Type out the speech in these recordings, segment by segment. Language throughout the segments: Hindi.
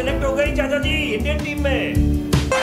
सिलेक्ट हो गई चाचा जी इंडियन टीम में।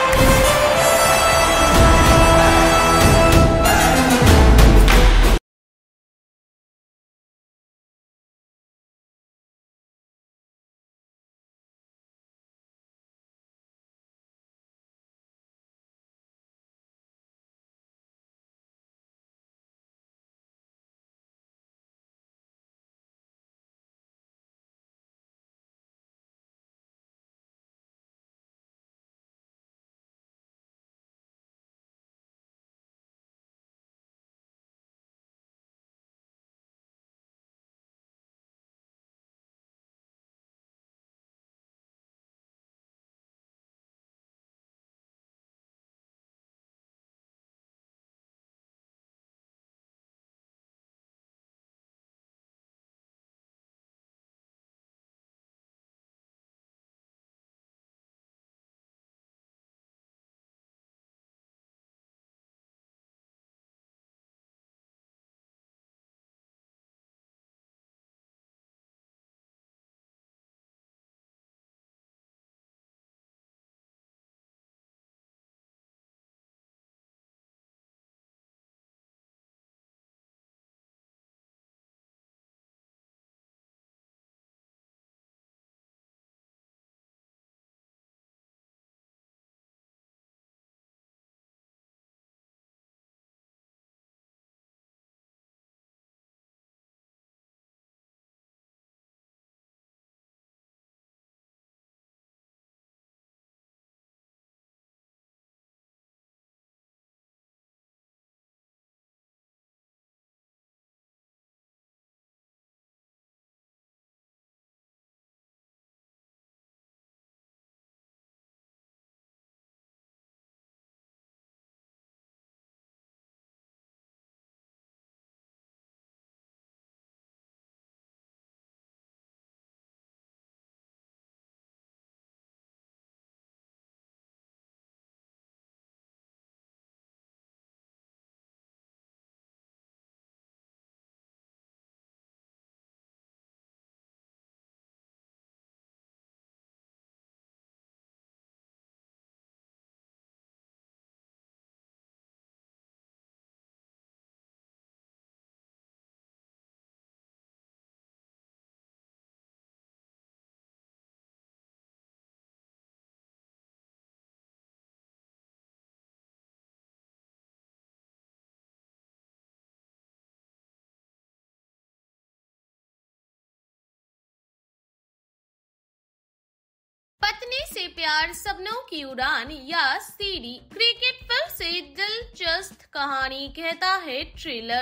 पत्नी से प्यार, सपनों की उड़ान या सीडी, क्रिकेट फिल्म से दिलचस्प कहानी कहता है ट्रेलर।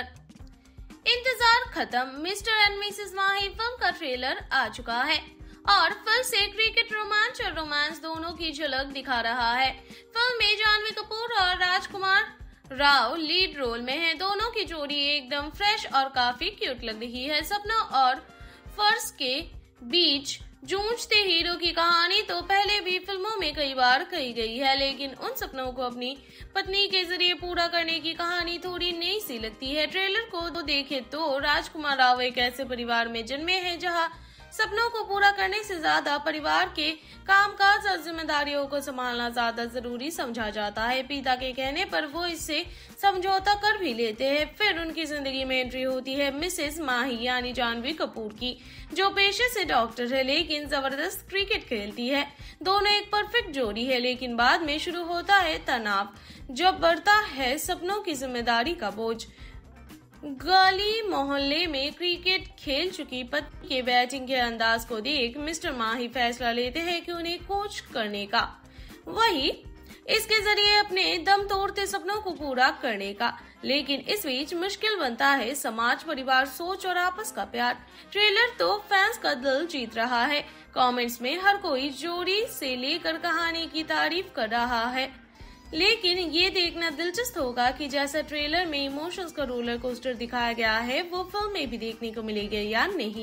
इंतजार खत्म, Mr and Mrs Mahi film का ट्रेलर आ चुका है और फिल्म से क्रिकेट रोमांच और रोमांस दोनों की झलक दिखा रहा है। फिल्म में जानवी कपूर और राजकुमार राव लीड रोल में हैं। दोनों की जोड़ी एकदम फ्रेश और काफी क्यूट लग रही है। सपनों और फर्ज के बीच जूझते हीरो की कहानी तो पहले भी फिल्मों में कई बार कही गई है, लेकिन उन सपनों को अपनी पत्नी के जरिए पूरा करने की कहानी थोड़ी नई सी लगती है। ट्रेलर को देखे तो राजकुमार राव एक ऐसे परिवार में जन्मे हैं जहां सपनों को पूरा करने से ज्यादा परिवार के कामकाज और जिम्मेदारियों को संभालना ज्यादा जरूरी समझा जाता है। पिता के कहने पर वो इससे समझौता कर भी लेते हैं। फिर उनकी जिंदगी में एंट्री होती है मिसेस माही यानी जानवी कपूर की, जो पेशे से डॉक्टर है लेकिन जबरदस्त क्रिकेट खेलती है। दोनों एक परफेक्ट जोड़ी है, लेकिन बाद में शुरू होता है तनाव जब बढ़ता है सपनों की जिम्मेदारी का बोझ। गली मोहल्ले में क्रिकेट खेल चुकी पत्नी के बैटिंग के अंदाज को देख मिस्टर माही फैसला लेते हैं कि उन्हें कोच करने का, वही इसके जरिए अपने दम तोड़ते सपनों को पूरा करने का। लेकिन इस बीच मुश्किल बनता है समाज, परिवार, सोच और आपस का प्यार। ट्रेलर तो फैंस का दिल जीत रहा है। कमेंट्स में हर कोई जोड़ी से लेकर कहानी की तारीफ कर रहा है, लेकिन ये देखना दिलचस्प होगा कि जैसा ट्रेलर में इमोशंस का रोलर कोस्टर दिखाया गया है वो फिल्म में भी देखने को मिलेगा या नहीं।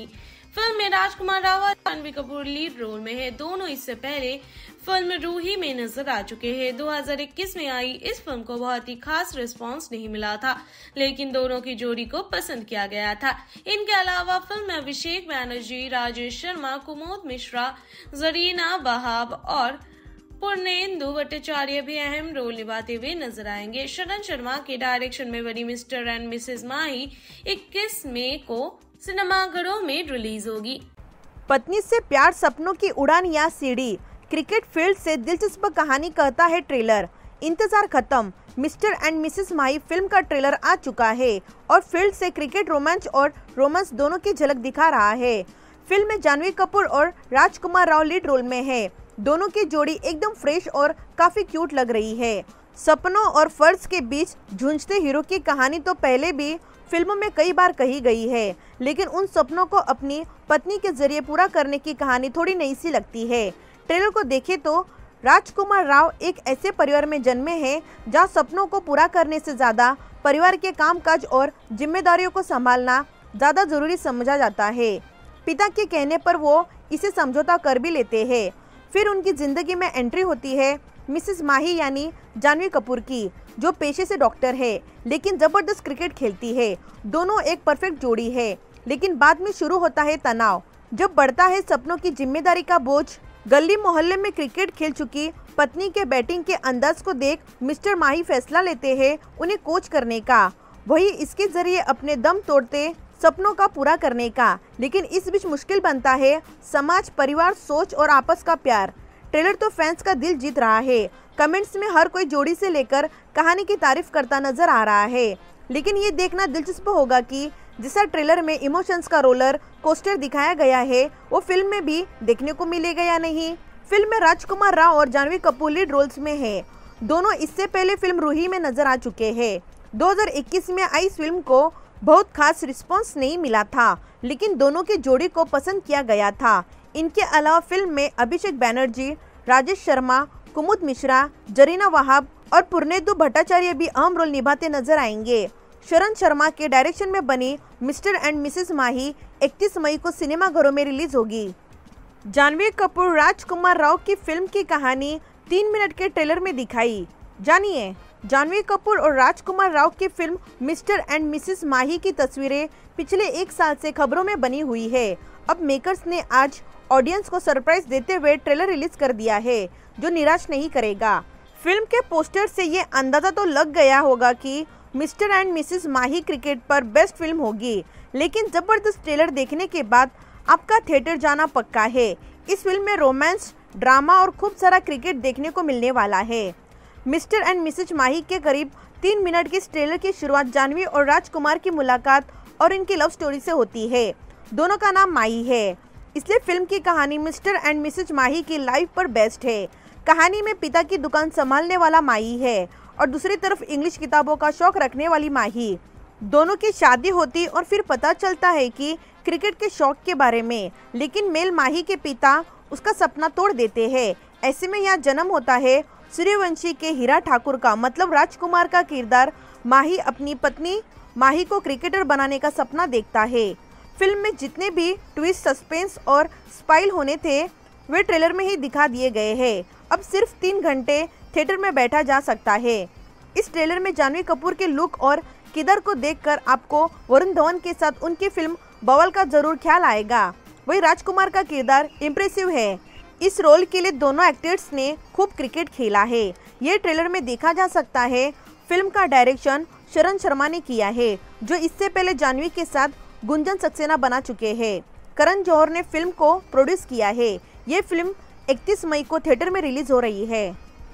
फिल्म में राजकुमार राव और रणबीर कपूर लीड रोल में है। दोनों इससे पहले फिल्म रूही में नजर आ चुके हैं। 2021 में आई इस फिल्म को बहुत ही खास रिस्पांस नहीं मिला था, लेकिन दोनों की जोड़ी को पसंद किया गया था। इनके अलावा फिल्म में अभिषेक बैनर्जी, राजेश शर्मा, कुमुद मिश्रा, जरीना वहाब और पूर्णेंदु भट्टाचार्य भी अहम रोल निभाते हुए नजर आएंगे। शरण शर्मा के डायरेक्शन में बनी मिस्टर एंड मिसेज माही 21 मई को सिनेमाघरों में रिलीज होगी। पत्नी से प्यार, सपनों की उड़ान या सीढ़ी, क्रिकेट फील्ड से दिलचस्प कहानी कहता है ट्रेलर। इंतजार खत्म, Mr and Mrs Mahi film का ट्रेलर आ चुका है और फील्ड से क्रिकेट, रोमांस दोनों की झलक दिखा रहा है। फिल्म में जानवी कपूर और राजकुमार राव लीड रोल में है। दोनों की जोड़ी एकदम फ्रेश और काफी क्यूट लग रही है। सपनों और फर्ज के बीच झूंझते हीरो की कहानी तो पहले भी फिल्मों में कई बार कही गई है, लेकिन उन सपनों को अपनी पत्नी के जरिए पूरा करने की कहानी थोड़ी नई सी लगती है। ट्रेलर को देखें तो राजकुमार राव एक ऐसे परिवार में जन्मे हैं जहां सपनों को पूरा करने से ज्यादा परिवार के कामकाज और जिम्मेदारियों को संभालना ज्यादा जरूरी समझा जाता है। पिता के कहने पर वो इसे समझौता कर भी लेते हैं। फिर उनकी जिंदगी में एंट्री होती है मिसेस माही यानी जानवी कपूर की, जो पेशे से डॉक्टर है लेकिन जबरदस्त क्रिकेट खेलती है। दोनों एक परफेक्ट जोड़ी है, लेकिन बाद में शुरू होता है तनाव जब बढ़ता है सपनों की जिम्मेदारी का बोझ। गली मोहल्ले में क्रिकेट खेल चुकी पत्नी के बैटिंग के अंदाज को देख मिस्टर माही फैसला लेते हैं उन्हें कोच करने का, वही इसके जरिए अपने दम तोड़ते सपनों का पूरा करने का। लेकिन इस बीच मुश्किल बनता है समाज, परिवार, सोच और आपस का प्यार। ट्रेलर तो फैंस का दिल जीत रहा है। कमेंट्स में हर कोई जोड़ी से लेकर कहानी की तारीफ करता नजर आ रहा है, लेकिन ये देखना दिलचस्प होगा कि जिस ट्रेलर में इमोशंस का रोलर कोस्टर दिखाया गया है वो फिल्म में भी देखने को मिलेगा या नहीं। फिल्म में राजकुमार राव और जानवी कपूर लीड रोल्स में है। दोनों इससे पहले फिल्म रूही में नजर आ चुके हैं। 2021 में आई इस फिल्म को बहुत खास रिस्पांस नहीं मिला था, लेकिन दोनों की जोड़ी को पसंद किया गया था। इनके अलावा फिल्म में अभिषेक बैनर्जी, राजेश शर्मा, कुमुद मिश्रा, जरीना वहाब और पूर्णेंदु भट्टाचार्य भी अहम रोल निभाते नजर आएंगे। शरण शर्मा के डायरेक्शन में बनी मिस्टर एंड मिसेस माही 31 मई को सिनेमाघरों में रिलीज होगी। जानवी कपूर राजकुमार राव की फिल्म की कहानी 3 मिनट के ट्रेलर में दिखाई। जानिए, जानवी कपूर और राजकुमार राव की film Mr and Mrs Mahi की तस्वीरें पिछले 1 साल से खबरों में बनी हुई है। अब मेकर्स ने आज ऑडियंस को सरप्राइज देते हुए ट्रेलर रिलीज कर दिया है, जो निराश नहीं करेगा। फिल्म के पोस्टर से ये अंदाजा तो लग गया होगा कि Mr and Mrs Mahi cricket पर बेस्ट फिल्म होगी, लेकिन जबरदस्त ट्रेलर देखने के बाद आपका थिएटर जाना पक्का है। इस फिल्म में रोमांस, ड्रामा और खूब सारा क्रिकेट देखने को मिलने वाला है। मिस्टर एंड मिसेज माही के करीब 3 मिनट के इस ट्रेलर की शुरुआत जानवी और राजकुमार की मुलाकात और इनकी लव स्टोरी से होती है। दोनों का नाम माही है, इसलिए फिल्म की कहानी मिस्टर एंड मिसेज माही की लाइफ पर बेस्ड है। कहानी में पिता की दुकान संभालने वाला माही है और दूसरी तरफ इंग्लिश किताबों का शौक रखने वाली माही। दोनों की शादी होती और फिर पता चलता है कि क्रिकेट के शौक के बारे में, लेकिन मेल माही के पिता उसका सपना तोड़ देते हैं। ऐसे में यहाँ जन्म होता है सूर्यवंशी के हीरा ठाकुर का, मतलब राजकुमार का किरदार। माही अपनी पत्नी माही को क्रिकेटर बनाने का सपना देखता है। फिल्म में जितने भी ट्विस्ट, सस्पेंस और स्पाइल होने थे वे ट्रेलर में ही दिखा दिए गए हैं। अब सिर्फ 3 घंटे थिएटर में बैठा जा सकता है। इस ट्रेलर में जानवी कपूर के लुक और किरदार को देखकर आपको वरुण धवन के साथ उनकी फिल्म बवाल का जरूर ख्याल आएगा। वही राजकुमार का किरदार इम्प्रेसिव है। इस रोल के लिए दोनों एक्टर्स ने खूब क्रिकेट खेला है, ये ट्रेलर में देखा जा सकता है। फिल्म का डायरेक्शन शरण शर्मा ने किया है, जो इससे पहले जानवी के साथ गुंजन सक्सेना बना चुके हैं। करण जौहर ने फिल्म को प्रोड्यूस किया है। ये फिल्म 31 मई को थिएटर में रिलीज हो रही है।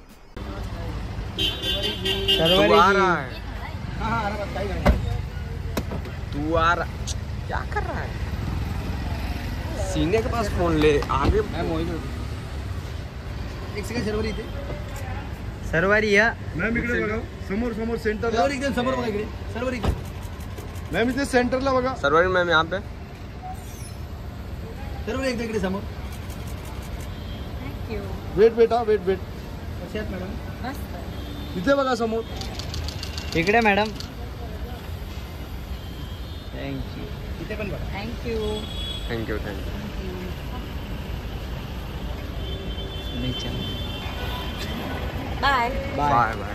तू आ रहा क्या कर रहा है? सीने के पास फोन ले आगे। एक सेकंड सर्वर इथे सर्वर या मॅम इकडे बघा समोर समोर सेंटरला एकदम समोर बघा इकडे सर्वर इकडे मॅम इथे सेंटरला बघा सर्वर मैम यहाँ पे सर्वर एकदा इकडे समोर थैंक यू। वेट बेटा वेट कशी आहात मॅडम? मस्त। इथे बघा समोर इकडे मॅडम थँक्यू इथे पण बघा thank you. Thank you bye bye bye.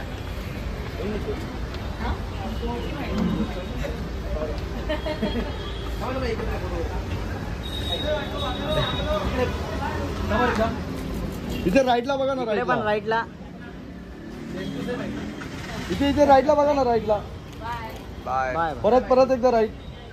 इथे राईटला बघा ना, इकडे पण राईटला. इथे राईटला बघा ना, राईटला. Bye bye. परत एकदा राईट.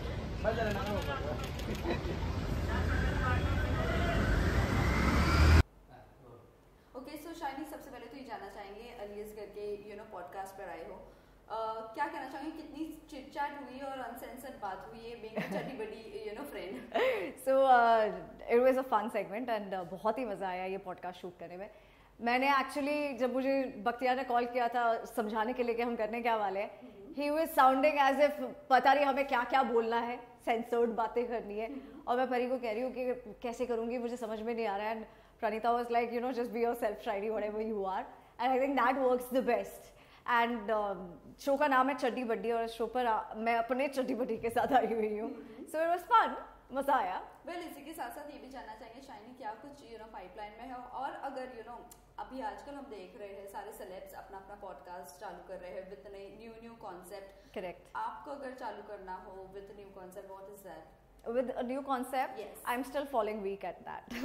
ओके सो शाइनी, सबसे पहले तो ये जानना चाहेंगे अलियस करके पॉडकास्ट पर आए हो, क्या कहना चाहेंगे, कितनी चिट चैट हुई और अनसेंसर्ड बात हुई है being a chaddi buddy friend? So it was a fun segment and बहुत ही मज़ा आया ये पॉडकास्ट शूट करने में. मैंने एक्चुअली जब मुझे बख्तियार ने कॉल किया था समझाने के लिए कि हम करने क्या वाले हैं, he was sounding as if पता नहीं हमें क्या क्या बोलना है, सेंसर्ड बातें करनी है, और मैं परी को कह रही हूँ कि कैसे करूँगी, मुझे समझ में नहीं आ रहा है. And Pranita was like just be yourself Shiny, whatever you are, and I think that works the best. And show का नाम है चड्डी बड्डी और शो पर मैं अपने चड्डी बड्डी के साथ आई हुई हूँ. सो इट वाज फन, मजा आया. वेल इसी के साथ साथ ये भी जानना चाहेंगे शाइनी, क्या कुछ पाइपलाइन में है, और अगर अभी आजकल हम देख रहे हैं सारे सेलेब्स अपना अपना पॉडकास्ट चालू कर रहे हैं विद न्यू कॉन्सेप्ट. करेक्ट. आपको अगर चालू करना हो with new concept, what is that? With a new concept, yes. I'm still falling weak at that.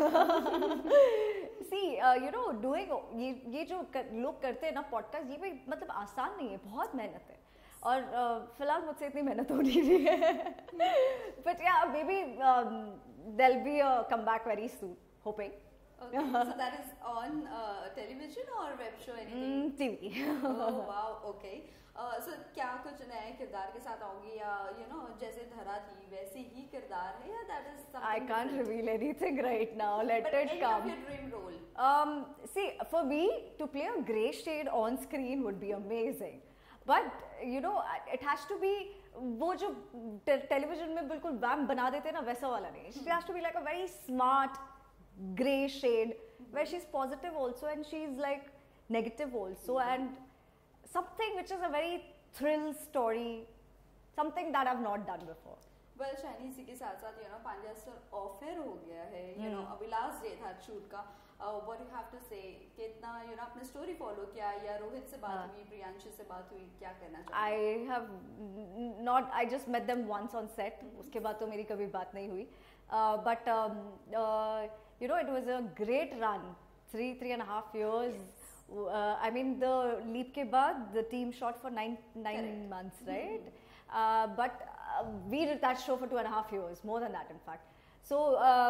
See, doing ये जो लोग करते हैं ना पॉडकास्ट, ये भी मतलब आसान नहीं है, बहुत मेहनत है, और फिलहाल मुझसे इतनी मेहनत हो नहीं रही है. But yeah, maybe there'll be a comeback very soon, hoping. Okay, so that is on television or web show, anything? TV. Oh wow, okay. So क्या कुछ नए किरदार के साथ आओगी, या जैसे धरा थी वैसे ही किरदार है, या that is something I can't different? reveal anything right now. Let But it any come. of your dream role? See, for me to play a grey shade on screen would be amazing, but it has to be वो जो टेलीविजन में बिल्कुल वैम बना देते हैं ना, वैसा वाला नहीं. She has to be like a very smart grey shade where she's positive also and she's like negative also, and something which is a very thrill story, something that I've not done before. Well, Shiny, इसी के साथ साथ पांड्या स्टोर ऑफर हो गया है, अभी लास्ट डे था शूट का. What you have to say, कितना आपने स्टोरी फॉलो किया, या रोहित से बात हुई, प्रियांशु से बात हुई, क्या कहना चाहिए? I have not, I just met them once on set. उसके बाद तो मेरी कभी बात नहीं हुई, but it was a great run, 3.5 years. I mean, the leap के बाद the team shot for 9 months, right? But we did that show for 2.5 years, more than that in fact. So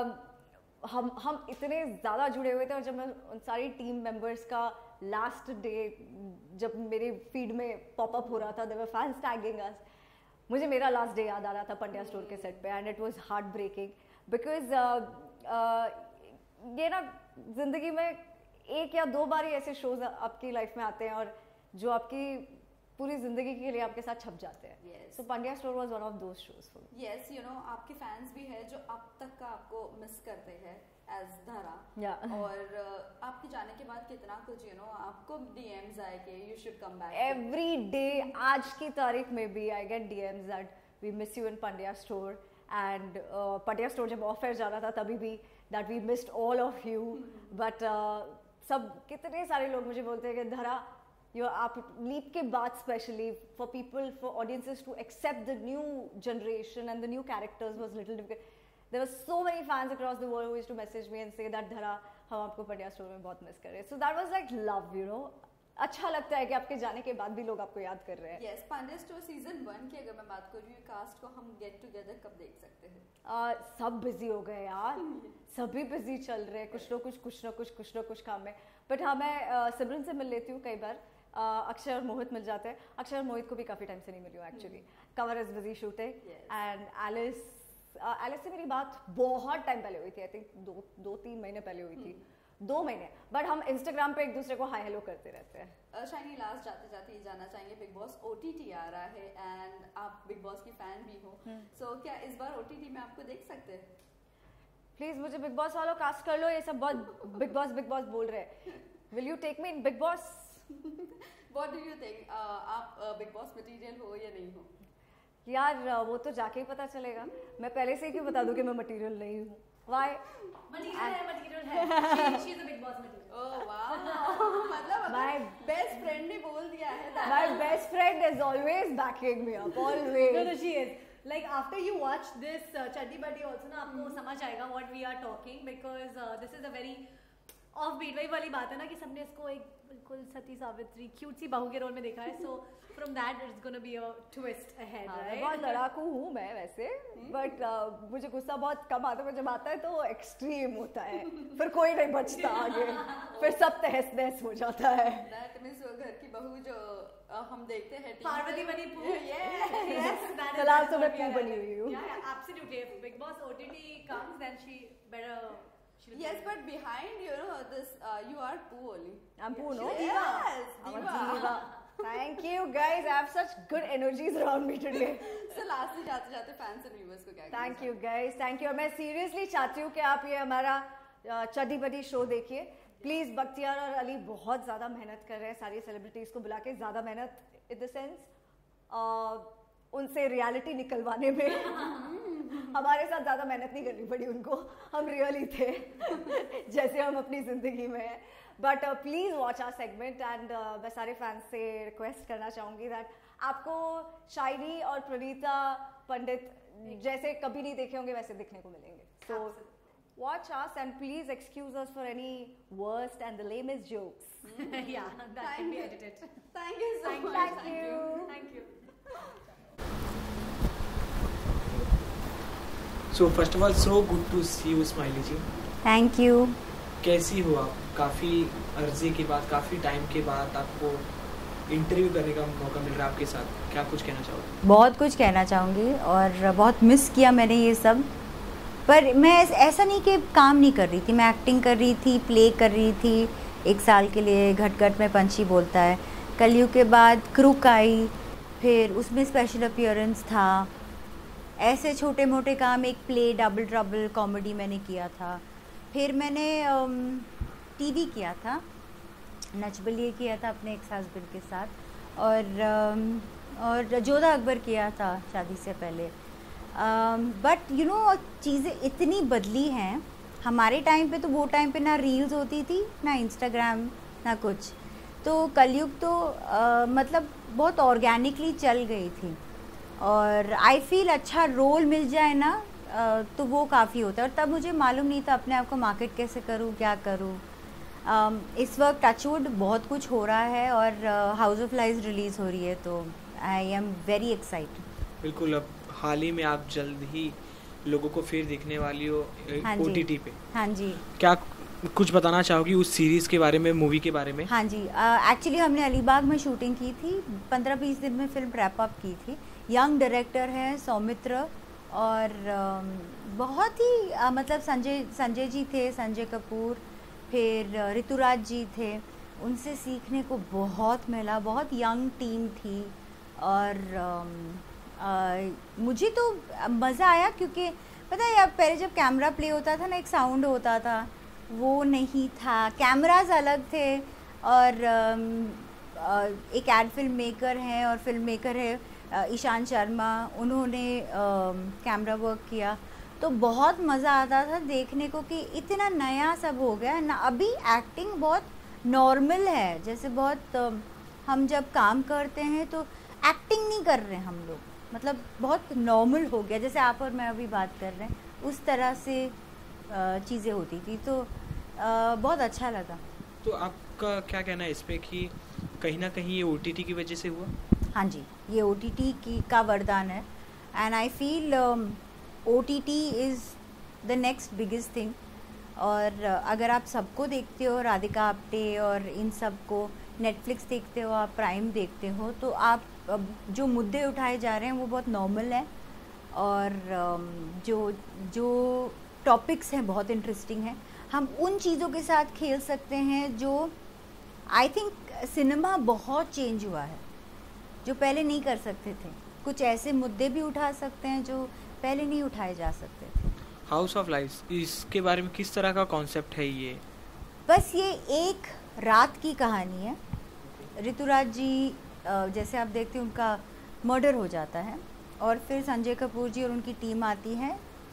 हम इतने ज़्यादा जुड़े हुए थे, और जब मैं उन सारी टीम मेंबर्स का लास्ट डे जब मेरे फीड में पॉपअप हो रहा था, there were fans tagging us, मुझे मेरा लास्ट डे याद आ रहा था पंड्या स्टोर के सेट पे, and it was heart breaking because ये ना जिंदगी में एक या दो बार ही ऐसे शोज आपकी लाइफ में आते हैं और जो आपकी पूरी जिंदगी के लिए आपके साथ छप जाते हैं. So Pandya Store was one of those shows for me. Yes, आपके फैंस भी है जो अब तक का आपको मिस करते हैं एज धरा. और आपके जाने के बाद कितना कुछ आपको डीएम्स आए कि you should come back every day. आज की तारीख में भी I get DMs that we miss you in Pandya Store, and Pandya Store जब ऑफर जा रहा था तभी भी that we missed all of you. But सब कितने सारे लोग मुझे बोलते हैं कि धरा आप लीप के बाद specially for people, for audiences to accept the new generation and the new characters was little difficult. There were so many fans across the world who used to message me and say that धरा हम आपको पंड्या स्टोर में बहुत मिस कर रहे हैं. So that was like love, अच्छा लगता है कि आपके जाने के बाद भी लोग आपको याद कर रहे हैं. Yes, पंड्या स्टोर सीजन 1 की अगर मैं बात करूँ, कास्ट को हम गेट टुगेदर कब देख सकते हैं? सब बिजी हो गए यार, सभी बिजी चल रहे हैं, कुछ ना कुछ काम में. बट हाँ, मैं सिमरन से मिल लेती हूँ कई बार. अक्षय और मोहित मिल जाते हैं. अक्षय और मोहित को भी काफी टाइम से नहीं मिली हूँ actually. Kanwar is busy shooting. And Alice से मेरी बात बहुत टाइम पहले हुई थी, आई थिंक 2-3 महीने पहले हुई थी. 2 महीने. बट हम इंस्टाग्राम पे एक दूसरे को हाई हेलो करते रहते हैं. शाइनी, लास्ट जाते जाते ये जानना चाहेंगे, बिग बॉस OTT आ रहा है एंड आप बिग बॉस की फैन भी हो, सो क्या इस बार OTT में आपको देख सकते हैं? प्लीज मुझे बिग बॉस वालों कास्ट कर लो. ये सब बहुत बिग बॉस बोल रहे हैं. Will you take me in Bigg Boss? What do you think? आप बिग बॉस मटेरियल हो या नहीं हो? यार वो तो जाके ही पता चलेगा. मैं पहले से ही क्यों बता दूं कि मैं मटेरियल नहीं हूँ. Why? मटेरियल है. She is a big boss material. Oh wow. मतलब My बेस्ट फ्रेंड ने बोल दिया है that. My best friend is always backing me up. Always. No, she is. Like after you watch this Chaddi Buddy also ना आपको समझ आएगा what we are talking because this is a very offbeat वही वाली बात है ना कि सबने इसको एक बिल्कुल सती सावित्री क्यूट सी बहू के रोल में देखा है. So from that it's gonna be a twist ahead, right? बहुत लड़ाकू हूँ मैं वैसे, बट मुझे गुस्सा बहुत कम आता है. जब आता है तो एक्सट्रीम होता है, फिर कोई नहीं बचता आगे, फिर सब तहस नहस हो जाता है. That means वो घर की बहू जो हम देखते हैं पार्वती बनी पू. Yes. फिलहाल तो मैं पू बनी हुई हूँ. Yeah, absolutely. If Big Boss OTT comes, then she better. Yes, but behind this, you are Poo only. I'm Poo, no? Yes, I'm a diva. diva. Thank you guys. I have such good energies around me today. So last में जाते जाते fans and viewers को क्या Thank you guys. Thank you. और मैं seriously चाहती हूँ कि आप ये हमारा चड्डी बड्डी शो देखिए. प्लीज बख्तियार और अली बहुत ज़्यादा मेहनत कर रहे हैं सारी सेलिब्रिटीज़ को बुला के. ज़्यादा मेहनत इन द सेंस उनसे रियलिटी निकलवाने में हमारे साथ ज़्यादा मेहनत नहीं करनी पड़ी उनको. हम रियली थे जैसे हम अपनी ज़िंदगी में हैं. But please watch our segment and मैं सारे फैंस से रिक्वेस्ट करना चाहूँगी दैट आपको शायरी और प्रणीता पंडित जैसे कभी नहीं देखे होंगे वैसे दिखने को मिलेंगे. सो watch us and please excuse us for any worst and the lamest jokes. Yeah, that can be edited. Thank you so much. Thank you. Thank you. So first of all, so good to see you, Smiley ji. Thank you. कैसी हो आप? काफ़ी अर्जी के बाद, काफ़ी टाइम के बाद आपको इंटरव्यू करने का मौका मिल रहा है आपके साथ. क्या कुछ कहना चाहोगे? बहुत कुछ कहना चाहूँगी और बहुत मिस किया मैंने ये सब. पर मैं ऐसा नहीं कि काम नहीं कर रही थी. मैं एक्टिंग कर रही थी, प्ले कर रही थी 1 साल के लिए. घट घट में पंछी बोलता है. कलयुग के बाद क्रूक आई, फिर उसमें स्पेशल अपीयरेंस था. ऐसे छोटे मोटे काम, एक प्ले डबल ट्रबल कॉमेडी मैंने किया था. फिर मैंने टीवी किया था, नच बलिए किया था अपने एक्स हस्बैंड के साथ. और जोधा अकबर किया था शादी से पहले. बट यू नो चीज़ें इतनी बदली हैं. हमारे टाइम पे तो वो टाइम पे ना रील्स होती थी, ना इंस्टाग्राम, ना कुछ. तो कलयुग तो मतलब बहुत ऑर्गेनिकली चल गई थी. और आई फील अच्छा रोल मिल जाए ना तो वो काफ़ी होता है. और तब मुझे मालूम नहीं था अपने आप को मार्केट कैसे करूँ, क्या करूँ. इस वक्त टचवुड बहुत कुछ हो रहा है और हाउस ऑफ लाइज रिलीज़ हो रही है, तो आई एम वेरी एक्साइटेड. बिल्कुल. अब हाल ही में आप जल्द ही लोगों को फिर दिखने वाली हो OTT पे. हाँ जी. क्या कुछ बताना चाहोगी उस सीरीज़ के बारे में, मूवी के बारे में? हाँ जी. एक्चुअली हमने अलीबाग में शूटिंग की थी. 15-20 दिन में फिल्म रैप अप की थी. यंग डायरेक्टर हैं सौमित्र और बहुत ही मतलब संजय जी थे, संजय कपूर, फिर ऋतुराज जी थे. उनसे सीखने को बहुत मिला. बहुत यंग टीम थी और मुझे तो मज़ा आया क्योंकि पता है यार पहले जब कैमरा प्ले होता था ना एक साउंड होता था, वो नहीं था. कैमरास अलग थे. और एक एड फिल्म मेकर हैं और फिल्म मेकर है ईशान शर्मा, उन्होंने कैमरा वर्क किया. तो बहुत मज़ा आता था देखने को कि इतना नया सब हो गया ना. अभी एक्टिंग बहुत नॉर्मल है. जैसे बहुत हम जब काम करते हैं तो एक्टिंग नहीं कर रहे हम लोग, मतलब बहुत नॉर्मल हो गया. जैसे आप और मैं अभी बात कर रहे हैं उस तरह से चीज़ें होती थी. तो बहुत अच्छा लगा. तो आपका क्या कहना है इस पे कि कहीं ना कहीं ये OTT की वजह से हुआ? हाँ जी, ये OTT का वरदान है. And I feel OTT is the next biggest thing. और अगर आप सबको देखते हो, राधिका आप्टे और इन सब को, नेटफ्लिक्स देखते हो, आप प्राइम देखते हो, तो आप जो मुद्दे उठाए जा रहे हैं वो बहुत नॉर्मल है. और जो टॉपिक्स हैं बहुत इंटरेस्टिंग हैं. हम उन चीज़ों के साथ खेल सकते हैं जो आई थिंक सिनेमा बहुत चेंज हुआ है, जो पहले नहीं कर सकते थे. कुछ ऐसे मुद्दे भी उठा सकते हैं जो पहले नहीं उठाए जा सकते थे. हाउस ऑफ लाइव्स, इसके बारे में किस तरह का कॉन्सेप्ट है ये? बस ये एक रात की कहानी है. ऋतुराज जी जैसे आप देखते हैं उनका मर्डर हो जाता है और फिर संजय कपूर जी और उनकी टीम आती है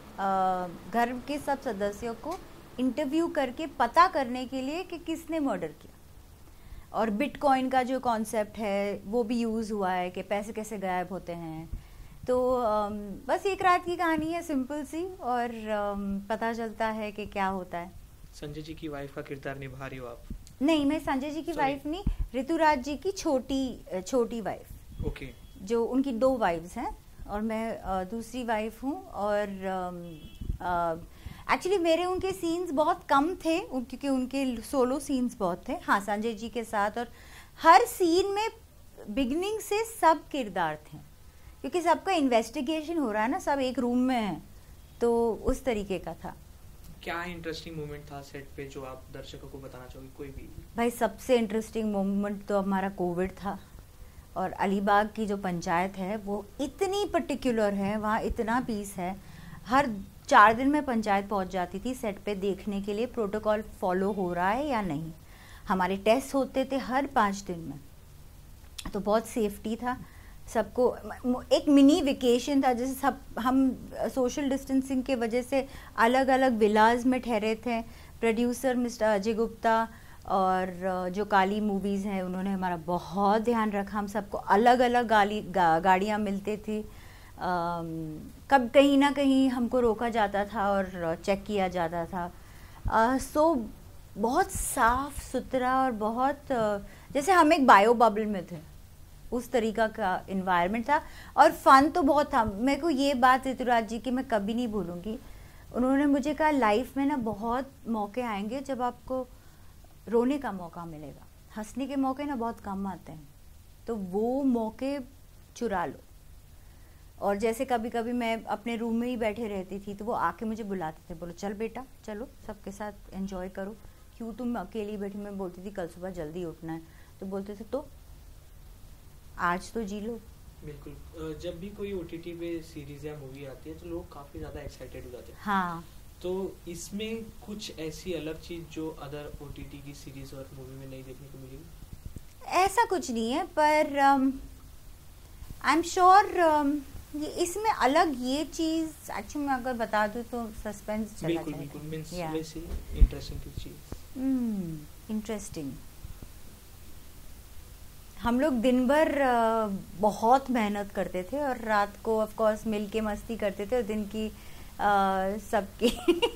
घर के सब सदस्यों को इंटरव्यू करके पता करने के लिए कि किसने मर्डर किया। और बिटकॉइन का जो कॉन्सेप्ट है वो भी यूज़ हुआ है कि पैसे कैसे गायब होते हैं। तो बस एक रात की कहानी है, सिंपल सी, और पता चलता है कि क्या होता है। संजय जी की वाइफ का किरदार निभा रही हो आप? नहीं, मैं संजय जी की वाइफ नहीं, ऋतुराज जी की छोटी वाइफ। ओके। जो उनकी 2 वाइफ्स हैं और मैं दूसरी वाइफ हूँ। और एक्चुअली मेरे उनके सीन्स बहुत कम थे क्योंकि उनके सोलो सीन्स बहुत थे, हाँ, संजय जी के साथ। और हर सीन में बिगनिंग से सब किरदार थे क्योंकि सबका इन्वेस्टिगेशन हो रहा है ना, सब एक रूम में हैं, तो उस तरीके का था। क्या इंटरेस्टिंग मोमेंट था सेट पे जो आप दर्शकों को बताना चाहोगे? कोई भी भाई, सबसे इंटरेस्टिंग मोमेंट तो हमारा कोविड था। और अलीबाग की जो पंचायत है वो इतनी पर्टिकुलर है, वहाँ इतना पीस है। हर 4 दिन में पंचायत पहुँच जाती थी सेट पे देखने के लिए प्रोटोकॉल फॉलो हो रहा है या नहीं। हमारे टेस्ट होते थे हर 5 दिन में, तो बहुत सेफ्टी था सबको। एक मिनी वेकेशन था, जैसे सब हम सोशल डिस्टेंसिंग के वजह से अलग अलग विलाज में ठहरे थे। प्रोड्यूसर मिस्टर अजय गुप्ता और जो काली मूवीज़ हैं उन्होंने हमारा बहुत ध्यान रखा। हम सबको अलग अलग गाड़ियाँ मिलती थी। कब कहीं ना कहीं हमको रोका जाता था और चेक किया जाता था। सो बहुत साफ सुथरा और बहुत जैसे हम एक बायो बबल में थे, उस तरीका का इन्वायरमेंट था। और फन तो बहुत था। मेरे को ये बात ऋतुराज जी की मैं कभी नहीं भूलूंगी। उन्होंने मुझे कहा लाइफ में ना बहुत मौके आएंगे जब आपको रोने का मौका मिलेगा, हंसने के मौके ना बहुत कम आते हैं, तो वो मौके चुरा लो। और जैसे कभी कभी मैं अपने रूम में ही बैठे रहती थी तो वो आके मुझे बुलाते थे, बोलो चल बेटा चलो सबके साथ एंजॉय करो, क्यों तुम अकेली बैठी। मैं बोलती थी कल सुबह जल्दी उठना है, तो बोलते थे तो आज तो जी लो। बिल्कुल। जब भी कोई ओटीटी पे सीरीज या मूवी आती है तो लोग काफी ज्यादा एक्साइटेड हो जाते हैं। हाँ, तो इसमें कुछ ऐसी अलग चीज जो अदर ओटीटी की सीरीज और मूवी में नहीं देखने को मिलेगी? ऐसा कुछ नहीं है, पर आई एम श्योर इसमें अलग ये चीज एक्चुअली मैं अगर बता दूं तो सस्पेंस चला जाएगा। बिल्कुल मींस वैसे इंटरेस्टिंग की चीज। इंटरेस्टिंग। हम लोग दिन भर बहुत मेहनत करते थे और रात को ऑफ कोर्स मिल के मस्ती करते थे। और दिन की सबकी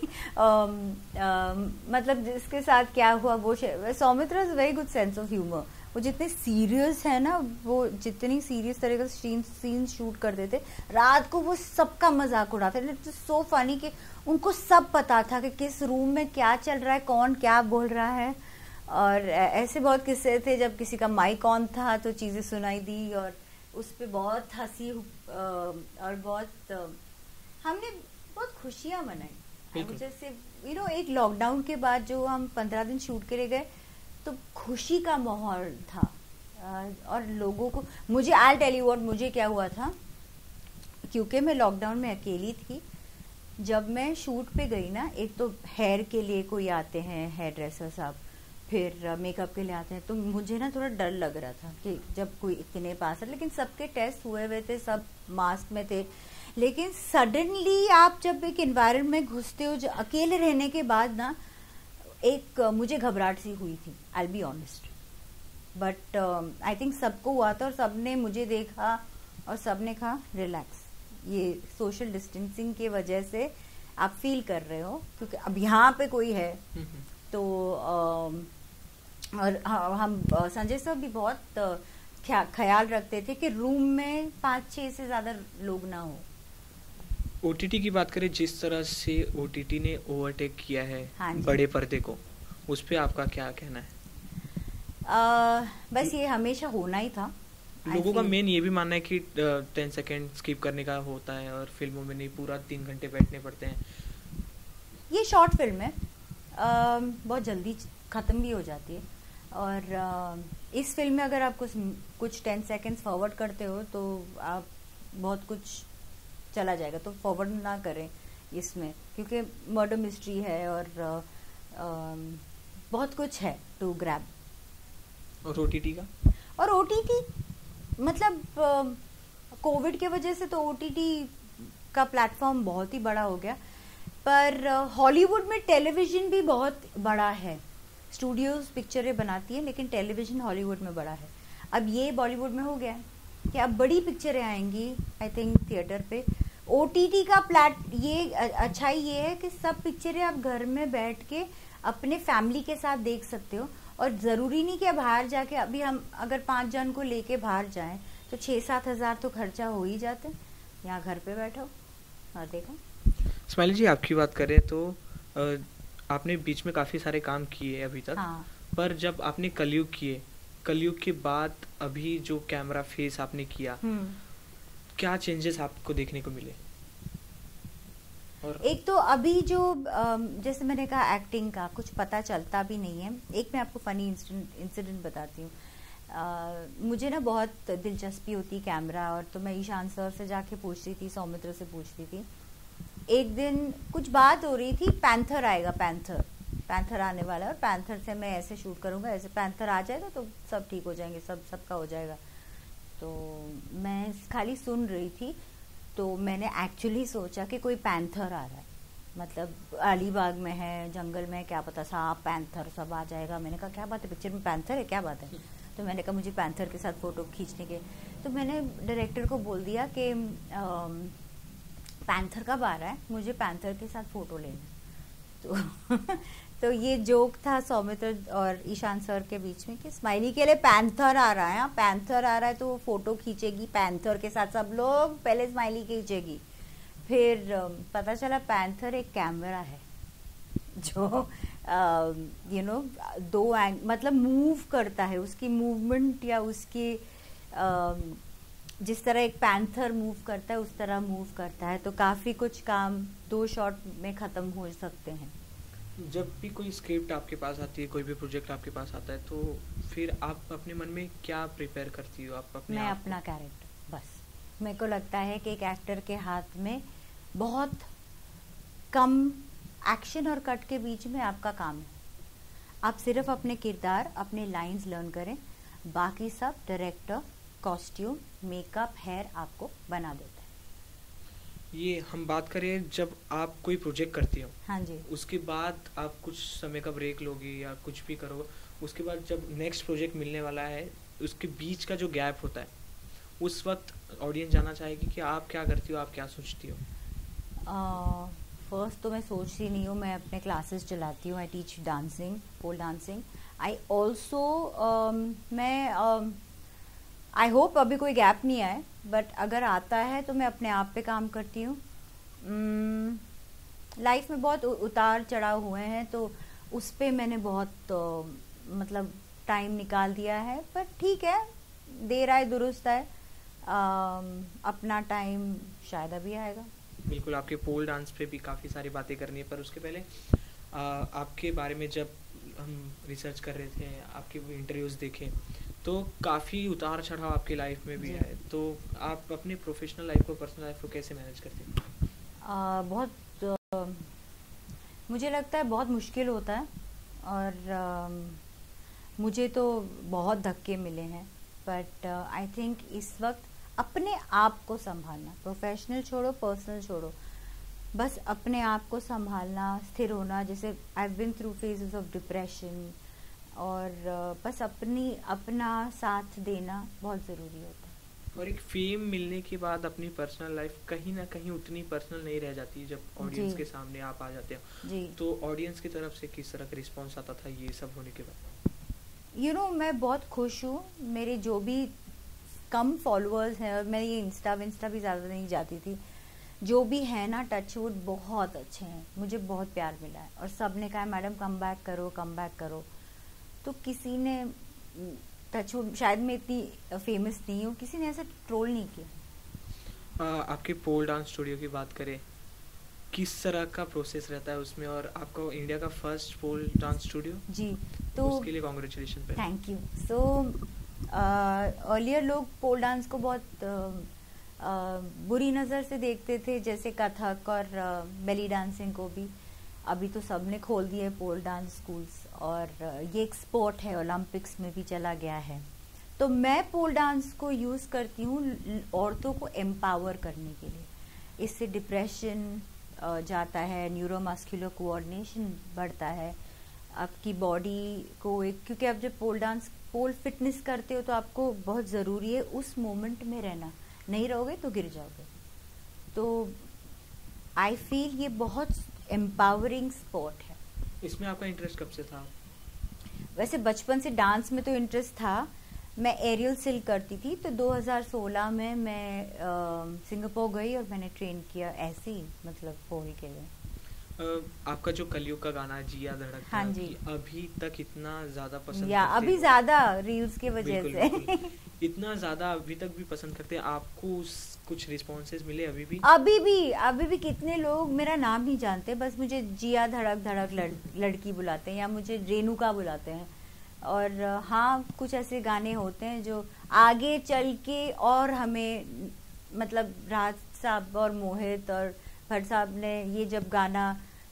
मतलब जिसके साथ क्या हुआ वो Saumitra is very good sense of humour. वो जितने सीरियस है ना, वो जितनी सीरियस तरीके से सीन शूट करते थे, रात को वो सबका मजाक उड़ाते थे। इट्स सो फनी कि उनको सब पता था कि किस रूम में क्या चल रहा है, कौन क्या बोल रहा है। और ऐसे बहुत किस्से थे जब किसी का माइक ऑन था तो चीज़ें सुनाई दी और उस पर बहुत हंसी और बहुत हमने बहुत खुशियाँ मनाई। जैसे एक लॉकडाउन के बाद जो हम 15 दिन शूट के लिए गए तो खुशी का माहौल था। और लोगों को मुझे आई टेल यू व्हाट मुझे क्या हुआ था, क्योंकि मैं लॉकडाउन में अकेली थी। जब मैं शूट पे गई ना, एक तो हेयर के लिए कोई आते हैं हेयर ड्रेसर साहब, फिर मेकअप के लिए आते हैं, तो मुझे ना थोड़ा डर लग रहा था कि जब कोई इतने पास है। लेकिन सबके टेस्ट हुए हुए थे, सब मास्क में थे। लेकिन सडनली आप जब एक एनवायरनमेंट में घुसते हो, जो अकेले रहने के बाद ना एक मुझे घबराहट सी हुई थी, I will be honest. But I think सबको हुआ था और सबने मुझे देखा और सबने कहा रिलैक्स, ये सोशल डिस्टेंसिंग की वजह से आप फील कर रहे हो, क्योंकि अब यहाँ पे कोई है। तो और हम संजय साहब भी बहुत ख्याल रखते थे कि रूम में 5-6 से ज्यादा लोग ना हो। ओटीटी की बात करें, जिस तरह से ओटीटी ने ओवरटेक किया है बड़े पर्दे को, उस पे आपका क्या कहना है? बस ये हमेशा होना ही था। लोगों का मेन ये भी मानना है कि 10 सेकंड स्किप करने का होता है और फिल्मों में नहीं, पूरा 3 घंटे बैठने पड़ते हैं। ये शॉर्ट फिल्म है, बहुत जल्दी ख़त्म भी हो जाती है। और इस फिल्म में अगर आप कुछ 10 सेकेंड्स फॉरवर्ड करते हो तो आप बहुत कुछ चला जाएगा, तो फॉरवर्ड ना करें इसमें, क्योंकि मर्डर मिस्ट्री है और बहुत कुछ है टू ग्रैब। और ओटीटी का? और ओटीटी मतलब कोविड के वजह से तो OTT का प्लेटफॉर्म बहुत ही बड़ा हो गया, पर हॉलीवुड में टेलीविजन भी बहुत बड़ा है। स्टूडियोज पिक्चरें बनाती है, लेकिन टेलीविजन हॉलीवुड में बड़ा है। अब ये बॉलीवुड में हो गया है कि अब बड़ी पिक्चरें आएंगी आई थिंक थिएटर पे। OTT का ये अच्छाई ये है कि सब पिक्चरें आप घर में बैठ के अपने फैमिली के साथ देख सकते हो, और ज़रूरी नहीं कि बाहर जाके, अभी हम अगर 5 जन को लेके बाहर जाएं तो 6-7 हज़ार तो खर्चा हो ही जाते हैं। यहाँ घर पे बैठो और देखो। स्माइली जी, आपकी बात करें तो आपने बीच में काफ़ी सारे काम किए अभी तक। हाँ। पर जब आपने कलयुग किए, कलयुग के बाद अभी जो कैमरा फेस आपने किया, क्या चेंजेस आपको देखने को मिले? और एक तो अभी जो जैसे मैंने कहा एक्टिंग का कुछ पता चलता भी नहीं है। एक मैं आपको फनी इंसिडेंट बताती हूँ। मुझे ना बहुत दिलचस्पी होती कैमरा, और तो मैं ईशान सर से जाके पूछती थी, सौमित्र से पूछती थी। एक दिन कुछ बात हो रही थी, पैंथर आएगा, पैंथर आने वाला है और पैंथर से मैं ऐसे शूट करूँगा, ऐसे पैंथर आ जाएगा तो सब ठीक हो जाएंगे, सबका हो जाएगा। तो मैं खाली सुन रही थी, तो मैंने एक्चुअली सोचा कि कोई पैंथर आ रहा है, मतलब अलीबाग में है, जंगल में, क्या पता सांप पैंथर सब आ जाएगा। मैंने कहा क्या बात है, पिक्चर में पैंथर है, क्या बात है? तो मैंने कहा मुझे पैंथर के साथ फोटो खींचने के। तो मैंने डायरेक्टर को बोल दिया कि पैंथर कब आ रहा है, मुझे पैंथर के साथ फोटो लेना। तो ये जोक था सौमित्र और ईशान सर के बीच में कि स्माइली के लिए पैंथर आ रहा है, पैंथर आ रहा है तो वो फोटो खींचेगी पैंथर के साथ, सब लोग पहले स्माइली खींचेगी। फिर पता चला पैंथर एक कैमरा है जो मतलब मूव करता है, उसकी मूवमेंट या उसकी जिस तरह एक पैंथर मूव करता है उस तरह मूव करता है। तो काफ़ी कुछ काम 2 शॉट में ख़त्म हो सकते हैं। जब भी कोई स्क्रिप्ट आपके पास आती है, कोई भी प्रोजेक्ट आपके पास आता है, तो फिर आप अपने मन में क्या प्रिपेयर करती हो? आप अपने मैं अपना कैरेक्टर, बस मेरे को लगता है कि एक एक्टर के हाथ में बहुत कम एक्शन और कट के बीच में आपका काम है। आप सिर्फ अपने किरदार, अपने लाइंस लर्न करें, बाकी सब डायरेक्टर, कॉस्ट्यूम, मेकअप, हेयर आपको बना देता है। ये हम बात करें जब आप कोई प्रोजेक्ट करती हो, हाँ जी, उसके बाद आप कुछ समय का ब्रेक लोगी या कुछ भी करो, उसके बाद जब नेक्स्ट प्रोजेक्ट मिलने वाला है, उसके बीच का जो गैप होता है, उस वक्त ऑडियंस जानना चाहेगी कि आप क्या करती हो, आप क्या सोचती हो? फर्स्ट तो मैं सोचती नहीं हूँ, मैं अपने क्लासेस चलाती हूँ। I teach dancing, pole dancing. I also I hope अभी कोई गैप नहीं आए, बट अगर आता है तो मैं अपने आप पे काम करती हूँ। लाइफ में बहुत उतार चढ़ाव हुए हैं, तो उस पे मैंने बहुत मतलब टाइम निकाल दिया है, पर ठीक है, देर आए दुरुस्त आए, अपना टाइम शायद अभी आएगा। बिल्कुल, आपके पोल डांस पे भी काफ़ी सारी बातें करनी है, पर उसके पहले आपके बारे में जब हम रिसर्च कर रहे थे, आपके इंटरव्यूज़ देखे, तो काफ़ी उतार चढ़ाव आपकी लाइफ में भी है, तो आप अपने प्रोफेशनल लाइफ को, पर्सनल लाइफ को कैसे मैनेज करते हैं? बहुत मुझे लगता है बहुत मुश्किल होता है, और मुझे तो बहुत धक्के मिले हैं, बट आई थिंक इस वक्त अपने आप को संभालना, प्रोफेशनल छोड़ो, पर्सनल छोड़ो, बस अपने आप को संभालना, स्थिर होना। जैसे I have been through phases of depression, और बस अपना साथ देना बहुत ज़रूरी होता है। और एक फेम मिलने के बाद अपनी पर्सनल लाइफ कहीं ना कहीं उतनी पर्सनल नहीं रह जाती जब ऑडियंस के सामने आप आ जाते हो जी। तो ऑडियंस की तरफ से किस तरह का रिस्पॉन्स आता था ये सब होने के बाद? मैं बहुत खुश हूँ। मेरे जो भी कम फॉलोअर्स हैं, और मैं ये इंस्टा भी ज़्यादा नहीं जाती थी, जो भी है ना टचवुड बहुत अच्छे हैं, मुझे बहुत प्यार मिला है, और सब ने कहा मैडम कम बैक करो। तो किसी ने टचवुड, शायद मैं इतनी फेमस नहीं हूँ, किसी ने ऐसा ट्रोल नहीं किया। आपके पोल डांस स्टूडियो की बात करें, किस तरह का प्रोसेस रहता है उसमें, और आपका इंडिया का फर्स्ट पोल डांस स्टूडियो जी, तो उसके लिए congratulation. Thank you. So earlier लोग पोल डांस को बहुत बुरी नज़र से देखते थे, जैसे कथक और बेली डांसिंग को भी। अभी तो सब ने खोल दिए पोल डांस स्कूल्स, और ये एक स्पोर्ट है, ओलंपिक्स में भी चला गया है। तो मैं पोल डांस को यूज़ करती हूँ औरतों को एम्पावर करने के लिए। इससे डिप्रेशन जाता है, न्यूरोमस्कुलर कोऑर्डिनेशन बढ़ता है, आपकी बॉडी को एक, क्योंकि आप जब पोल फिटनेस करते हो तो आपको बहुत ज़रूरी है उस मोमेंट में रहना, नहीं रहोगे तो गिर जाओगे। तो आई फील ये बहुत एम्पावरिंग स्पोर्ट है। इसमें आपका इंटरेस्ट कब से था? वैसे बचपन से डांस में तो इंटरेस्ट था। मैं एरियल सिल करती थी, तो 2016 में मैं सिंगापुर गई और मैंने ट्रेन किया ऐसे ही, मतलब पोल के लिए। आपका जो कलयुग का गाना जिया धड़क, हाँ जी, अभी तक इतना ज्यादा पसंद या अभी ज्यादा रील्स की वजह से इतना ज्यादा अभी तक भी पसंद करते हैं। आपको कुछ रिस्पॉन्सेज मिले अभी भी? अभी भी कितने लोग मेरा नाम नहीं जानते, बस मुझे जिया धड़क धड़क लड़की बुलाते हैं या मुझे रेणुका बुलाते हैं। और हाँ, कुछ ऐसे गाने होते हैं जो आगे चल के और हमें, मतलब राज साहब और मोहित और भट्ट साहब ने ये जब गाना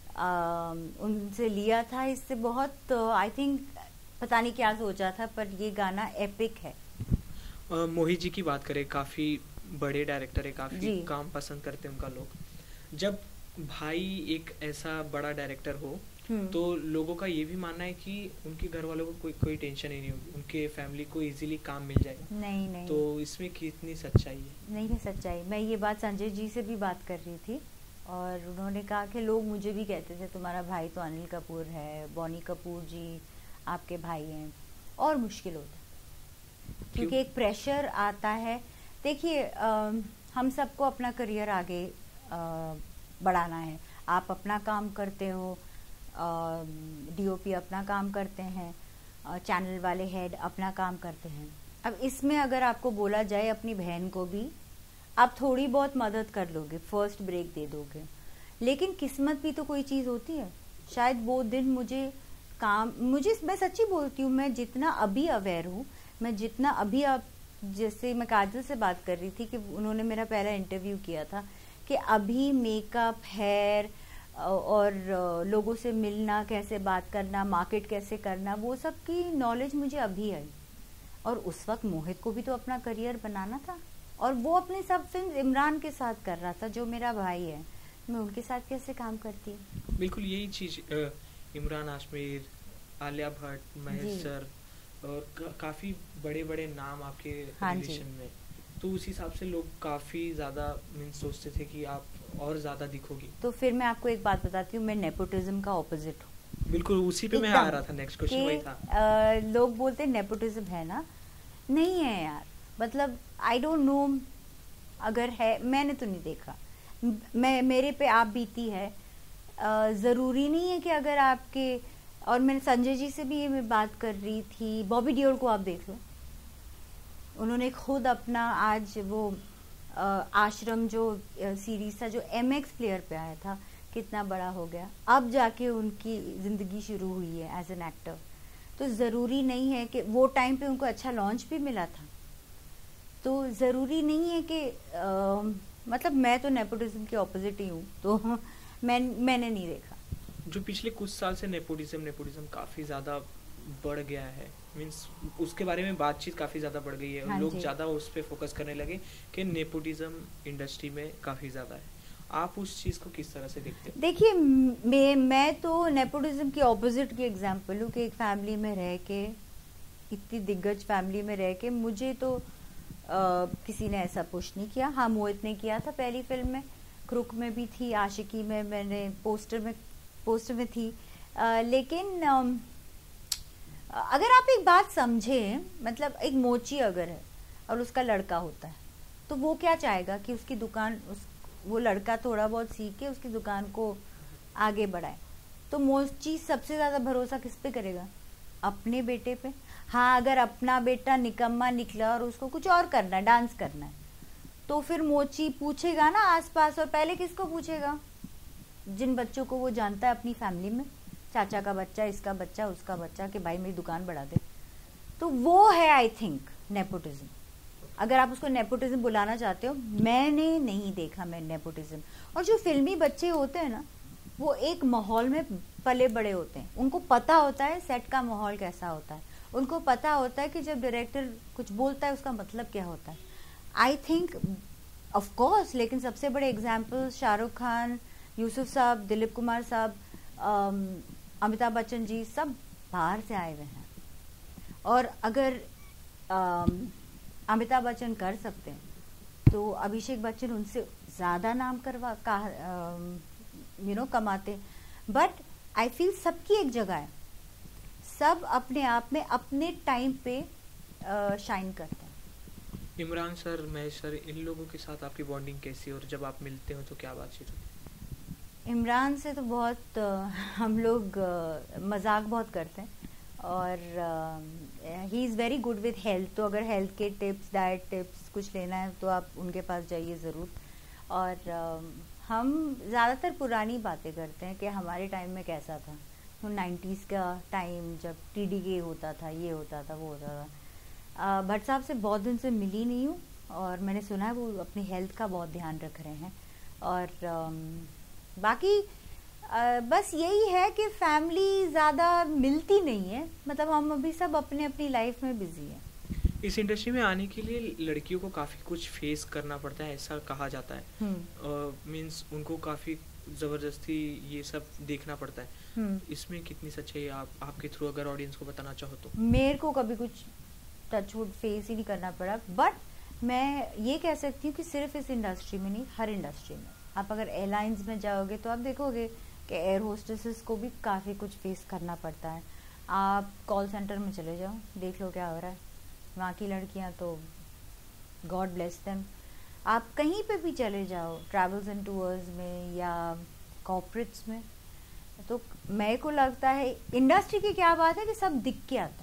उनसे लिया था, इससे बहुत आई थिंक पता नहीं क्या सोचा था, पर ये गाना एपिक है। मोहित जी की बात करें, काफ़ी बड़े डायरेक्टर है, काफ़ी काम पसंद करते हैं उनका लोग। जब भाई एक ऐसा बड़ा डायरेक्टर हो तो लोगों का ये भी मानना है कि उनके घर वालों को कोई टेंशन ही नहीं होगी, उनके फैमिली को इजीली काम मिल जाएगा। नहीं तो इसमें कितनी सच्चाई है? नहीं है सच्चाई। मैं ये बात संजय जी से भी बात कर रही थी और उन्होंने कहा कि लोग मुझे भी कहते थे तुम्हारा भाई तो अनिल कपूर है, बॉनी कपूर जी आपके भाई हैं, और मुश्किल होता है क्योंकि एक प्रेशर आता है। देखिए हम सबको अपना करियर आगे बढ़ाना है। आप अपना काम करते हो, डीओपी अपना काम करते हैं, चैनल वाले हेड अपना काम करते हैं। अब इसमें अगर आपको बोला जाए अपनी बहन को भी आप थोड़ी बहुत मदद कर लोगे, फर्स्ट ब्रेक दे दोगे, लेकिन किस्मत भी तो कोई चीज़ होती है। शायद वो दिन मैं सच्ची बोलती हूँ, मैं जितना अभी अवेयर हूँ, मैं जितना अभी, आप जैसे मैं काजल से बात कर रही थी कि उन्होंने मेरा पहला इंटरव्यू किया था कि अभी मेकअप, हेयर और लोगों से मिलना, कैसे बात करना, मार्केट कैसे करना, वो सब की नॉलेज मुझे अभी आई। और उस वक्त मोहित को भी तो अपना करियर बनाना था और वो अपने सब फिल्म इमरान के साथ कर रहा था जो मेरा भाई है, मैं उनके साथ कैसे काम करती हूँ। बिल्कुल यही चीज, इमरान हाशमी, आलिया भट्ट, महेश सर और काफी बड़े बड़े नाम आपके रिलेशन में, तो उस हिसाब से लोग काफी ज्यादा सोचते थे कि आप और ज्यादा दिखोगी। तो फिर मैं आपको एक बात बताती हूँ, मैं नेपोटिज्म का ऑपोजिट हूँ। बिल्कुल उसी पे मैं आ रहा था, नेक्स्ट क्वेश्चन वही था। लोग बोलते हैं नेपोटिज्म है ना, नहीं है यार, मतलब आई डोंट नो, अगर है मैंने तो नहीं देखा, मेरे पे आप बीती है। ज़रूरी नहीं है कि अगर आपके, और मैंने संजय जी से भी ये मैं बात कर रही थी, बॉबी डियोल को आप देख लो, उन्होंने खुद अपना आज वो आश्रम जो सीरीज था जो MX प्लेयर पे आया था, कितना बड़ा हो गया, अब जाके उनकी ज़िंदगी शुरू हुई है एज एन एक्टर। तो ज़रूरी नहीं है कि वो टाइम पे उनको अच्छा लॉन्च भी मिला था, तो ज़रूरी नहीं है कि मतलब मैं तो नेपोटिज्म के ऑपोजिट ही हूँ, तो मैंने नहीं देखा। जो पिछले कुछ साल से नेपोटिज्म काफ़ी ज़्यादा बढ़ गया है, मीन्स उसके बारे में बातचीत काफ़ी ज़्यादा बढ़ गई है। हाँ, लोग ज़्यादा उस पर फोकस करने लगे कि नेपोटिज्म इंडस्ट्री में काफ़ी ज़्यादा है। आप उस चीज़ को किस तरह से देखते हैं? देखिए मैं तो नेपोटिज्म के ऑपोजिट की एग्जांपल हूँ कि एक फैमिली में रह के, इतनी दिग्गज फैमिली में रह के, मुझे तो किसी ने ऐसा पुश नहीं किया। हाँ, मोहित ने किया था पहली फिल्म में, क्रुक में भी थी, आशिकी में मैंने पोस्टर में थी, लेकिन अगर आप एक बात समझें, मतलब एक मोची अगर है और उसका लड़का होता है, तो वो क्या चाहेगा कि उसकी दुकान, वो लड़का थोड़ा बहुत सीख के उसकी दुकान को आगे बढ़ाए। तो मोची सबसे ज़्यादा भरोसा किस पे करेगा? अपने बेटे पे। हाँ, अगर अपना बेटा निकम्मा निकला और उसको कुछ और करना है, डांस करना है, तो फिर मोची पूछेगा ना आसपास, और पहले किसको पूछेगा? जिन बच्चों को वो जानता है अपनी फैमिली में, चाचा का बच्चा, इसका बच्चा, उसका बच्चा, कि भाई मेरी दुकान बढ़ा दे। तो वो है आई थिंक नेपोटिज्म, अगर आप उसको नेपोटिज्म बुलाना चाहते हो। मैंने नहीं देखा मैं नेपोटिज्म। और जो फिल्मी बच्चे होते हैं ना, वो एक माहौल में पले बड़े होते हैं, उनको पता होता है सेट का माहौल कैसा होता है, उनको पता होता है कि जब डायरेक्टर कुछ बोलता है उसका मतलब क्या होता है. आई थिंक ऑफ कोर्स, लेकिन सबसे बड़े एग्जाम्पल शाहरुख खान, यूसुफ साहब, दिलीप कुमार साहब, अमिताभ बच्चन जी सब बाहर से आए हुए हैं. और अगर अमिताभ बच्चन कर सकते हैं तो अभिषेक बच्चन उनसे ज़्यादा नाम कमाते. बट आई फील सबकी एक जगह है, सब अपने आप में अपने टाइम पे शाइन करते हैं. इमरान सर, महेश सर, इन लोगों के साथ आपकी बॉन्डिंग कैसी है और जब आप मिलते हो तो क्या बातचीत होती है? इमरान से तो बहुत हम लोग मजाक बहुत करते हैं और he is very good with health. तो अगर हेल्थ के टिप्स, डाइट टिप्स कुछ लेना है तो आप उनके पास जाइए ज़रूर. और हम ज़्यादातर पुरानी बातें करते हैं कि हमारे टाइम में कैसा था. तो 90s का टाइम जब TDK होता था, ये होता था, वो होता था. भट्ट साहब से बहुत दिन से मिली नहीं हूँ और मैंने सुना है वो अपनी हेल्थ का बहुत ध्यान रख रहे हैं. और बाकी बस यही है कि फैमिली ज़्यादा मिलती नहीं है, मतलब हम अभी सब अपने अपनी लाइफ में बिजी हैं. इस इंडस्ट्री में आने के लिए लड़कियों को काफ़ी कुछ फेस करना पड़ता है, ऐसा कहा जाता है. मीन्स उनको काफ़ी ज़बरदस्ती ये सब देखना पड़ता है. इसमें कितनी सच्चाई है आपके थ्रू अगर ऑडियंस को बताना चाहो तो? मेरे को कभी कुछ टचवुड फेस ही नहीं करना पड़ा. बट मैं ये कह सकती हूँ कि सिर्फ इस इंडस्ट्री में नहीं, हर इंडस्ट्री में. आप अगर एयरलाइंस में जाओगे तो आप देखोगे कि एयर होस्टेसेस को भी काफ़ी कुछ फेस करना पड़ता है. आप कॉल सेंटर में चले जाओ, देख लो क्या हो रहा है. वहाँ की लड़कियाँ तो गॉड ब्लेस देम. आप कहीं पे भी चले जाओ, ट्रैवल्स एंड टूर्स में या कॉर्पोरेट्स में, तो मेरे को लगता है इंडस्ट्री की क्या बात है कि सब दिख के आता है.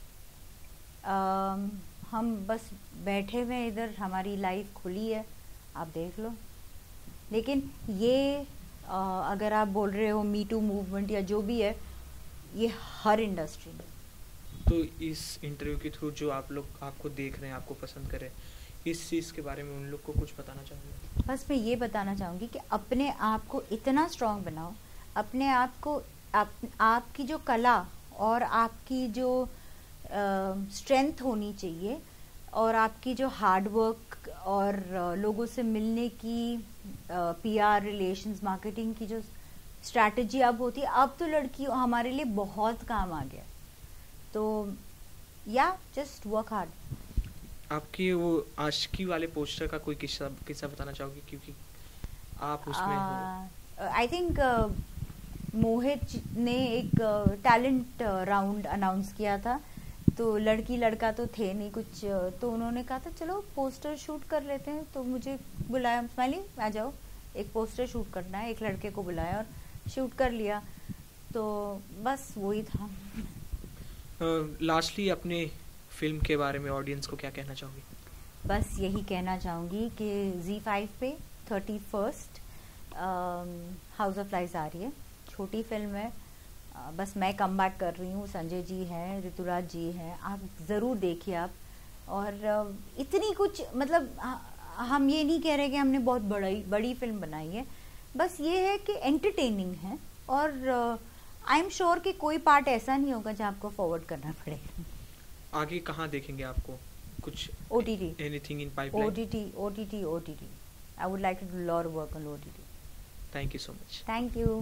हम बस बैठे हुए इधर, हमारी लाइफ खुली है, आप देख लो. लेकिन ये अगर आप बोल रहे हो मी टू मूवमेंट या जो भी है, ये हर इंडस्ट्री में. तो इस इंटरव्यू के थ्रू जो आप लोग आपको देख रहे हैं, आपको पसंद कर रहे हैं, इस चीज़ के बारे में उन लोग को कुछ बताना चाहूँगी? बस मैं ये बताना चाहूँगी कि अपने आप को इतना स्ट्रांग बनाओ, अपने आप को आपकी जो कला और आपकी जो स्ट्रेंथ होनी चाहिए और आपकी जो हार्ड वर्क और लोगों से मिलने की PR, रिलेशंस, मार्केटिंग की जो स्ट्रैटेजी अब होती है, अब तो लड़की हमारे लिए बहुत काम आ गया. तो या जस्ट वर्क हार्ड. आपकी वो आशिकी वाले पोस्टर का कोई किस्सा बताना चाहोगे, क्योंकि आप उसमें हो? आई थिंक मोहित ने एक टैलेंट राउंड अनाउंस किया था, तो लड़की लड़का तो थे नहीं कुछ, तो उन्होंने कहा था चलो पोस्टर शूट कर लेते हैं. तो मुझे बुलाया, स्माइली आ जाओ, एक पोस्टर शूट करना है. एक लड़के को बुलाया और शूट कर लिया. तो बस वही था. लास्टली अपने फिल्म के बारे में ऑडियंस को क्या कहना चाहोगी? बस यही कहना चाहूँगी कि ZEE5 पे 31st हाउस ऑफ लाइज आ रही है. छोटी फिल्म है, बस मैं कम बैक कर रही हूँ. संजय जी हैं, ऋतुराज जी हैं, आप ज़रूर देखिए आप. और इतनी कुछ मतलब हम ये नहीं कह रहे कि हमने बहुत बड़ी फिल्म बनाई है, बस ये है कि एंटरटेनिंग है. और आई एम श्योर कि कोई पार्ट ऐसा नहीं होगा जहाँ आपको फॉरवर्ड करना पड़े. आगे कहाँ देखेंगे आपको? कुछ OTT, anything in pipeline? OTT. I would like to do lot of work on OTT. Thank you so much. Thank you.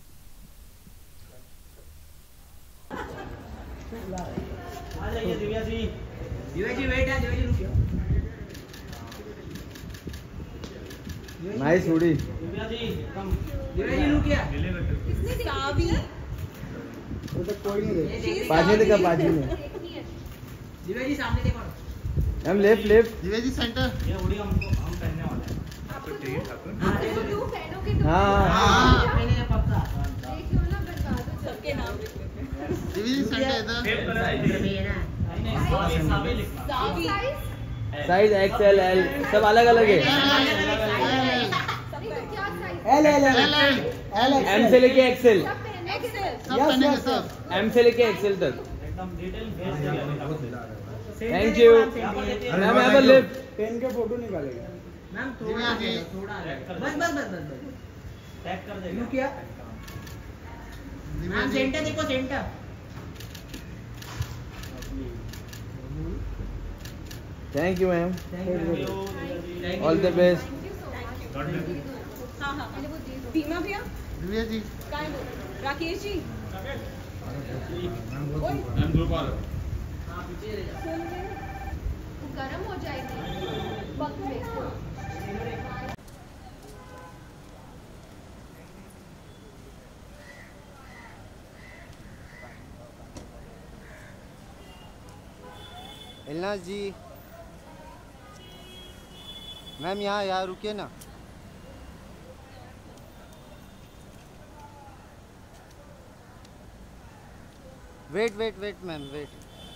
Divya ji wait है, दिव्या जी रुकिए. नाइस उड़ी. दिव्या जी कम. दिव्या जी रुकिए. सावी वो तो कोई नहीं देख. बाजू देखा, बाजू में. दिव्या जी सामने देखो. हम लेफ्ट. दिव्या जी सेंटर. ये उड़ी हम पहनने वाले हैं. आपको दो पहनोगे तो हाँ पहने पक्का. देखियो ना, बता दो सबके नाम लिख लेते हैं. दिव्या जी सेंटर इधर. साइज XL L सब अलग अलग है. L M से लेके XL. M से लेके XL तक. Thank you ma'am. यहाँ पर लिफ्ट पेन के फोटो निकालेगा मैम. थोड़ा बस टैग कर देगा. क्या मैम? सेंटर देखो, centre. Thank you ma'am, all the best. Bhima भैया, दिव्या जी, राकेश जी, गर्म हो जाएगी वक्त में। इल्नाज जी, मैम यहाँ रुकिए ना। Wait wait wait ma'am, wait.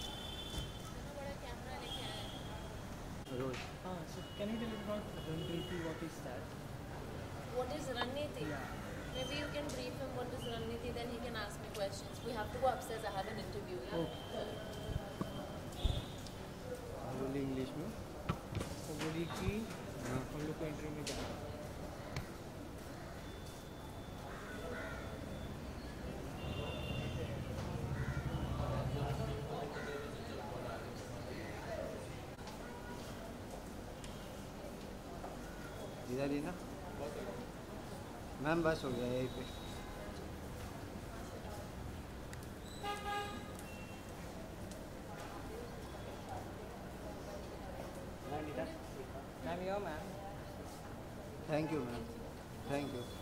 Can you tell about Ranneeti? What is that? What is Ranneeti? Maybe you can brief him what is Ranneeti, then he can ask me questions. We have to go upstairs. I have an interview. Yeah? बोली इंग्लिश में। तो बोली कि हम लोग को इंटरव्यू में जाना। इधर ही ना मैम, बस हो गया यहीं पे। Thank you ma'am, thank you.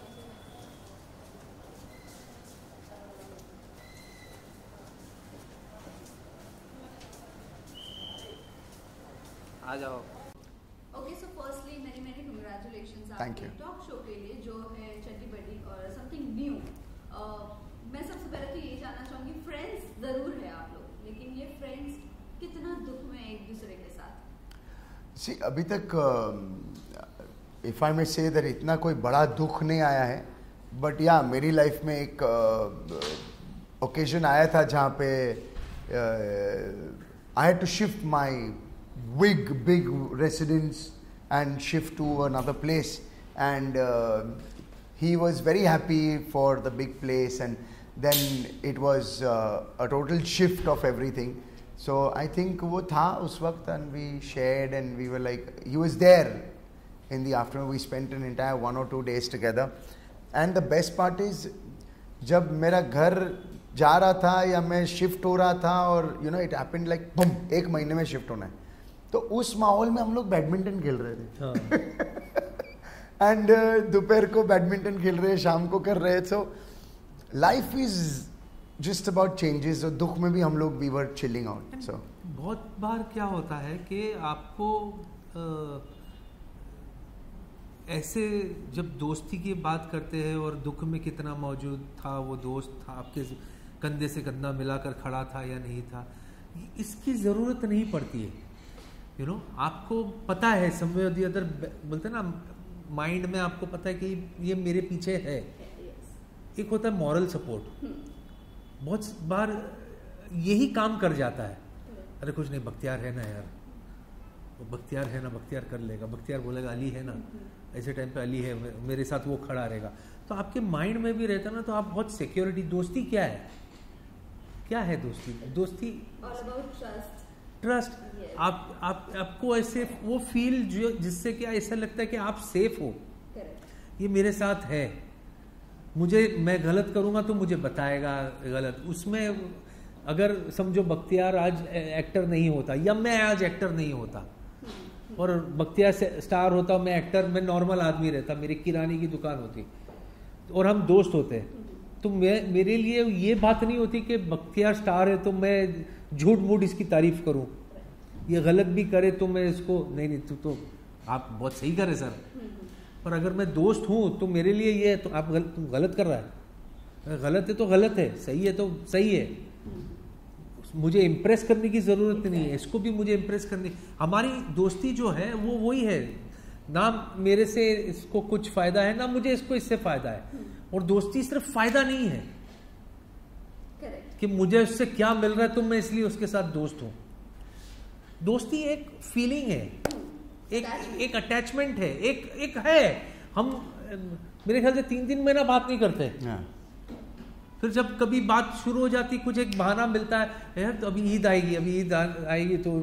आ जाओ। ओके, सो फर्स्टली मेरी congratulations Thank you. Talk show के लिए जो है चड्डी बड्डी और समथिंग न्यू। मैं सबसे पहले तो यही जानना चाहूँगी, फ्रेंड्स ज़रूर है आप लोग, लेकिन ये फ्रेंड्स कितना दुख में एक दूसरे के साथ? सी अभी तक if I may say that इतना कोई बड़ा दुख नहीं आया है, बट या मेरी लाइफ में एक ओकेजन आया था जहाँ पे I had to shift my big residence and shift to another place, and he was very happy for the big place, and then it was a total shift of everything. So I think wo tha us waqt, and we shared, and we were like, he was there in the afternoon. We spent an entire 1 or 2 days together, and the best part is जब मेरा घर जा रहा था या मैं शिफ्ट हो रहा था, और you know it happened like boom, 1 महीने में शिफ्ट होना है, तो उस माहौल में हम लोग बैडमिंटन खेल रहे थे एंड दोपहर को बैडमिंटन खेल रहे, शाम को कर रहे। So life is just about changes, और दुख में भी हम लोग we were chilling out. So बहुत बार क्या होता है कि आपको ऐसे जब दोस्ती की बात करते हैं और दुख में कितना मौजूद था वो दोस्त, था आपके कंधे से कंधा मिलाकर खड़ा था या नहीं था, इसकी ज़रूरत नहीं पड़ती है। यू नो, आपको पता है समवे और दी अदर, बोलते ना माइंड में आपको पता है कि ये मेरे पीछे है। एक होता है मॉरल सपोर्ट, बहुत बार यही काम कर जाता है। अरे कुछ नहीं, बख्तियार है ना यार, वो बख्तियार है ना, बख्तियार कर लेगा, बख्तियार बोलेगा अली है ना, ऐसे टाइम पे अली है, मेरे साथ वो खड़ा रहेगा, तो आपके माइंड में भी रहता ना, तो आप बहुत सिक्योरिटी। दोस्ती क्या है, क्या है दोस्ती? दोस्ती ट्रस्ट। आपको ऐसे वो फील जो जिससे क्या ऐसा लगता है कि आप सेफ हो, ये मेरे साथ है, मैं गलत करूंगा तो मुझे बताएगा गलत। उसमें अगर समझो बख्तियार आज एक्टर नहीं होता या मैं आज एक्टर नहीं होता और बख्तियार स्टार होता, मैं एक्टर, मैं नॉर्मल आदमी रहता, मेरी किराने की दुकान होती और हम दोस्त होते, तो मेरे लिए ये बात नहीं होती कि बख्तियार स्टार है तो मैं झूठ मूठ इसकी तारीफ करूं, ये गलत भी करे तो मैं इसको नहीं तू तो आप बहुत सही करे सर, पर अगर मैं दोस्त हूं तो मेरे लिए ये है तो आप तुम गलत कर रहा है, गलत है तो गलत है, सही है तो सही है। मुझे इम्प्रेस करने की जरूरत नहीं है, इसको भी मुझे इम्प्रेस करनी। हमारी दोस्ती जो है वो वही है ना, मेरे से इसको कुछ फायदा है ना मुझे इसको इससे फायदा है। और दोस्ती सिर्फ फायदा नहीं है कि मुझे उससे क्या मिल रहा है तो मैं इसलिए उसके साथ दोस्त हूं। दोस्ती एक फीलिंग है, एक अटैचमेंट है, एक है। हम मेरे ख्याल से 3 महीना बात नहीं करते, फिर जब कभी बात शुरू हो जाती, कुछ एक बहाना मिलता है, यार तो अभी ईद आएगी तो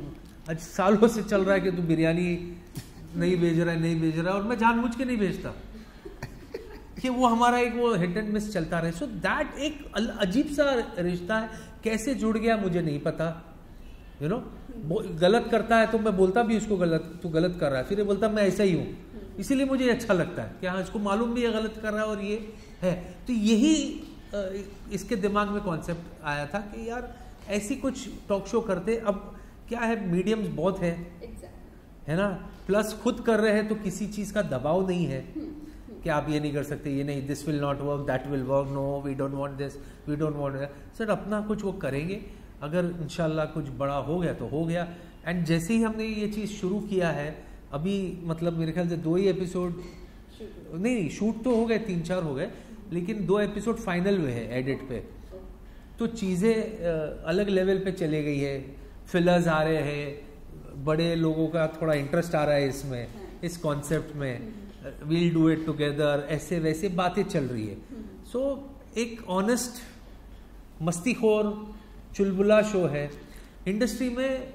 आज सालों से चल रहा है कि तू बिरयानी नहीं भेज रहा है और मैं जानबूझ के नहीं भेजता कि वो हमारा एक वो हिट एंड मिस चलता रहे. सो दैट एक अजीब सा रिश्ता है. कैसे जुड़ गया मुझे नहीं पता. यू नो गलत करता है तो मैं बोलता भी उसको तू गलत कर रहा है, फिर ये बोलता मैं ऐसा ही हूँ. इसीलिए मुझे अच्छा लगता है कि हाँ इसको मालूम भी है गलत कर रहा है और ये है. तो यही इसके दिमाग में कॉन्सेप्ट आया था कि यार ऐसी कुछ टॉक शो करते. अब क्या है मीडियम्स बहुत है, है ना, प्लस खुद कर रहे हैं तो किसी चीज़ का दबाव नहीं है कि आप ये नहीं कर सकते, ये नहीं, this will not work, that will work, no we don't want this, we don't want that. Sir अपना कुछ वो करेंगे. अगर इंशाल्लाह कुछ बड़ा हो गया तो हो गया. एंड जैसे ही हमने ये चीज़ शुरू किया है, अभी मतलब मेरे ख्याल से 2 ही एपिसोड नहीं शूट तो हो गए, 3-4 हो गए, लेकिन 2 एपिसोड फाइनल हुए हैं एडिट पे. तो चीज़ें अलग लेवल पे चले गई है. फिलर्स आ रहे हैं, बड़े लोगों का थोड़ा इंटरेस्ट आ रहा है इसमें, इस कॉन्सेप्ट में. वील डू इट टुगेदर, ऐसे वैसे बातें चल रही है. सो एक ऑनेस्ट मस्तीखोर चुलबुला शो है. इंडस्ट्री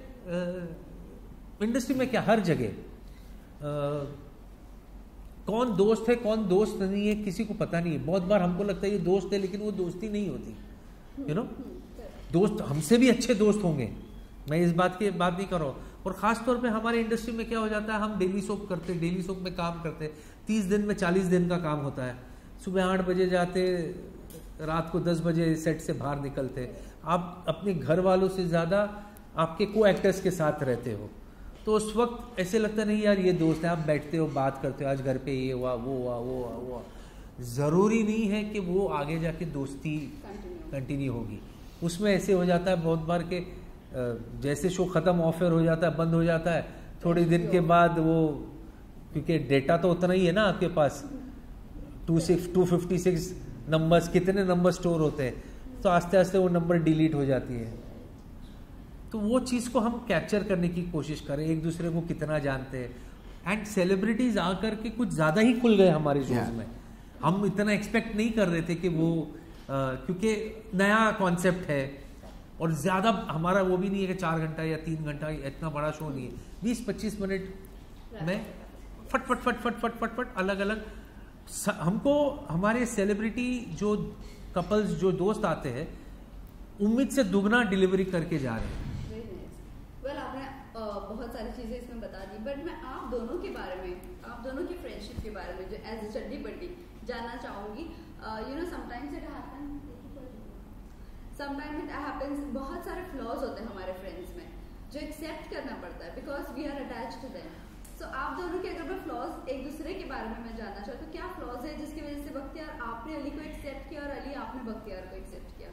में क्या हर जगह कौन दोस्त है कौन दोस्त नहीं है किसी को पता नहीं है. बहुत बार हमको लगता है ये दोस्त है, लेकिन वो दोस्ती नहीं होती. यू नो दोस्त हमसे भी अच्छे दोस्त होंगे, मैं इस बात की बात नहीं कर रहा हूँ. और ख़ास तौर पे हमारे इंडस्ट्री में क्या हो जाता है, हम डेली सोप करते, डेली सोप में काम करते, 30 दिन में 40 दिन का काम होता है. सुबह 8 बजे जाते, रात को 10 बजे सेट से बाहर निकलते. आप अपने घर वालों से ज़्यादा आपके को एक्टर्स के साथ रहते हो, तो उस वक्त ऐसे लगता नहीं यार ये दोस्त है. आप बैठते हो, बात करते हो, आज घर पे ये हुआ, वो हुआ, वो हुआ, वो हुआ. ज़रूरी नहीं है कि वो आगे जाके दोस्ती कंटिन्यू होगी. उसमें ऐसे हो जाता है बहुत बार के जैसे शो ख़त्म, ऑफर हो जाता है, बंद हो जाता है, थोड़े दिन के बाद वो, क्योंकि डेटा तो उतना ही है ना आपके पास, 256 नंबर्स, कितने नंबर स्टोर होते हैं, तो आस्ते आस्ते वो नंबर डिलीट हो जाती है. तो वो चीज़ को हम कैप्चर करने की कोशिश करें, एक दूसरे को कितना जानते हैं. एंड सेलिब्रिटीज आकर के कुछ ज़्यादा ही खुल गए हमारे शोज में. हम इतना एक्सपेक्ट नहीं कर रहे थे कि वो क्योंकि नया कॉन्सेप्ट है और ज़्यादा हमारा वो भी नहीं है कि 4 घंटा या 3 घंटा, इतना बड़ा शो नहीं है. 20-25 मिनट में फट फट फट फट फट फट फट अलग अलग. हमको हमारे सेलिब्रिटी जो कपल्स जो दोस्त आते हैं उम्मीद से दुगना डिलीवरी करके जा रहे हैं. वेल आपने बहुत सारी चीज़ें इसमें बता दी, बट मैं आप दोनों के बारे में, आप दोनों की फ्रेंडशिप के बारे में जो एज ए चड्डी बड्डी जानना चाहूँगी. You know sometimes it happens, बहुत सारे फ्लॉज होते हैं हमारे फ्रेंड्स में जो एक्सेप्ट करना पड़ता है because we are attach to them. So आप दोनों के अगर मैं फ्लॉज एक दूसरे के बारे में मैं जानना चाहती हूँ, क्या फ्लॉज है जिसकी वजह से बख्तियार आपने अली को एक्सेप्ट किया और अली आपने बख्तियार को एक्सेप्ट किया?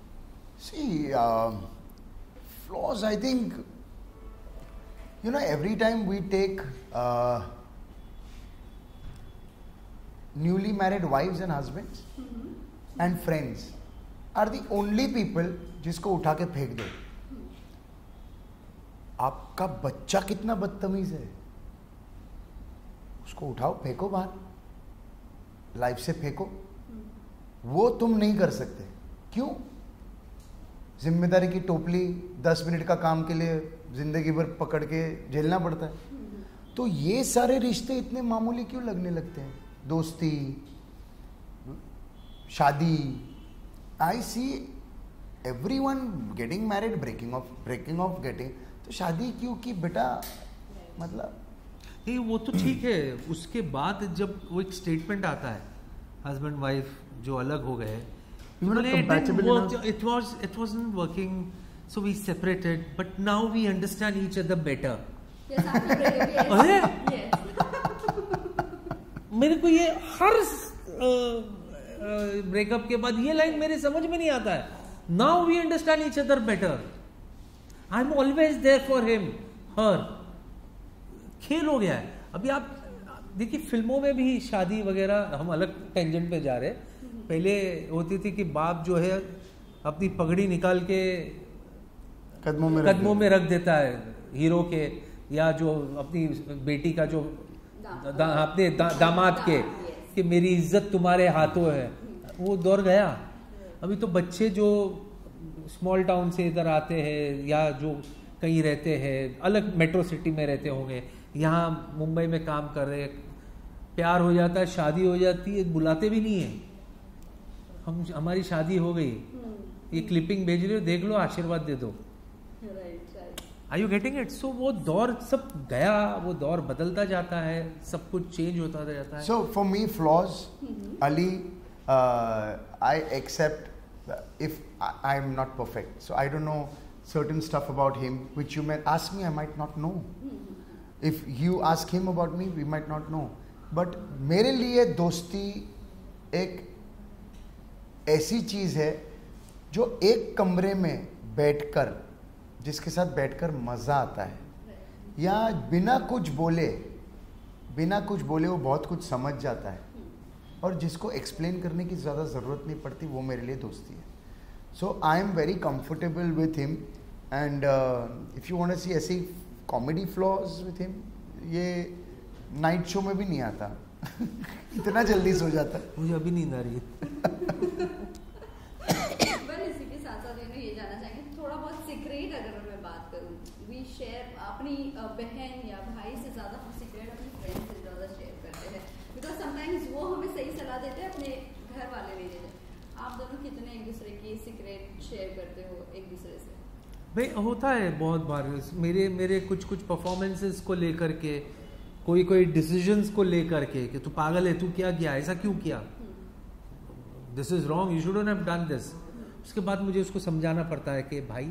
See, flaws, I think, you know, every time we take newly married wives and husbands and friends are the only people जिसको उठा के फेंक दो. आपका बच्चा कितना बदतमीज है, उसको उठाओ, फेंको बाहर, लाइफ से फेंको. वो तुम नहीं कर सकते. क्यों? जिम्मेदारी की टोपली 10 मिनट का काम के लिए जिंदगी भर पकड़ के झेलना पड़ता है. तो ये सारे रिश्ते इतने मामूली क्यों लगने लगते हैं? दोस्ती, शादी, I see everyone getting married, breaking off getting. तो शादी क्यों की बेटा, मतलब नहीं वो तो ठीक है. उसके बाद जब वो एक स्टेटमेंट आता है हस्बैंड वाइफ जो अलग हो गए, it wasn't working, so we separated, but now we understand each other better. अरे मेरे को ये हर ब्रेकअप के बाद ये लाइन मेरे समझ में नहीं आता है. Now we understand each other better. I'm always there for him, her. खेल हो गया है. अभी आप देखिए फिल्मों में भी शादी वगैरह, हम अलग टेंजेंट पे जा रहे हैं. पहले होती थी कि बाप जो है अपनी पगड़ी निकाल के कदमों में रख देता है हीरो के, या जो अपनी बेटी का जो अपने दामाद के, कि मेरी इज्जत तुम्हारे हाथों है. वो दौर गया. अभी तो बच्चे जो स्मॉल टाउन से इधर आते हैं या जो कहीं रहते हैं, अलग मेट्रो सिटी में रहते होंगे, यहाँ मुंबई में काम कर रहे, प्यार हो जाता है, शादी हो जाती है, बुलाते भी नहीं है, हमारी शादी हो गई, ये क्लिपिंग भेज रहे हो, देख लो, आशीर्वाद दे दो। Are you getting it? So वो दौर सब गया, वो दौर बदलता जाता है, सब कुछ चेंज होता जाता है। So for me, flaws, Ali, I accept if I am not perfect. So I don't know certain stuff about him which you may ask me, I might not know. If you ask him about me, we might not know. But मेरे लिए दोस्ती एक ऐसी चीज़ है जो एक कमरे में बैठकर, जिसके साथ बैठकर मज़ा आता है, या बिना कुछ बोले वो बहुत कुछ समझ जाता है, और जिसको एक्सप्लेन करने की ज़्यादा ज़रूरत नहीं पड़ती, वो मेरे लिए दोस्ती है। So I am very comfortable with him, and if you want to see ऐसी कॉमेडी फ्लॉज विथ हिम, ये नाइट शो में भी नहीं आता इतना जल्दी सो जाता है। मुझे अभी नींद आ रही है। इसी के साथ साथ ये जानना चाहेंगे, थोड़ा बहुत सीक्रेट अगर मैं बात करूँ, वी शेयर अपनी बहन या भाई से ज़्यादा हम सीक्रेट अपनी फ्रेंड से ज़्यादा शेयर करते हैं, बिकॉज समटाइम्स वो हमें सही सलाह देते हैं, अपने घर वाले नहीं देते। आप दोनों कितने एक दूसरे की सीक्रेट शेयर करते हो एक दूसरे से? भाई होता है बहुत बार, मेरे कुछ परफॉर्मेंसेस को लेकर के, कोई डिसीजंस को लेकर के कि तू पागल है, तू क्या किया, ऐसा क्यों किया, this is wrong, you shouldn't have done this. उसके बाद मुझे उसको समझाना पड़ता है कि भाई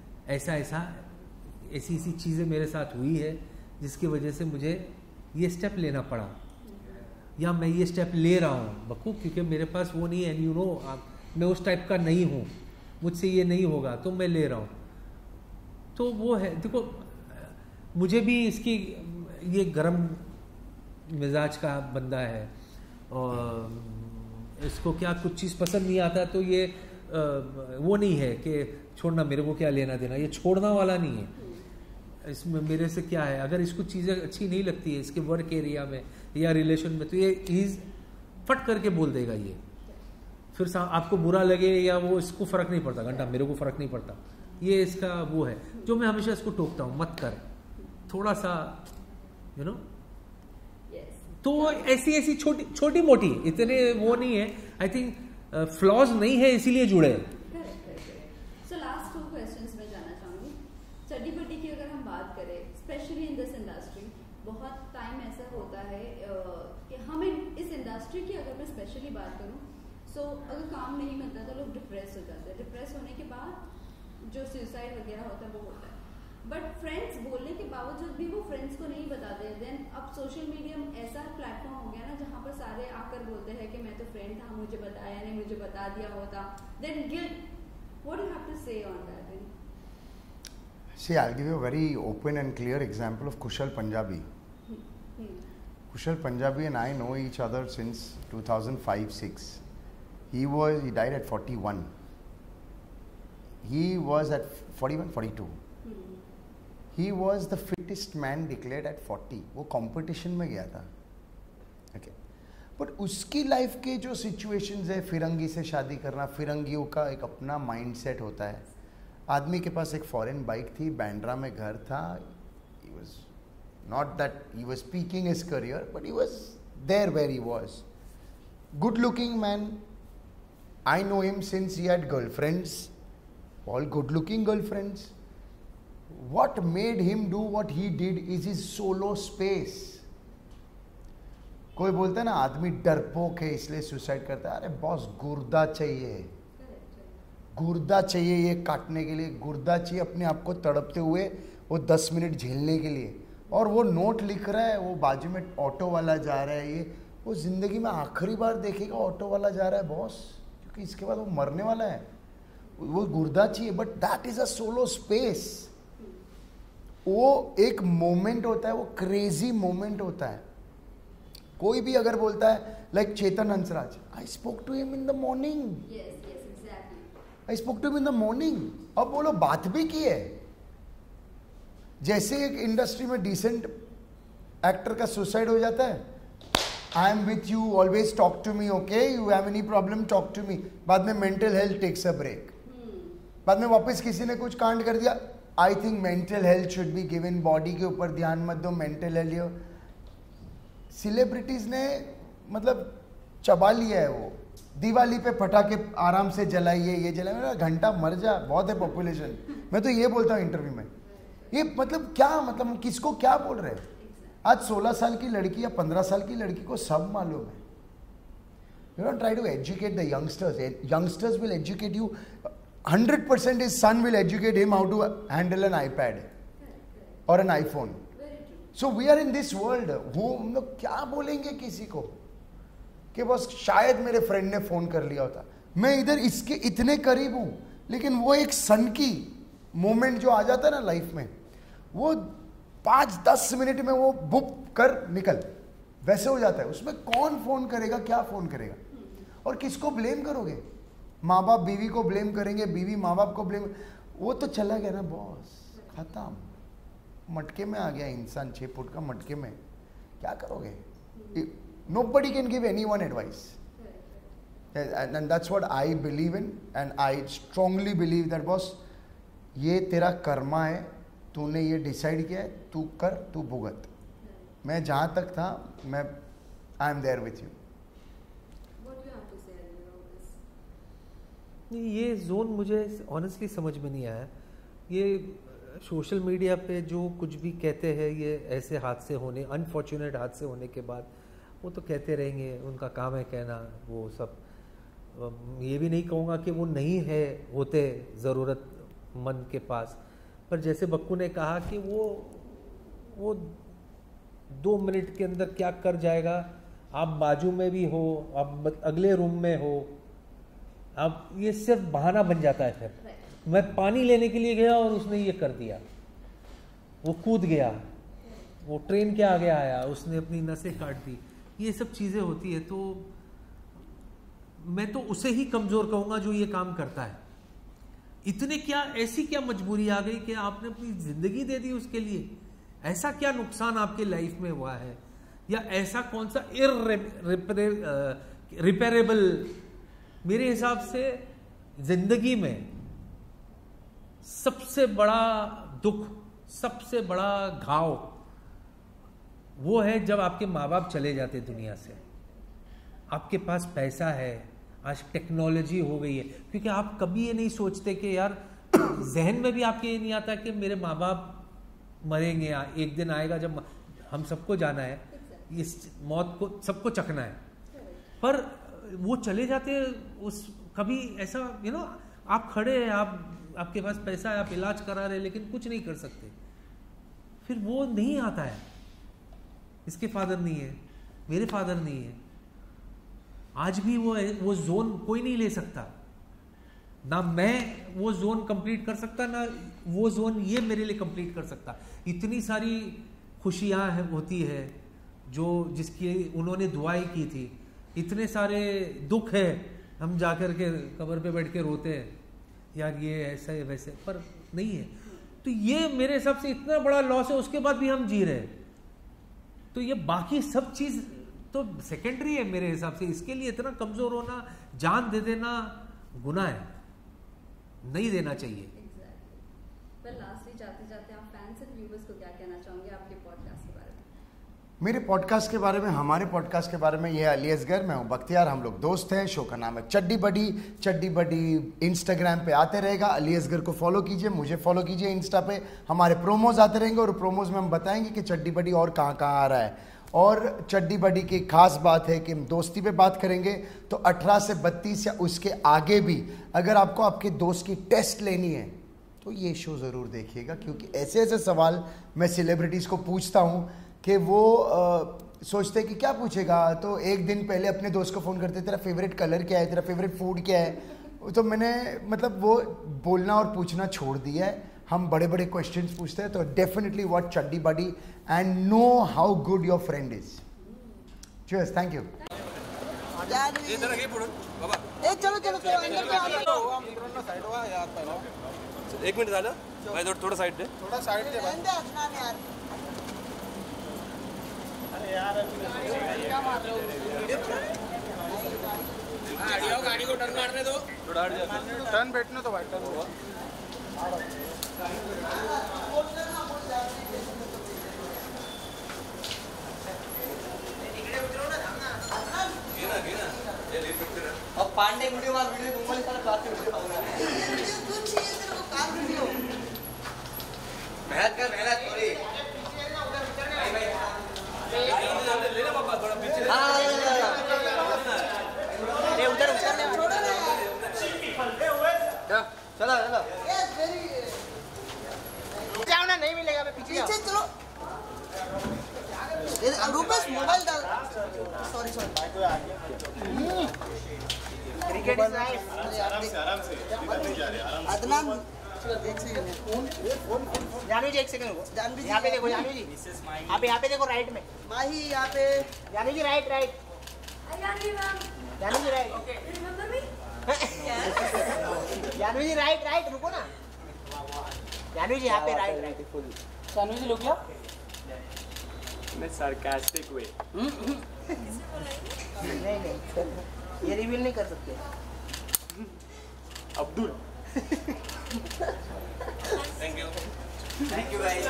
ऐसी चीज़ें मेरे साथ हुई है जिसकी वजह से मुझे ये स्टेप लेना पड़ा, या मैं ये स्टेप ले रहा हूँ बक्कू, क्योंकि मेरे पास वो नहीं है, एंड यू नो मैं उस टाइप का नहीं हूँ, मुझसे ये नहीं होगा, तो मैं ले रहा हूँ। तो वो है, देखो मुझे भी इसकी, ये गरम मिजाज का बंदा है, और इसको क्या कुछ चीज़ पसंद नहीं आता, तो ये वो नहीं है कि छोड़ना, मेरे को क्या लेना देना, ये छोड़ना वाला नहीं है। इसमें मेरे से क्या है, अगर इसको चीज़ें अच्छी नहीं लगती है इसके वर्क एरिया में या रिलेशन में, तो ये चीज़ फट करके बोल देगा, ये फिर आपको बुरा लगे या वो, इसको फ़र्क नहीं पड़ता, घंटा मेरे को फ़र्क नहीं पड़ता, ये इसका वो है जो मैं हमेशा इसको टोकता हूँ, मत कर, थोड़ा सा यू नो। तो ऐसी छोटी मोटी, इतने वो नहीं है, आई थिंक फ्लॉज नहीं है इसीलिए जुड़े। सो लास्ट 2 क्वेश्चंस में जाना चाहूँगी। चड्डी बड्डी की अगर हम बात करें, स्पेशली इन दिस इंडस्ट्री, बहुत टाइम ऐसा होता है कि हम इस इंडस्ट्री की अगर मैं स्पेशली बात करूँ, सो अगर काम नहीं मिलता तो लोग डिप्रेस हो जाते हैं, डिप्रेस होने के बाद जो सुसाइड वगैरह होता है वो होता है, बट फ्रेंड्स बोलने के बावजूद भी वो फ्रेंड्स को नहीं बताते। देन अब सोशल मीडिया ऐसा प्लेटफॉर्म हो गया ना जहाँ पर सारे आकर बोलते हैं कि मैं तो फ्रेंड था, मुझे बताया नहीं, मुझे बता दिया होता, then guilt, what you have to say on that? See, I'll give you a very open and clear example of Kushal Punjabi. Kushal Punjabi and I know each other since 2005-06. He died at 41. He was at 41-42. He was the fittest man declared at 40. वो कंपटीशन में गया था, okay. बट उसकी लाइफ के जो सिचुएशंस है, फिरंगी से शादी करना, फिरंगियों का एक अपना माइंडसेट होता है। आदमी के पास एक फॉरेन बाइक थी, बैंड्रा में घर था, he was not that he was peaking his career, but he was there where he was. Good looking man. I know him since he had girlfriends, all good looking girlfriends. What made him do what he did is his solo space. कोई बोलता है ना आदमी डरपोक है इसलिए सुसाइड करता है, अरे बॉस गुर्दा चाहिए, गुर्दा चाहिए ये काटने के लिए, गुर्दा चाहिए अपने आप को तड़पते हुए वो 10 मिनट झेलने के लिए। और वो नोट लिख रहा है, वो बाजू में ऑटो वाला जा रहा है, ये वो जिंदगी में आखिरी बार देखेगा ऑटो वाला जा रहा है बॉस, क्योंकि इसके बाद वो मरने वाला है, वो गुर्दा चाहिए। But that is a solo space. वो एक मोमेंट होता है, वो क्रेजी मोमेंट होता है। कोई भी अगर बोलता है like Chetan Hansraj, I spoke to him in the morning, I spoke to him in the morning. अब बोलो बात भी की है। जैसे एक इंडस्ट्री में डिसेंट एक्टर का सुसाइड हो जाता है, I am with you, always talk to me, okay, you have any problem talk to me. बाद में mental health takes a break, बाद में वापस किसी ने कुछ कांड कर दिया, I think mental health should be given. Body के ऊपर ध्यान मत दो, मेंटल हेल्थ. सेलिब्रिटीज ने मतलब चबा लिया है. वो दिवाली पे पटाखे आराम से जलाइए, ये जलाइए. मेरा घंटा मर जा, बहुत है पॉपुलेशन. मैं तो ये बोलता हूँ इंटरव्यू में. ये मतलब क्या, मतलब किसको क्या बोल रहे हैं. आज 16 साल की लड़की या 15 साल की लड़की को सब मालूम है. You don't try to educate the youngsters. Youngsters will educate you. 100% his son will educate him how to handle an iPad or an iPhone. So we are in this world. हम लोग क्या बोलेंगे किसी को कि बस शायद मेरे फ्रेंड ने फोन कर लिया होता. मैं इधर इसके इतने करीब हूँ, लेकिन वो एक सन की मोमेंट जो आ जाता है ना लाइफ में, वो 5-10 मिनट में वो बुक कर निकल वैसे हो जाता है. उसमें कौन फोन करेगा, क्या फोन करेगा, और किसको ब्लेम करोगे. माँ बाप बीवी को ब्लेम करेंगे, बीवी माँ बाप को ब्लेम. वो तो चला गया ना बॉस, खत्म. मटके में आ गया इंसान, 6 फुट का मटके में. क्या करोगे. Nobody can give anyone advice. And that's what I believe in, and I strongly believe that boss, ये तेरा कर्मा है, तूने ये डिसाइड किया है, तू कर, तू भुगत. मैं जहाँ तक था, मैं I am there with you. What do you have to say about this? ये जोन मुझे ऑनेस्टली समझ में नहीं आया. ये सोशल मीडिया पे जो कुछ भी कहते हैं, ये ऐसे हादसे होने, अनफॉर्चुनेट हादसे होने के बाद वो तो कहते रहेंगे, उनका काम है कहना. वो सब ये भी नहीं कहूँगा कि वो नहीं है होते ज़रूरतमंद के पास. पर जैसे बक्कू ने कहा कि वो 2 मिनट के अंदर क्या कर जाएगा. आप बाजू में भी हो, आप अगले रूम में हो, आप ये सिर्फ बहाना बन जाता है. फिर मैं पानी लेने के लिए गया और उसने ये कर दिया, वो कूद गया, वो ट्रेन के आगे आया, उसने अपनी नसें काट दी. ये सब चीज़ें होती है. तो मैं तो उसे ही कमज़ोर कहूँगा जो ये काम करता है. इतने क्या, ऐसी क्या मजबूरी आ गई कि आपने अपनी ज़िंदगी दे दी उसके लिए. ऐसा क्या नुकसान आपके लाइफ में हुआ है, या ऐसा कौन सा रिपेरेबल. मेरे हिसाब से ज़िंदगी में सबसे बड़ा दुख, सबसे बड़ा घाव वो है जब आपके माँ बाप चले जाते दुनिया से. आपके पास पैसा है, आज टेक्नोलॉजी हो गई है, क्योंकि आप कभी ये नहीं सोचते कि यार जहन में भी आपके ये नहीं आता कि मेरे माँ बाप मरेंगे, एक दिन आएगा जब हम सबको जाना है, इस मौत को सबको चखना है. पर वो चले जाते उस कभी ऐसा आप खड़े हैं, आपके पास पैसा है, आप इलाज करा रहे, लेकिन कुछ नहीं कर सकते. फिर वो नहीं आता है. इसके फादर नहीं है, मेरे फादर नहीं है. आज भी वो जोन कोई नहीं ले सकता. ना मैं वो जोन कंप्लीट कर सकता, ना वो जोन ये मेरे लिए कंप्लीट कर सकता. इतनी सारी खुशियां होती है जो जिसकी उन्होंने दुआई की थी. इतने सारे दुख है, हम जाकर के कब्र पे बैठ के रोते हैं यार ये ऐसा है वैसे, पर नहीं है. तो ये मेरे हिसाब से इतना बड़ा लॉस है, उसके बाद भी हम जी रहे हैं. तो ये बाकी सब चीज तो सेकेंडरी है मेरे हिसाब से. इसके लिए इतना कमजोर होना, जान दे देना गुनाह है, नहीं देना चाहिए. लास्टली जाते जाते आप फैंस एंड व्यूअर्स को क्या कहना चाहोगे आपके पॉडकास्ट के बारे में? मेरे पॉडकास्ट के बारे में, हमारे पॉडकास्ट के बारे में. ये अली असगर, मैं हूँ बख्तियार, हम लोग दोस्त हैं. शो का नाम है चड्डी बडी. चड्डी बडी इंस्टाग्राम पे आते रहेगा. अली असगर को फॉलो कीजिए, मुझे फॉलो कीजिए इंस्टा पे. हमारे प्रोमोज आते रहेंगे और प्रोमोज में हम बताएंगे कि चड्डी बडी और कहाँ कहाँ आ रहा है. और चड्डी बडी की खास बात है कि दोस्ती पे बात करेंगे तो 18 से 32 या उसके आगे भी अगर आपको आपके दोस्त की टेस्ट लेनी है तो ये शो ज़रूर देखिएगा, क्योंकि ऐसे ऐसे सवाल मैं सेलिब्रिटीज़ को पूछता हूँ कि वो सोचते कि क्या पूछेगा. तो एक दिन पहले अपने दोस्त को फ़ोन करते, तेरा फेवरेट कलर क्या है, तेरा फेवरेट फूड क्या है. तो मैंने मतलब वो बोलना और पूछना छोड़ दिया है. हम बड़े बड़े क्वेश्चंस पूछते हैं. तो definitely watch Chaddi buddy and know how good your friend is. Cheers, thank you. एक मिनिट झालं, थोडं साईड दे. गाड़ी को टर्न मारने दो, थोड़ा टर्न बैठने तो भाई टर्न. पांडे वीडियो मार वीडियो घुमा सारा क्लास में वीडियो खाऊंगा मेहनत कर मेहनत थोड़ी ले ले पापा थोड़ा पीछे ले उधर छोड़ो ना चलो चलो जाओ ना नहीं मिलेगा मैं पीछे चलो रूपेश मोबाइल डाल सॉरी क्रिकेट इज नाइस आराम से अदनान एक सेकंड जानवी जी एक सेकंड जानवी जी यहाँ पे देखो जानवी जी यहाँ पे देखो राइट में माही यहाँ पे Janvi ji right Janvi ji right Janvi ji right रुको ना जानवी जी यहाँ पे राइट जानवी जी लोग sarcastic way. नहीं ये रिवील नहीं कर सकते Abdul. Thank you guys.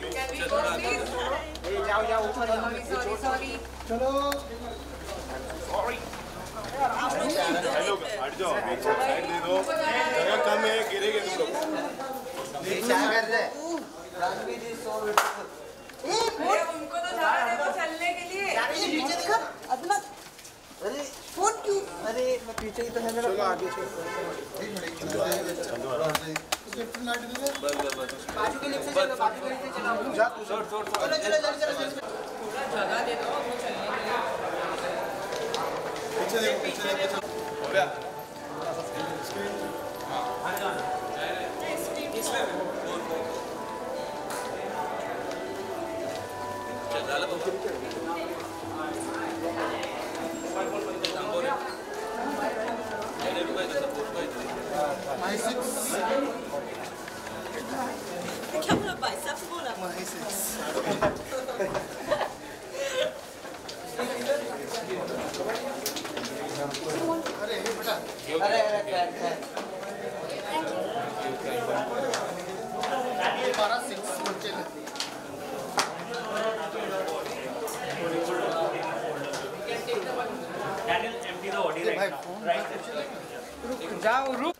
जाओ ऊपर सॉरी चलो Sorry. हेलो हट जाओ साइड दे दो जगह कम है गिरेंगे तुम लोग क्या कर रहे जानवी जी सो उनको तो जाने दो चलने के लिए पीछे देखो अपना अरे फोन क्यों अरे मैं पीछे ही तो है मेरा आगे छोड़ बाजू के लिफ्ट से चलो बाजू के लिफ्ट से चलो जा छोड़ चलो जल्दी जगह दे दो वो चलने के लिए पीछे देखो हो गया क्या बोला बाइसेप्स बोला अरे बेटा अरे हमारा 6 बच्चे हैं Daniel, empty the body right now. Right. जाओ रुक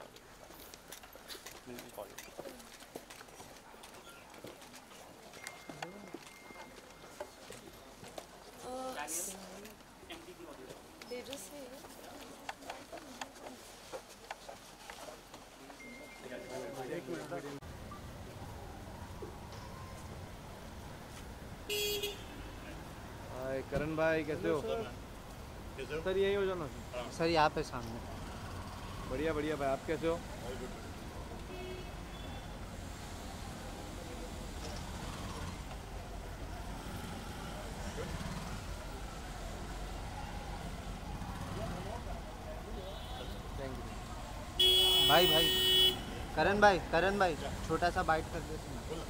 हाय करण भाई कैसे हो सर यही हो जाना सर यहाँ पे सामने बढ़िया बढ़िया भाई आप कैसे हो भाई करण भाई छोटा सा बाइट कर लेते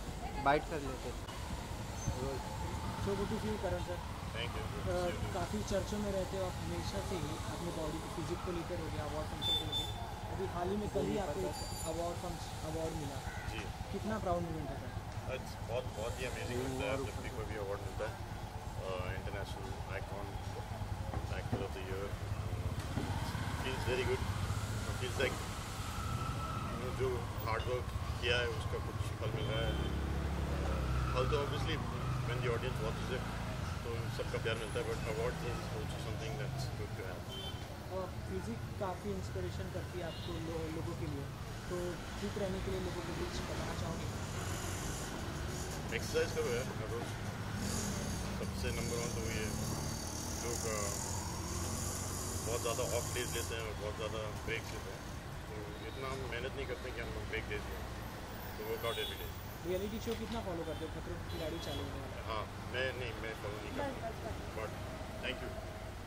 So good to see you, Karan sir. Thank you काफ़ी चर्चों में रहते हो आप हमेशा से ही अपने बॉडी फिजिक को लेकर हो गया अवार्ड फंक्शन को लेकर अभी हाल ही में कल ही आपको एक अवार्ड मिला जी कितना प्राउड मोमेंट है आज बहुत ही अमेजिंग होता है जब भी कोई भी अवार्ड मिलता है international icon actor of the year feels very good feels like जो हार्ड वर्क किया है उसका कुछ फल मिल रहा है also obviously when the audience watches it तो सबका प्यार मिलता है but award is also something that's good to have physique काफ़ी इंस्पिरेशन करती है आपको लोगों के लिए तो फिट रहने के लिए लोगों के बीच बताना चाहोगे एक्सरसाइज करो यार हर रोज सबसे नंबर 1 तो वही है लोग बहुत ज़्यादा ऑफ डेज लेते हैं और बहुत ज़्यादा ब्रेक्स लेते हैं तो इतना हम मेहनत नहीं करते कि हम ब्रेक डेज लें तो workout every day reality show कितना फॉलो करते हो खतरों की खिलाड़ी चालू होने वाला हाँ मैं फॉलो नहीं करता बट थैंक यू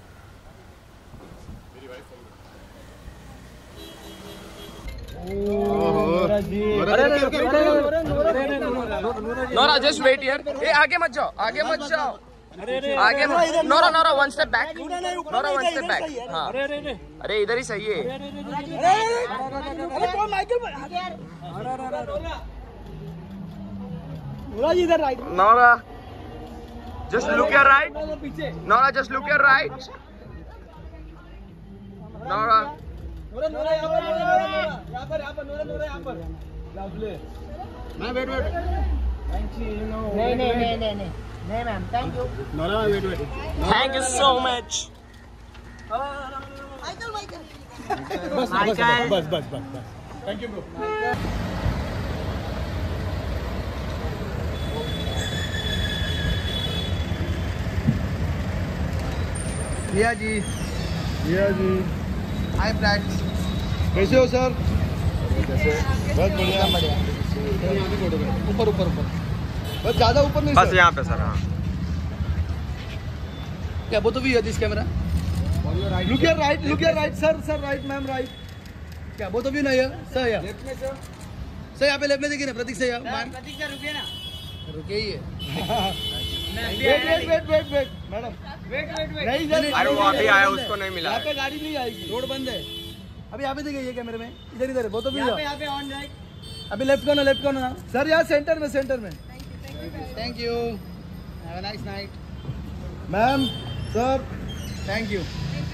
मेरी wife follow Nora just wait here ए आगे मत जाओ आगे Nora one step back Nora one step back हाँ अरे इधर ही सही है Nora just look your right Nora just look your right Nora Noora यहाँ पर, यहाँ पर lovely ma'am wait thank you नहीं ma'am thank you Noora wait thank you so much बस thank you bro Riya ji hi friends, कैसे हो सर? बहुत बढ़िया ऊपर बस ज़्यादा ऊपर नहीं बस यहाँ पे सर। हाँ क्या both of you this camera look your right sir right ma'am right क्या बोथ ऑफ यू नहीं है सर या सर यहाँ पे लेफ्ट में देखिए ना प्रतीक से मैम प्रतीक सर रुकिए ना रुके ही है वेट मैडम नहीं अरे वो अभी आया उसको नहीं मिला यहाँ पे गाड़ी नहीं आएगी रोड बंद है अभी यहाँ पे देखिए ये कैमरे में इधर है बहुत यहाँ पे ऑन राइट अभी लेफ्ट कौन ना सर यहाँ सेंटर में thank you have a nice night ma'am sir thank you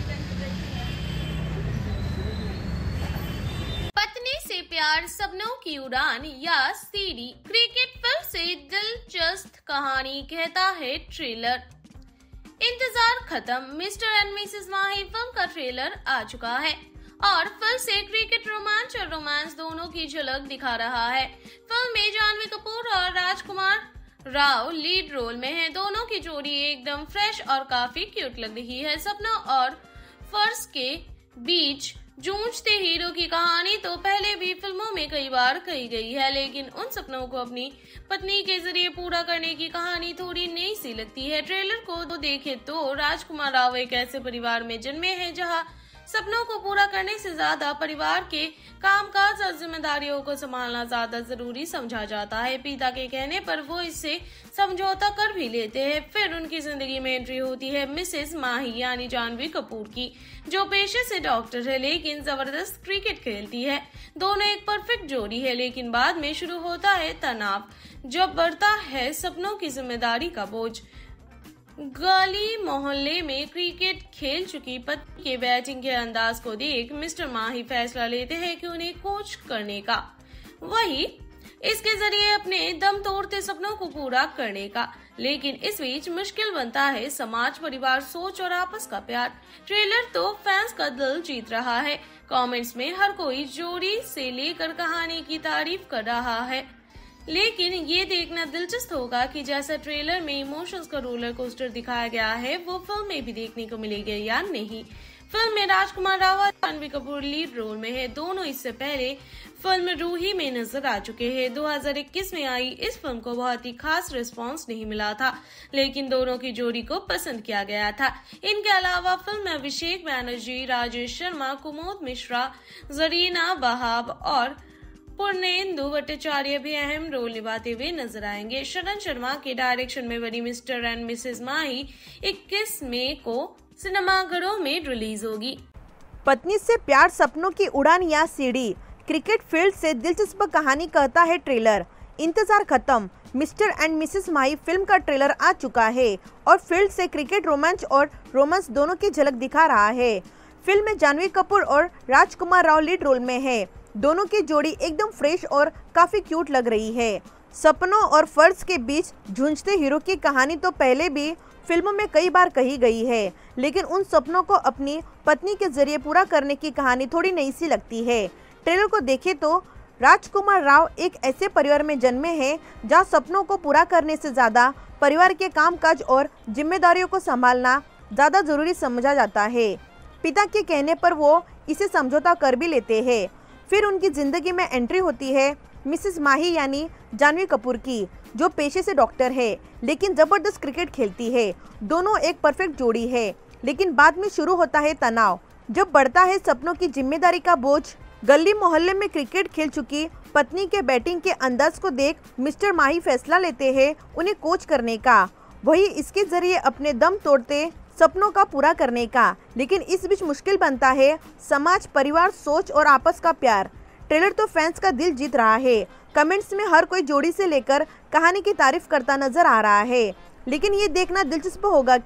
पत्नी से प्यार सपनों की उड़ान या सीडी क्रिकेट फिल्म से दिलचस्प कहानी कहता है ट्रेलर। इंतजार खत्म, Mr and Mrs Mahi film का ट्रेलर आ चुका है और फिल्म से क्रिकेट रोमांच और रोमांस दोनों की झलक दिखा रहा है। फिल्म में जानवी कपूर और राजकुमार राव लीड रोल में हैं। दोनों की जोड़ी एकदम फ्रेश और काफी क्यूट लग रही है। सपनों और फर्ज के बीच जूझते हीरो की कहानी तो पहले भी फिल्मों में कई बार कही गई है, लेकिन उन सपनों को अपनी पत्नी के जरिए पूरा करने की कहानी थोड़ी नई सी लगती है। ट्रेलर को देखें तो राजकुमार राव एक ऐसे परिवार में जन्मे हैं जहां सपनों को पूरा करने से ज्यादा परिवार के कामकाज और जिम्मेदारियों को संभालना ज्यादा जरूरी समझा जाता है। पिता के कहने पर वो इससे समझौता कर भी लेते हैं। फिर उनकी जिंदगी में एंट्री होती है मिसेस माही यानी जानवी कपूर की, जो पेशे से डॉक्टर है लेकिन जबरदस्त क्रिकेट खेलती है। दोनों एक परफेक्ट जोड़ी है, लेकिन बाद में शुरू होता है तनाव जब बढ़ता है सपनों की जिम्मेदारी का बोझ। गली मोहल्ले में क्रिकेट खेल चुकी पत्नी के बैटिंग के अंदाज को देख मिस्टर माही फैसला लेते हैं कि उन्हें कोच करने का, वही इसके जरिए अपने दम तोड़ते सपनों को पूरा करने का। लेकिन इस बीच मुश्किल बनता है समाज, परिवार, सोच और आपस का प्यार। ट्रेलर तो फैंस का दिल जीत रहा है। कमेंट्स में हर कोई जोड़ी से लेकर कहानी की तारीफ कर रहा है, लेकिन ये देखना दिलचस्प होगा कि जैसा ट्रेलर में इमोशंस का रोलर कोस्टर दिखाया गया है वो फिल्म में भी देखने को मिलेगा या नहीं। फिल्म में राजकुमार राव और जानवी कपूर लीड रोल में है। दोनों इससे पहले फिल्म रूही में नजर आ चुके हैं। 2021 में आई इस फिल्म को बहुत ही खास रिस्पांस नहीं मिला था, लेकिन दोनों की जोड़ी को पसंद किया गया था। इनके अलावा फिल्म में अभिषेक बैनर्जी, राजेश शर्मा, कुमोद मिश्रा, जरीना बहाब और पूर्णेंदु भट्टाचार्य भी अहम रोल निभाते हुए नजर आएंगे। शरण शर्मा के डायरेक्शन में बनी मिस्टर एंड मिसेस माही 21 मई को सिनेमाघरों में रिलीज होगी। पत्नी से प्यार सपनों की उड़ान या सीडी क्रिकेट फील्ड से दिलचस्प कहानी कहता है ट्रेलर। इंतजार खत्म, Mr and Mrs Mahi film का ट्रेलर आ चुका है और फील्ड से क्रिकेट रोमांस दोनों की झलक दिखा रहा है। फिल्म में जानवी कपूर और राजकुमार राव लीड रोल में है। दोनों की जोड़ी एकदम फ्रेश और काफी क्यूट लग रही है। सपनों और फर्ज के बीच जूझते हीरो की कहानी तो पहले भी फिल्मों में कई बार कही गई है, लेकिन उन सपनों को अपनी पत्नी के जरिए पूरा करने की कहानी थोड़ी नई सी लगती है। ट्रेलर को देखें तो राजकुमार राव एक ऐसे परिवार में जन्मे हैं जहां सपनों को पूरा करने से ज्यादा परिवार के कामकाज और जिम्मेदारियों को संभालना ज्यादा जरूरी समझा जाता है। पिता के कहने पर वो इसे समझौता कर भी लेते हैं। फिर उनकी जिंदगी में एंट्री होती है मिसेस माही यानी जानवी कपूर की, जो पेशे से डॉक्टर है लेकिन जबरदस्त क्रिकेट खेलती है। दोनों एक परफेक्ट जोड़ी है, लेकिन बाद में शुरू होता है तनाव जब बढ़ता है सपनों की जिम्मेदारी का बोझ। गली मोहल्ले में क्रिकेट खेल चुकी पत्नी के बैटिंग के अंदाज को देख मिस्टर माही फैसला लेते हैं उन्हें कोच करने का, वही इसके जरिए अपने दम तोड़ते सपनों का पूरा करने का। लेकिन इस बीच मुश्किल बनता है समाज, परिवार, सोच और आपस का प्यार। ट्रेलर तो फैंस का दिल जीत रहा है। कमेंट्स में हर कोई जोड़ी से लेकर कहानी की तारीफ करता नजर आ रहा है, लेकिन ये देखना दिलचस्प होगा कि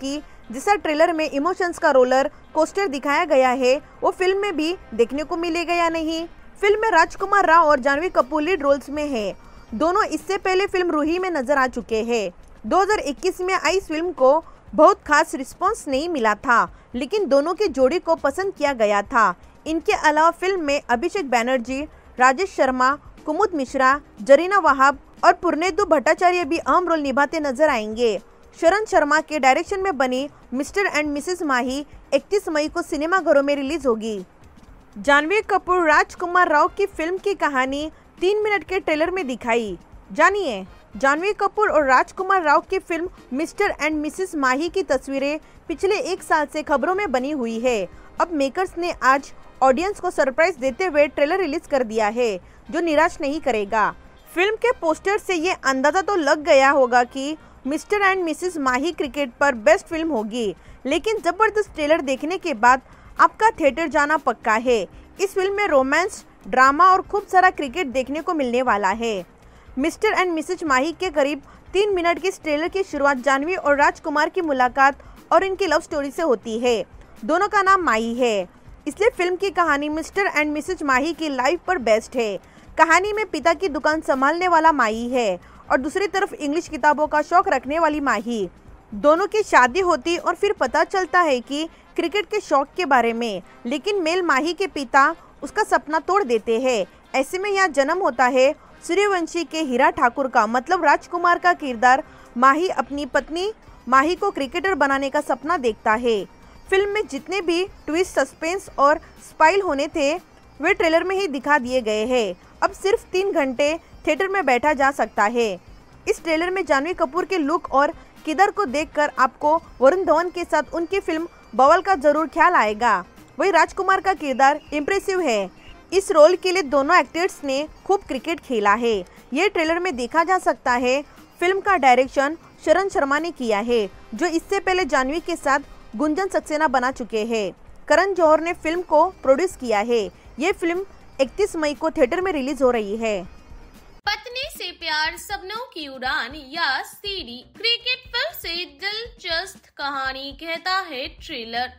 जैसा ट्रेलर में इमोशंस का रोलर कोस्टर दिखाया गया है वो फिल्म में भी देखने को मिलेगा या नहीं। फिल्म में राजकुमार राव और जानवी कपूर लीड रोल्स में है। दोनों इससे पहले फिल्म रूही में नजर आ चुके हैं। 2021 में आई इस फिल्म को बहुत खास रिस्पांस नहीं मिला था, लेकिन दोनों की जोड़ी को पसंद किया गया था। इनके अलावा फिल्म में अभिषेक बैनर्जी, राजेश शर्मा, कुमुद मिश्रा, जरीना वहाब और पूर्णेंदु भट्टाचार्य भी अहम रोल निभाते नजर आएंगे। शरण शर्मा के डायरेक्शन में बनी मिस्टर एंड मिसेस माही 31 मई को सिनेमाघरों में रिलीज होगी। जानवी कपूर राजकुमार राव की फिल्म की कहानी 3 मिनट के ट्रेलर में दिखाई। जानिए, जानवी कपूर और राजकुमार राव की film Mr and Mrs Mahi की तस्वीरें पिछले 1 साल से खबरों में बनी हुई है। अब मेकर्स ने आज ऑडियंस को सरप्राइज देते हुए ट्रेलर रिलीज कर दिया है, जो निराश नहीं करेगा। फिल्म के पोस्टर से ये अंदाजा तो लग गया होगा कि Mr and Mrs Mahi cricket पर बेस्ट फिल्म होगी, लेकिन जबरदस्त ट्रेलर देखने के बाद आपका थिएटर जाना पक्का है। इस फिल्म में रोमांस, ड्रामा और खूब सारा क्रिकेट देखने को मिलने वाला है। मिस्टर एंड मिसेस माही के करीब 3 मिनट के इस ट्रेलर की शुरुआत जानवी और राजकुमार की मुलाकात और इनकी लव स्टोरी से होती है। दोनों का नाम माही है, इसलिए फिल्म की कहानी मिस्टर एंड मिसेस माही की लाइफ पर बेस्ड है। कहानी में पिता की दुकान संभालने वाला माही है और दूसरी तरफ इंग्लिश किताबों का शौक रखने वाली माही। दोनों की शादी होती और फिर पता चलता है कि क्रिकेट के शौक के बारे में, लेकिन मेल माही के पिता उसका सपना तोड़ देते हैं। ऐसे में यहाँ जन्म होता है सूर्यवंशी के हीरा ठाकुर का, मतलब राजकुमार का किरदार। माही अपनी पत्नी माही को क्रिकेटर बनाने का सपना देखता है। फिल्म में जितने भी ट्विस्ट, सस्पेंस और स्पाइल होने थे वे ट्रेलर में ही दिखा दिए गए हैं। अब सिर्फ 3 घंटे थिएटर में बैठा जा सकता है। इस ट्रेलर में जानवी कपूर के लुक और किरदार को देखकर आपको वरुण धवन के साथ उनकी फिल्म बवाल का जरूर ख्याल आएगा। वही राजकुमार का किरदार इम्प्रेसिव है। इस रोल के लिए दोनों एक्टर्स ने खूब क्रिकेट खेला है, ये ट्रेलर में देखा जा सकता है। फिल्म का डायरेक्शन शरण शर्मा ने किया है, जो इससे पहले जानवी के साथ गुंजन सक्सेना बना चुके हैं। करण जौहर ने फिल्म को प्रोड्यूस किया है। ये फिल्म 31 मई को थिएटर में रिलीज हो रही है। पत्नी से प्यार, सपनों की उड़ान या सीडी क्रिकेट फिल्म से दिलचस्प कहानी कहता है ट्रेलर।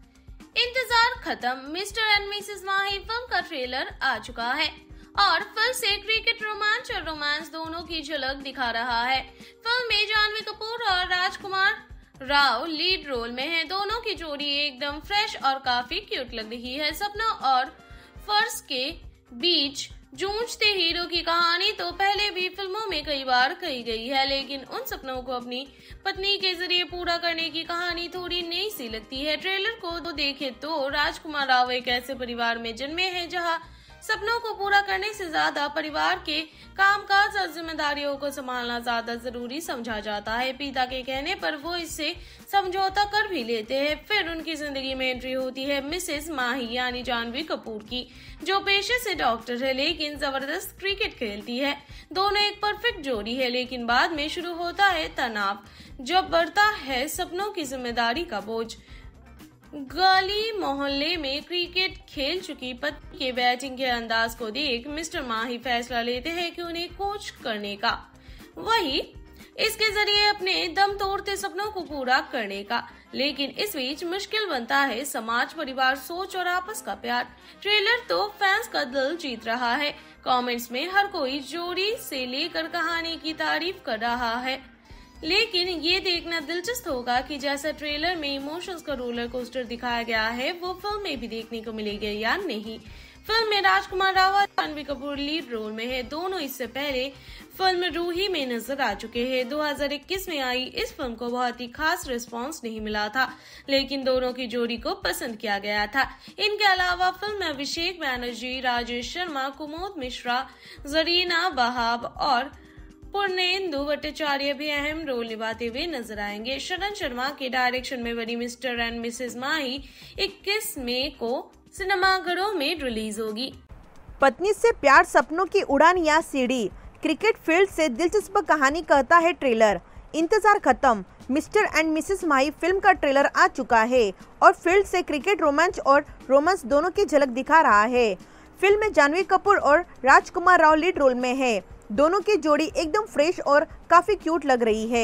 इंतजार खत्म, Mr and Mrs Mahi film का ट्रेलर आ चुका है और फिल्म से क्रिकेट, रोमांस दोनों की झलक दिखा रहा है। फिल्म में जानवी कपूर और राजकुमार राव लीड रोल में है। दोनों की जोड़ी एकदम फ्रेश और काफी क्यूट लग रही है। सपनों और फर्ज के बीच जूझते हीरो की कहानी तो पहले भी फिल्मों में कई बार कही गई है, लेकिन उन सपनों को अपनी पत्नी के जरिए पूरा करने की कहानी थोड़ी नई सी लगती है। ट्रेलर को देखे तो राजकुमार राव एक ऐसे परिवार में जन्मे हैं जहां सपनों को पूरा करने से ज्यादा परिवार के कामकाज और जिम्मेदारियों को संभालना ज्यादा जरूरी समझा जाता है। पिता के कहने पर वो इससे समझौता कर भी लेते हैं। फिर उनकी जिंदगी में एंट्री होती है मिसेस माही यानी जानवी कपूर की, जो पेशे से डॉक्टर है लेकिन जबरदस्त क्रिकेट खेलती है। दोनों एक परफेक्ट जोड़ी है, लेकिन बाद में शुरू होता है तनाव जब बढ़ता है सपनों की जिम्मेदारी का बोझ। गली मोहल्ले में क्रिकेट खेल चुकी पत्नी के बैटिंग के अंदाज को देख मिस्टर माही फैसला लेते हैं कि उन्हें कोच करने का, वही इसके जरिए अपने दम तोड़ते सपनों को पूरा करने का। लेकिन इस बीच मुश्किल बनता है समाज, परिवार, सोच और आपस का प्यार। ट्रेलर तो फैंस का दिल जीत रहा है। कमेंट्स में हर कोई जोड़ी से लेकर कहानी की तारीफ कर रहा है, लेकिन ये देखना दिलचस्प होगा कि जैसा ट्रेलर में इमोशंस का रोलर कोस्टर दिखाया गया है वो फिल्म में भी देखने को मिलेगा या नहीं। फिल्म में राजकुमार राव और जानवी कपूर लीड रोल में है। दोनों इससे पहले फिल्म रूही में नजर आ चुके हैं। 2021 में आई इस फिल्म को बहुत ही खास रिस्पांस नहीं मिला था, लेकिन दोनों की जोड़ी को पसंद किया गया था। इनके अलावा फिल्म में अभिषेक बैनर्जी, राजेश शर्मा, कुमुद मिश्रा, जरीना वहाब और पूर्णेंदु भट्टाचार्य भी अहम रोल निभाते हुए नजर आएंगे। शरण शर्मा के डायरेक्शन में बनी मिस्टर एंड मिसेस माही 21 मई को सिनेमाघरों में रिलीज होगी। पत्नी से प्यार, सपनों की उड़ान या सीडी क्रिकेट फील्ड से दिलचस्प कहानी कहता है ट्रेलर। इंतजार खत्म, Mr and Mrs Mahi film का ट्रेलर आ चुका है और फील्ड से क्रिकेट, रोमांस दोनों की झलक दिखा रहा है। फिल्म में जानवी कपूर और राजकुमार राव लीड रोल में है। दोनों की जोड़ी एकदम फ्रेश और काफी क्यूट लग रही है।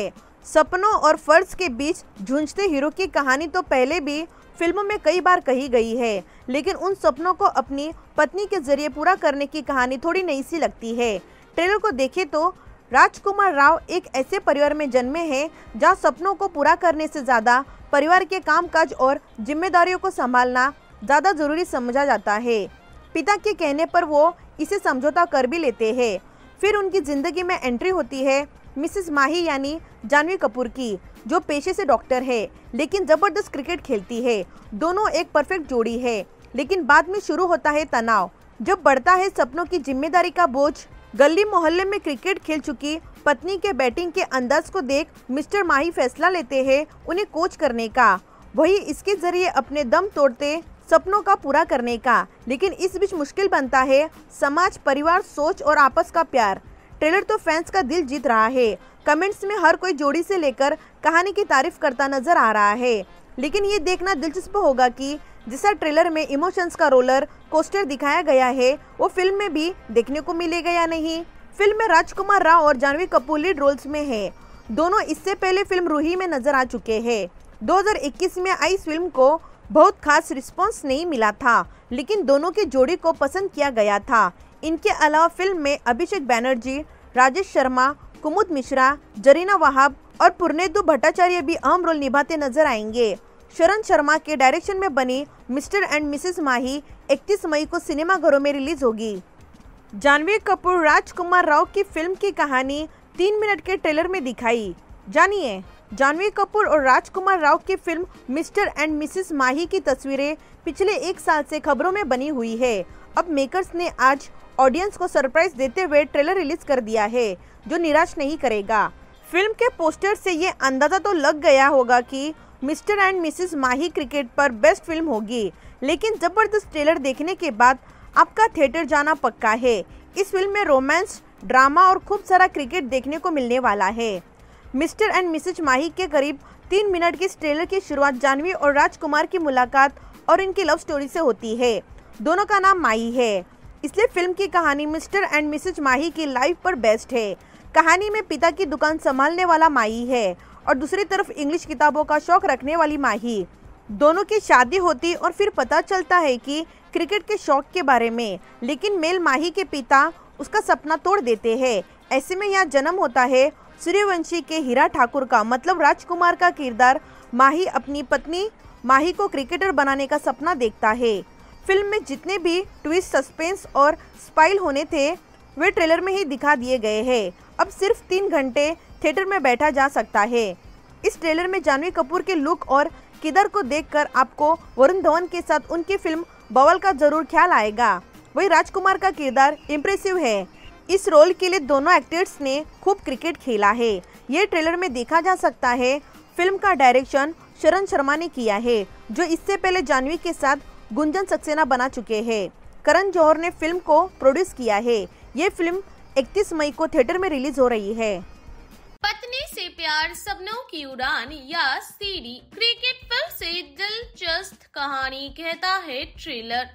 सपनों और फर्ज के बीच झूंझते हीरो की कहानी तो पहले भी फिल्मों में कई बार कही गई है, लेकिन उन सपनों को अपनी पत्नी के जरिए पूरा करने की कहानी थोड़ी नई सी लगती है। ट्रेलर को देखें तो राजकुमार राव एक ऐसे परिवार में जन्मे हैं जहां सपनों को पूरा करने से ज़्यादा परिवार के कामकाज और जिम्मेदारियों को संभालना ज़्यादा जरूरी समझा जाता है। पिता के कहने पर वो इसे समझौता कर भी लेते हैं। फिर उनकी ज़िंदगी में एंट्री होती है मिसेस माही यानी जानवी कपूर की, जो पेशे से डॉक्टर है लेकिन ज़बरदस्त क्रिकेट खेलती है। दोनों एक परफेक्ट जोड़ी है, लेकिन बाद में शुरू होता है तनाव जब बढ़ता है सपनों की जिम्मेदारी का बोझ। गली मोहल्ले में क्रिकेट खेल चुकी पत्नी के बैटिंग के अंदाज को देख मिस्टर माही फैसला लेते हैं उन्हें कोच करने का, वही इसके जरिए अपने दम तोड़ते सपनों का पूरा करने का। लेकिन इस बीच मुश्किल बनता है समाज, परिवार, सोच और आपस का प्यार। ट्रेलर तो फैंस का दिल जीत रहा है। कमेंट्स में हर कोई जोड़ी से लेकर कहानी की तारीफ करता नजर आ रहा है, लेकिन ये देखना दिलचस्प होगा कि जैसा ट्रेलर में इमोशंस का रोलर कोस्टर दिखाया गया है वो फिल्म में भी देखने को मिलेगा या नहीं। फिल्म में राजकुमार राव और जानवी कपूर लीड रोल्स में है। दोनों इससे पहले फिल्म रूही में नजर आ चुके हैं। 2021 में आई इस फिल्म को बहुत खास रिस्पांस नहीं मिला था, लेकिन दोनों की जोड़ी को पसंद किया गया था। इनके अलावा फिल्म में अभिषेक बैनर्जी, राजेश शर्मा, कुमुद मिश्रा, जरीना वहाब और पूर्णेंदु भट्टाचार्य भी अहम रोल निभाते नजर आएंगे। शरण शर्मा के डायरेक्शन में बनी मिस्टर एंड मिसेस माही 31 मई को सिनेमाघरों में रिलीज होगी। जानवी कपूर राजकुमार राव की फिल्म की कहानी 3 मिनट के ट्रेलर में दिखाई। जानिए, जानवी कपूर और राजकुमार राव की film Mr and Mrs Mahi की तस्वीरें पिछले 1 साल से खबरों में बनी हुई है। अब मेकर्स ने आज ऑडियंस को सरप्राइज देते हुए ट्रेलर रिलीज कर दिया है, जो निराश नहीं करेगा। फिल्म के पोस्टर से ये अंदाजा तो लग गया होगा कि Mr and Mrs Mahi cricket पर बेस्ट फिल्म होगी, लेकिन जबरदस्त ट्रेलर देखने के बाद आपका थिएटर जाना पक्का है। इस फिल्म में रोमांस, ड्रामा और खूब सारा क्रिकेट देखने को मिलने वाला है। मिस्टर एंड मिसेस माही के करीब 3 मिनट के इस ट्रेलर की शुरुआत जानवी और राजकुमार की मुलाकात और इनकी लव स्टोरी से होती है। दोनों का नाम माही है, इसलिए फिल्म की कहानी मिस्टर एंड मिसेस माही की लाइफ पर बेस्ड है। कहानी में पिता की दुकान संभालने वाला माही है और दूसरी तरफ इंग्लिश किताबों का शौक रखने वाली माही। दोनों की शादी होती और फिर पता चलता है कि क्रिकेट के शौक के बारे में, लेकिन मेल माही के पिता उसका सपना तोड़ देते हैं। ऐसे में यहाँ जन्म होता है सूर्यवंशी के हीरा ठाकुर का, मतलब राजकुमार का किरदार। माही अपनी पत्नी माही को क्रिकेटर बनाने का सपना देखता है। फिल्म में जितने भी ट्विस्ट, सस्पेंस और स्पाइल होने थे वे ट्रेलर में ही दिखा दिए गए हैं। अब सिर्फ 3 घंटे थिएटर में बैठा जा सकता है। इस ट्रेलर में जानवी कपूर के लुक और किरदार को देखकर आपको वरुण धवन के साथ उनकी फिल्म बवाल का जरूर ख्याल आएगा। वही राजकुमार का किरदार इम्प्रेसिव है। इस रोल के लिए दोनों एक्टर्स ने खूब क्रिकेट खेला है। ये ट्रेलर में देखा जा सकता है। फिल्म का डायरेक्शन शरण शर्मा ने किया है, जो इससे पहले जानवी के साथ गुंजन सक्सेना बना चुके हैं। करण जौहर ने फिल्म को प्रोड्यूस किया है। ये फिल्म 31 मई को थिएटर में रिलीज हो रही है। पत्नी से प्यार, सपनों की उड़ान या सीडी क्रिकेट फिल्म से दिलचस्प कहानी कहता है ट्रेलर।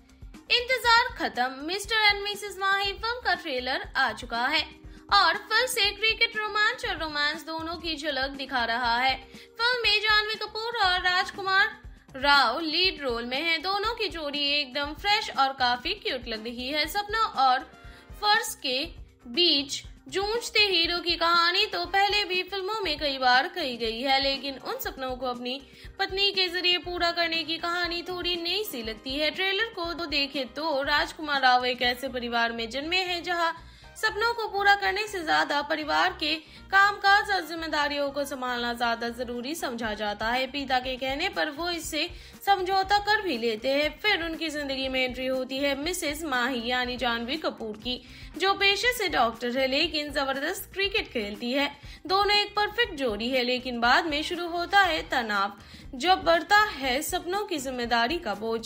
इंतजार खत्म, Mr and Mrs Mahi film का ट्रेलर आ चुका है और फिल्म से क्रिकेट, रोमांस दोनों की झलक दिखा रहा है। फिल्म में जानवी कपूर और राजकुमार राव लीड रोल में हैं। दोनों की जोड़ी एकदम फ्रेश और काफी क्यूट लग रही है। सपनों और फर्ज के बीच जूझते हीरो की कहानी तो पहले भी फिल्मों में कई बार कही गई है, लेकिन उन सपनों को अपनी पत्नी के जरिए पूरा करने की कहानी थोड़ी नई सी लगती है। ट्रेलर को देखें तो राजकुमार राव एक ऐसे परिवार में जन्मे हैं जहां सपनों को पूरा करने से ज्यादा परिवार के कामकाज और जिम्मेदारियों को संभालना ज्यादा जरूरी समझा जाता है। पिता के कहने पर वो इससे समझौता कर भी लेते हैं। फिर उनकी जिंदगी में एंट्री होती है मिसेस माही यानी जानवी कपूर की, जो पेशे से डॉक्टर है लेकिन जबरदस्त क्रिकेट खेलती है। दोनों एक परफेक्ट जोड़ी है, लेकिन बाद में शुरू होता है तनाव जब बढ़ता है सपनों की जिम्मेदारी का बोझ।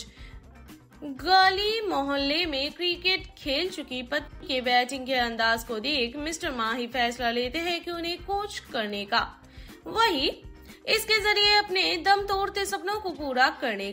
गली मोहल्ले में क्रिकेट खेल चुकी पत्नी के बैटिंग के अंदाज को देख मिस्टर माही फैसला लेते हैं कि उन्हें कोच करने का, वही इसके जरिए अपने दम तोड़ते सपनों को पूरा करने का।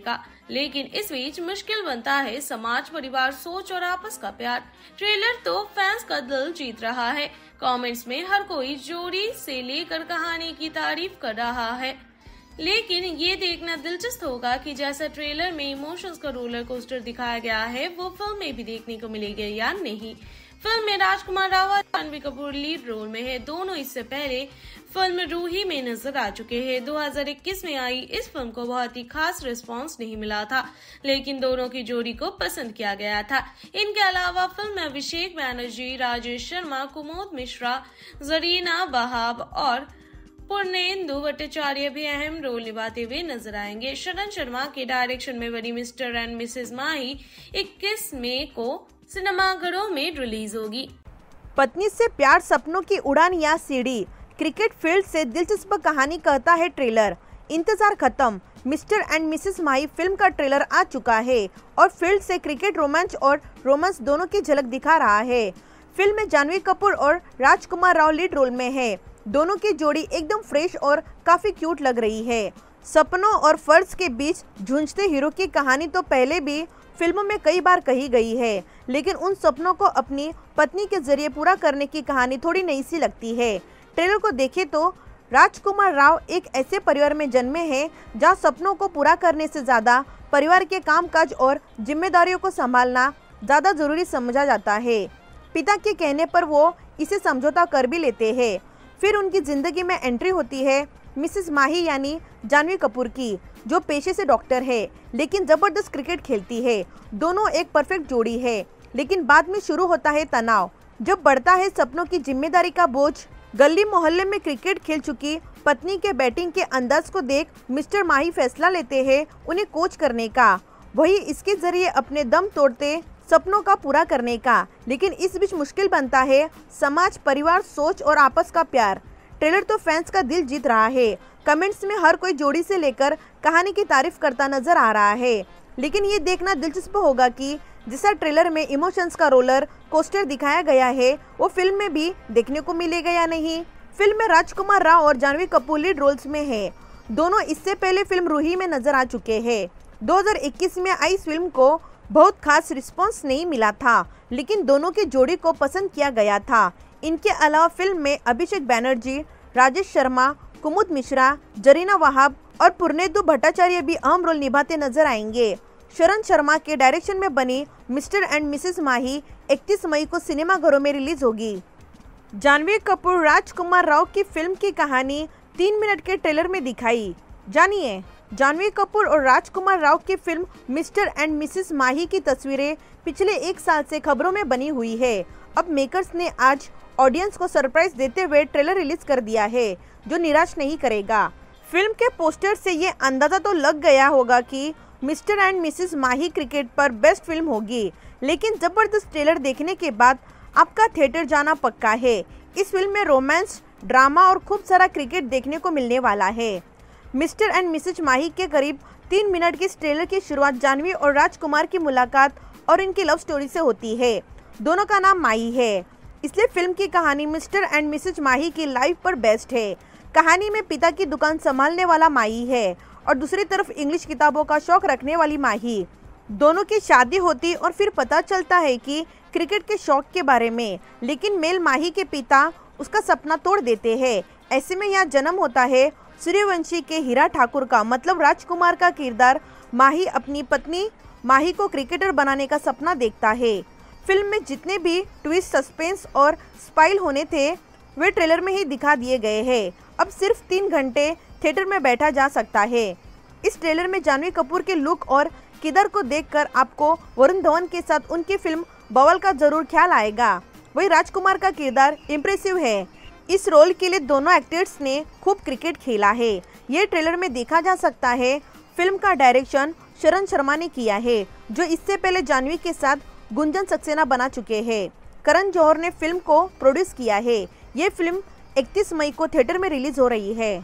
लेकिन इस बीच मुश्किल बनता है समाज, परिवार, सोच और आपस का प्यार। ट्रेलर तो फैंस का दिल जीत रहा है। कमेंट्स में हर कोई जोड़ी से लेकर कहानी की तारीफ कर रहा है, लेकिन ये देखना दिलचस्प होगा कि जैसा ट्रेलर में इमोशंस का रोलर कोस्टर दिखाया गया है वो फिल्म में भी देखने को मिलेगा या नहीं। फिल्म में राजकुमार राव और रणबीर कपूर लीड रोल में है। दोनों इससे पहले फिल्म रूही में नजर आ चुके हैं। 2021 में आई इस फिल्म को बहुत ही खास रिस्पांस नहीं मिला था, लेकिन दोनों की जोड़ी को पसंद किया गया था। इनके अलावा फिल्म में अभिषेक बैनर्जी, राजेश शर्मा, कुमुद मिश्रा, जरीना बहाब और पूर्णेंदु भट्टाचार्य भी अहम रोल निभाते हुए नजर आएंगे। शरण शर्मा के डायरेक्शन में बनी मिस्टर एंड मिसेस माही 21 मई को सिनेमाघरों में रिलीज होगी। पत्नी से प्यार, सपनों की उड़ान या सीढ़ी, क्रिकेट फील्ड से दिलचस्प कहानी कहता है ट्रेलर। इंतजार खत्म, Mr and Mrs Mahi film का ट्रेलर आ चुका है और फील्ड से क्रिकेट, रोमांस दोनों की झलक दिखा रहा है। फिल्म में जानवी कपूर और राजकुमार राव लीड रोल में है। दोनों की जोड़ी एकदम फ्रेश और काफी क्यूट लग रही है। सपनों और फर्ज के बीच झूंझते हीरो की कहानी तो पहले भी फिल्मों में कई बार कही गई है, लेकिन उन सपनों को अपनी पत्नी के जरिए पूरा करने की कहानी थोड़ी नई सी लगती है। ट्रेलर को देखें तो राजकुमार राव एक ऐसे परिवार में जन्मे हैं जहां सपनों को पूरा करने से ज्यादा परिवार के कामकाज और जिम्मेदारियों को संभालना ज्यादा जरूरी समझा जाता है। पिता के कहने पर वो इसे समझौता कर भी लेते हैं। फिर उनकी जिंदगी में एंट्री होती है मिसेस माही यानी जानवी कपूर की, जो पेशे से डॉक्टर है लेकिन जबरदस्त क्रिकेट खेलती है। दोनों एक परफेक्ट जोड़ी है, लेकिन बाद में शुरू होता है तनाव जब बढ़ता है सपनों की जिम्मेदारी का बोझ। गली मोहल्ले में क्रिकेट खेल चुकी पत्नी के बैटिंग के अंदाज को देख मिस्टर माही फैसला लेते हैं उन्हें कोच करने का, वही इसके जरिए अपने दम तोड़ते सपनों का पूरा करने का। लेकिन इस बीच मुश्किल बनता है समाज, परिवार, सोच और आपस का प्यार। ट्रेलर तो फैंस का दिल जीत रहा है। कमेंट्स में हर कोई जोड़ी से लेकर कहानी की तारीफ करता नजर आ रहा है, लेकिन ये देखना दिलचस्प होगा कि जैसा ट्रेलर में इमोशंस का रोलर कोस्टर दिखाया गया है वो फिल्म में भी देखने को मिलेगा या नहीं। फिल्म में राजकुमार राव और जानवी कपूर लीड रोल्स में है। दोनों इससे पहले फिल्म रूही में नजर आ चुके हैं। 2021 में आई इस फिल्म को बहुत खास रिस्पांस नहीं मिला था, लेकिन दोनों की जोड़ी को पसंद किया गया था। इनके अलावा फिल्म में अभिषेक बैनर्जी, राजेश शर्मा, कुमुद मिश्रा, जरीना वहाब और पूर्णेंदु भट्टाचार्य भी अहम रोल निभाते नजर आएंगे। शरण शर्मा के डायरेक्शन में बनी मिस्टर एंड मिसेस माही 31 मई को सिनेमाघरों में रिलीज होगी। जानवी कपूर, राजकुमार राव की फिल्म की कहानी 3 मिनट के ट्रेलर में दिखाई। जानिए, जानवी कपूर और राजकुमार राव की film Mr and Mrs Mahi की तस्वीरें पिछले 1 साल से खबरों में बनी हुई है। अब मेकर्स ने आज ऑडियंस को सरप्राइज देते हुए ट्रेलर रिलीज कर दिया है, जो निराश नहीं करेगा। फिल्म के पोस्टर से ये अंदाजा तो लग गया होगा कि Mr and Mrs Mahi cricket पर बेस्ट फिल्म होगी, लेकिन जबरदस्त ट्रेलर देखने के बाद आपका थिएटर जाना पक्का है। इस फिल्म में रोमांस, ड्रामा और खूब सारा क्रिकेट देखने को मिलने वाला है। मिस्टर एंड मिसेस माही के करीब 3 मिनट के इस ट्रेलर की शुरुआत जानवी और राजकुमार की मुलाकात और इनकी लव स्टोरी से होती है। दोनों का नाम माही है, इसलिए फिल्म की कहानी मिस्टर एंड मिसेस माही की लाइफ पर बेस्ड है। कहानी में पिता की दुकान संभालने वाला माही है और दूसरी तरफ इंग्लिश किताबों का शौक रखने वाली माही। दोनों की शादी होती और फिर पता चलता है कि क्रिकेट के शौक के बारे में, लेकिन मेल माही के पिता उसका सपना तोड़ देते हैं। ऐसे में यहाँ जन्म होता है सूर्यवंशी के हीरा ठाकुर का, मतलब राजकुमार का किरदार। माही अपनी पत्नी माही को क्रिकेटर बनाने का सपना देखता है। फिल्म में जितने भी ट्विस्ट, सस्पेंस और स्पाइल होने थे वे ट्रेलर में ही दिखा दिए गए हैं। अब सिर्फ 3 घंटे थिएटर में बैठा जा सकता है। इस ट्रेलर में जानवी कपूर के लुक और किरदार को देखकर आपको वरुण धवन के साथ उनकी फिल्म बवाल का जरूर ख्याल आएगा। वही राजकुमार का किरदार इम्प्रेसिव है। इस रोल के लिए दोनों एक्टर्स ने खूब क्रिकेट खेला है, ये ट्रेलर में देखा जा सकता है। फिल्म का डायरेक्शन शरण शर्मा ने किया है, जो इससे पहले जानवी के साथ गुंजन सक्सेना बना चुके हैं। करण जौहर ने फिल्म को प्रोड्यूस किया है। ये फिल्म 31 मई को थिएटर में रिलीज हो रही है।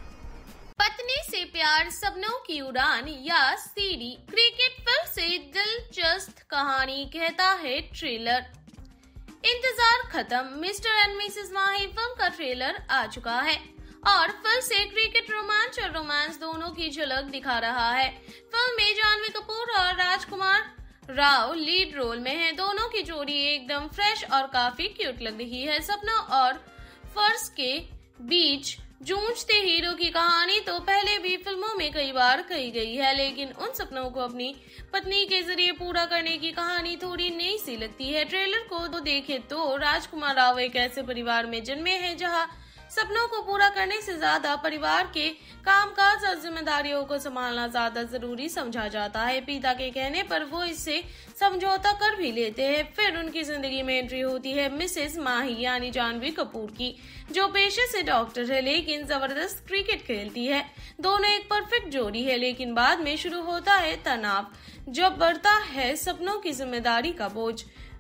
पत्नी से प्यार, सपनों की उड़ान या सीडी, क्रिकेट फिल्म से दिलचस्प कहानी कहता है ट्रेलर। इंतजार खत्म, Mr and Mrs Mahi film का ट्रेलर आ चुका है और फिल्म से क्रिकेट रोमांच और रोमांस दोनों की झलक दिखा रहा है। फिल्म में जानवी कपूर और राजकुमार राव लीड रोल में हैं। दोनों की जोड़ी एकदम फ्रेश और काफी क्यूट लग रही है। सपनों और फर्ज के बीच जूझते हीरो की कहानी तो पहले भी फिल्मों में कई बार कही गई है, लेकिन उन सपनों को अपनी पत्नी के जरिए पूरा करने की कहानी थोड़ी नई सी लगती है। ट्रेलर को देखे तो राजकुमार राव एक ऐसे परिवार में जन्मे हैं जहां सपनों को पूरा करने से ज्यादा परिवार के कामकाज और जिम्मेदारियों को संभालना ज्यादा जरूरी समझा जाता है। पिता के कहने पर वो इससे समझौता कर भी लेते हैं। फिर उनकी जिंदगी में एंट्री होती है मिसेस माही यानी जानवी कपूर की, जो पेशे से डॉक्टर है लेकिन जबरदस्त क्रिकेट खेलती है। दोनों एक परफेक्ट जोड़ी है, लेकिन बाद में शुरू होता है तनाव जब बढ़ता है सपनों की जिम्मेदारी का बोझ।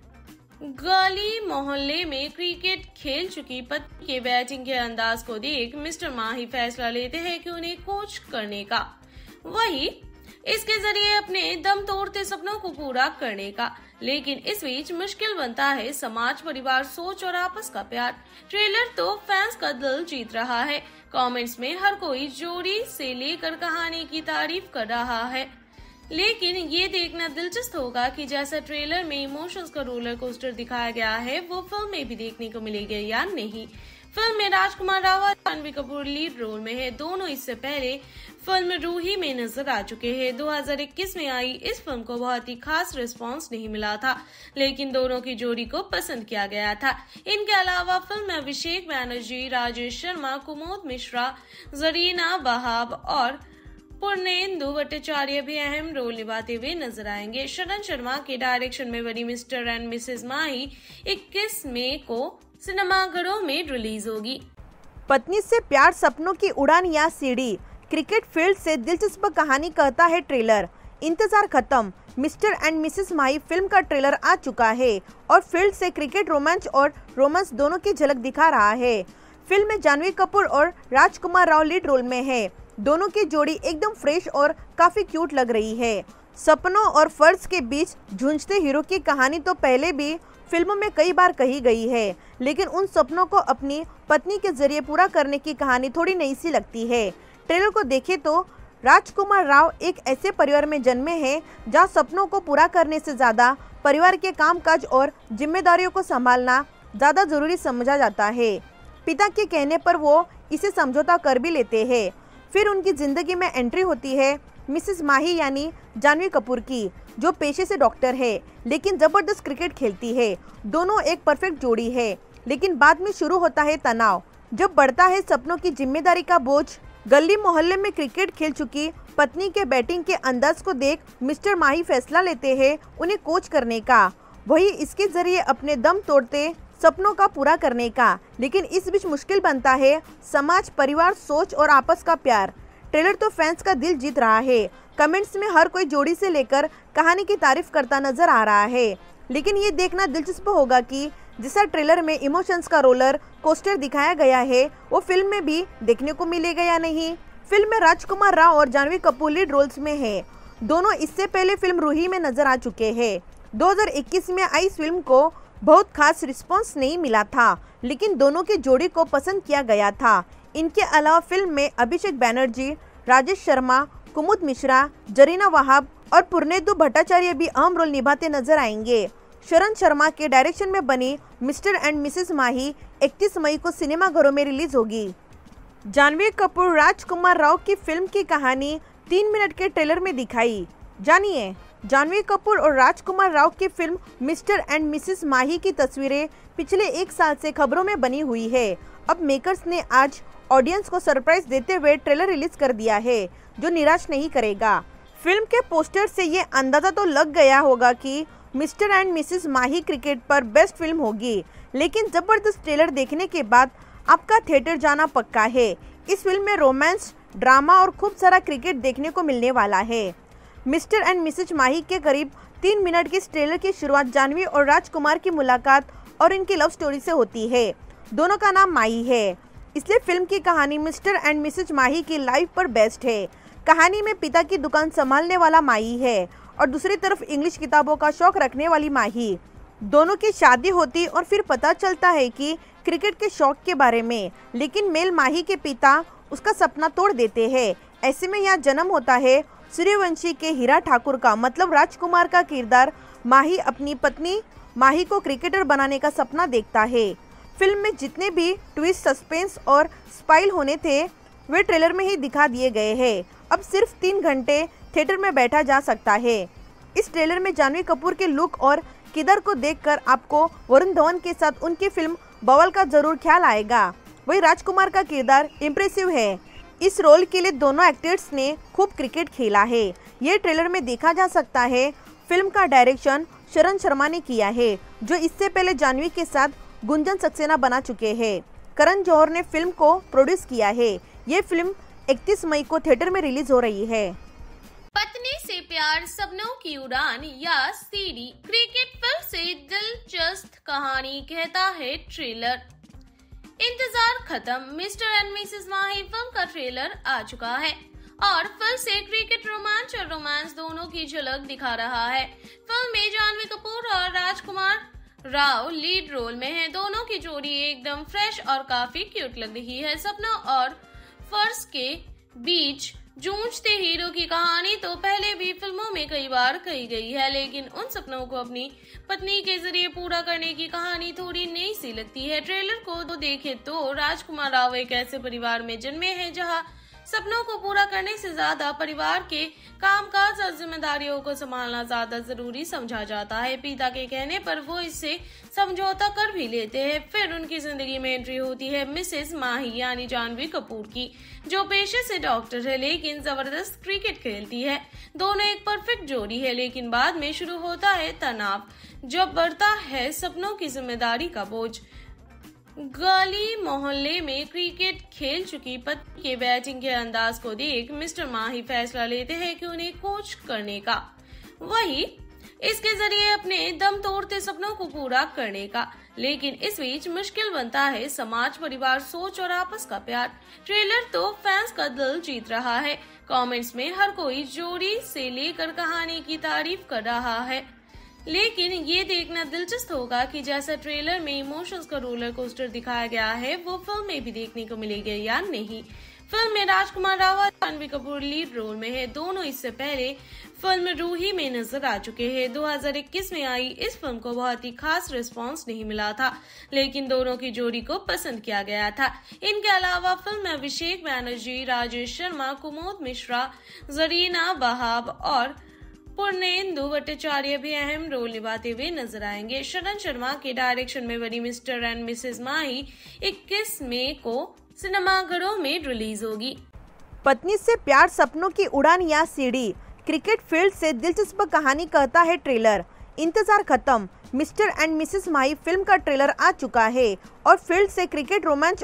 गली मोहल्ले में क्रिकेट खेल चुकी पत्नी के बैटिंग के अंदाज को देख मिस्टर माही फैसला लेते हैं कि उन्हें कोच करने का, वही इसके जरिए अपने दम तोड़ते सपनों को पूरा करने का। लेकिन इस बीच मुश्किल बनता है समाज, परिवार, सोच और आपस का प्यार। ट्रेलर तो फैंस का दिल जीत रहा है। कमेंट्स में हर कोई जोड़ी से लेकर कहानी की तारीफ कर रहा है, लेकिन ये देखना दिलचस्प होगा कि जैसा ट्रेलर में इमोशंस का रोलर कोस्टर दिखाया गया है वो फिल्म में भी देखने को मिलेगा या नहीं। फिल्म में राजकुमार राव और जानवी कपूर लीड रोल में है। दोनों इससे पहले फिल्म रूही में नजर आ चुके हैं। 2021 में आई इस फिल्म को बहुत ही खास रिस्पांस नहीं मिला था, लेकिन दोनों की जोड़ी को पसंद किया गया था। इनके अलावा फिल्म में अभिषेक बैनर्जी, राजेश शर्मा, कुमोद मिश्रा, जरीना बहाब और पूर्णेंदु भट्टाचार्य भी अहम रोल निभाते हुए नजर आएंगे। शरण शर्मा के डायरेक्शन में बनी मिस्टर एंड मिसेस माही 21 मई को सिनेमाघरों में रिलीज होगी। पत्नी से प्यार, सपनों की उड़ान या सीढ़ी, क्रिकेट फील्ड से दिलचस्प कहानी कहता है ट्रेलर। इंतजार खत्म, Mr and Mrs Mahi film का ट्रेलर आ चुका है और फील्ड से क्रिकेट रोमांच और रोमांस दोनों की झलक दिखा रहा है। फिल्म में जानवी कपूर और राजकुमार राव लीड रोल में है। दोनों की जोड़ी एकदम फ्रेश और काफी क्यूट लग रही है। सपनों और फर्ज के बीच जूझते हीरो की कहानी तो पहले भी फिल्मों में कई बार कही गई है, लेकिन उन सपनों को अपनी पत्नी के जरिए पूरा करने की कहानी थोड़ी नई सी लगती है। ट्रेलर को देखे तो राजकुमार राव एक ऐसे परिवार में जन्मे हैं जहां सपनों को पूरा करने से ज्यादा परिवार के कामकाज और जिम्मेदारियों को संभालना ज्यादा जरूरी समझा जाता है। पिता के कहने पर वो इसे समझौता कर भी लेते हैं। फिर उनकी जिंदगी में एंट्री होती है मिसेस माही यानी जानवी कपूर की, जो पेशे से डॉक्टर है लेकिन जबरदस्त क्रिकेट खेलती है। दोनों एक परफेक्ट जोड़ी है, लेकिन बाद में शुरू होता है तनाव जब बढ़ता है सपनों की जिम्मेदारी का बोझ। गली मोहल्ले में क्रिकेट खेल चुकी पत्नी के बैटिंग के अंदाज को देख मिस्टर माही फैसला लेते हैं उन्हें कोच करने का, वही इसके जरिए अपने दम तोड़ते सपनों का पूरा करने का। लेकिन इस बीच मुश्किल बनता है समाज, परिवार, सोच और आपस का प्यार। ट्रेलर तो फैंस का दिल जीत रहा है। कमेंट्स में हर कोई जोड़ी से लेकर कहानी की तारीफ करता नजर आ रहा है, लेकिन ये देखना दिलचस्प होगा कि जैसा ट्रेलर में इमोशंस का रोलर कोस्टर दिखाया गया है वो फिल्म में भी देखने को मिलेगा या नहीं। फिल्म में राजकुमार राव और जानवी कपूर लीड रोल्स में है। दोनों इससे पहले फिल्म रूही में नजर आ चुके हैं। 2021 में आई इस फिल्म को बहुत खास रिस्पांस नहीं मिला था, लेकिन दोनों की जोड़ी को पसंद किया गया था। इनके अलावा फिल्म में अभिषेक बैनर्जी, राजेश शर्मा, कुमुद मिश्रा, जरीना वहाब और पूर्णेंदु भट्टाचार्य भी अहम रोल निभाते नजर आएंगे। शरण शर्मा के डायरेक्शन में बनी मिस्टर एंड मिसेस माही 31 मई को सिनेमाघरों में रिलीज होगी। जानवी कपूर राजकुमार राव की फिल्म की कहानी 3 मिनट के ट्रेलर में दिखाई। जानिए, जानवी कपूर और राजकुमार राव की film Mr and Mrs Mahi की तस्वीरें पिछले 1 साल से खबरों में बनी हुई है। अब मेकर्स ने आज ऑडियंस को सरप्राइज देते हुए ट्रेलर रिलीज कर दिया है, जो निराश नहीं करेगा। फिल्म के पोस्टर से ये अंदाजा तो लग गया होगा कि Mr and Mrs Mahi cricket पर बेस्ट फिल्म होगी, लेकिन जबरदस्त ट्रेलर देखने के बाद आपका थिएटर जाना पक्का है। इस फिल्म में रोमांस, ड्रामा और खूब सारा क्रिकेट देखने को मिलने वाला है। मिस्टर एंड मिसेस माही के करीब 3 मिनट के इस ट्रेलर की शुरुआत जानवी और राजकुमार की मुलाकात और इनकी लव स्टोरी से होती है। दोनों का नाम माही है, इसलिए फिल्म की कहानी मिस्टर एंड मिसेस माही की लाइफ पर बेस्ड है। कहानी में पिता की दुकान संभालने वाला माही है और दूसरी तरफ इंग्लिश किताबों का शौक रखने वाली माही। दोनों की शादी होती और फिर पता चलता है कि क्रिकेट के शौक के बारे में, लेकिन मेल माही के पिता उसका सपना तोड़ देते हैं। ऐसे में यहाँ जन्म होता है सूर्यवंशी के हीरा ठाकुर का, मतलब राजकुमार का किरदार। माही अपनी पत्नी माही को क्रिकेटर बनाने का सपना देखता है। फिल्म में जितने भी ट्विस्ट, सस्पेंस और स्पाइल होने थे वे ट्रेलर में ही दिखा दिए गए हैं। अब सिर्फ 3 घंटे थिएटर में बैठा जा सकता है। इस ट्रेलर में जानवी कपूर के लुक और किरदार को देखकर आपको वरुण धवन के साथ उनकी फिल्म बवाल का जरूर ख्याल आएगा। वही राजकुमार का किरदार इम्प्रेसिव है। इस रोल के लिए दोनों एक्टर्स ने खूब क्रिकेट खेला है। ये ट्रेलर में देखा जा सकता है। फिल्म का डायरेक्शन शरण शर्मा ने किया है, जो इससे पहले जानवी के साथ गुंजन सक्सेना बना चुके हैं। करण जौहर ने फिल्म को प्रोड्यूस किया है। ये फिल्म 31 मई को थिएटर में रिलीज हो रही है। पत्नी से प्यार, सपनों की उड़ान या सीडी क्रिकेट फिल्म से दिलचस्प कहानी कहता है ट्रेलर। इंतजार खत्म, Mr and Mrs Mahi film का ट्रेलर आ चुका है और फिल्म से क्रिकेट, रोमांस दोनों की झलक दिखा रहा है। फिल्म में जानवी कपूर और राजकुमार राव लीड रोल में हैं। दोनों की जोड़ी एकदम फ्रेश और काफी क्यूट लग रही है। सपनों और फर्ज के बीच जूझते हीरो की कहानी तो पहले भी फिल्मों में कई बार कही गई है, लेकिन उन सपनों को अपनी पत्नी के जरिए पूरा करने की कहानी थोड़ी नई सी लगती है। ट्रेलर को देखे तो राजकुमार राव एक ऐसे परिवार में जन्मे हैं जहां सपनों को पूरा करने से ज्यादा परिवार के कामकाज और जिम्मेदारियों को संभालना ज्यादा जरूरी समझा जाता है। पिता के कहने पर वो इससे समझौता कर भी लेते हैं। फिर उनकी जिंदगी में एंट्री होती है मिसेस माही यानी जानवी कपूर की, जो पेशे से डॉक्टर है लेकिन जबरदस्त क्रिकेट खेलती है। दोनों एक परफेक्ट जोड़ी है, लेकिन बाद में शुरू होता है तनाव जब बढ़ता है सपनों की जिम्मेदारी का बोझ। गली मोहल्ले में क्रिकेट खेल चुकी पत्नी के बैटिंग के अंदाज को देख मिस्टर माही फैसला लेते हैं कि उन्हें कोच करने का, वही इसके जरिए अपने दम तोड़ते सपनों को पूरा करने का। लेकिन इस बीच मुश्किल बनता है समाज, परिवार, सोच और आपस का प्यार। ट्रेलर तो फैंस का दिल जीत रहा है। कमेंट्स में हर कोई जोड़ी से लेकर कहानी की तारीफ कर रहा है, लेकिन ये देखना दिलचस्प होगा कि जैसा ट्रेलर में इमोशंस का रोलर कोस्टर दिखाया गया है वो फिल्म में भी देखने को मिलेगा या नहीं। फिल्म में राजकुमार राव और जानवी कपूर लीड रोल में है। दोनों इससे पहले फिल्म रूही में नजर आ चुके हैं। 2021 में आई इस फिल्म को बहुत ही खास रिस्पांस नहीं मिला था, लेकिन दोनों की जोड़ी को पसंद किया गया था। इनके अलावा फिल्म में अभिषेक बैनर्जी, राजेश शर्मा, कुमोद मिश्रा, जरीना बहाब और पूर्णेंदु भट्टाचार्य भी अहम रोल निभाते हुए नजर आएंगे। शरण शर्मा के डायरेक्शन में बनी मिस्टर एंड मिसेस माही 21 मई को सिनेमाघरों में रिलीज होगी। पत्नी से प्यार, सपनों की उड़ान या सीडी क्रिकेट फील्ड से दिलचस्प कहानी कहता है ट्रेलर। इंतजार खत्म, Mr and Mrs Mahi film का ट्रेलर आ चुका है और फील्ड से क्रिकेट,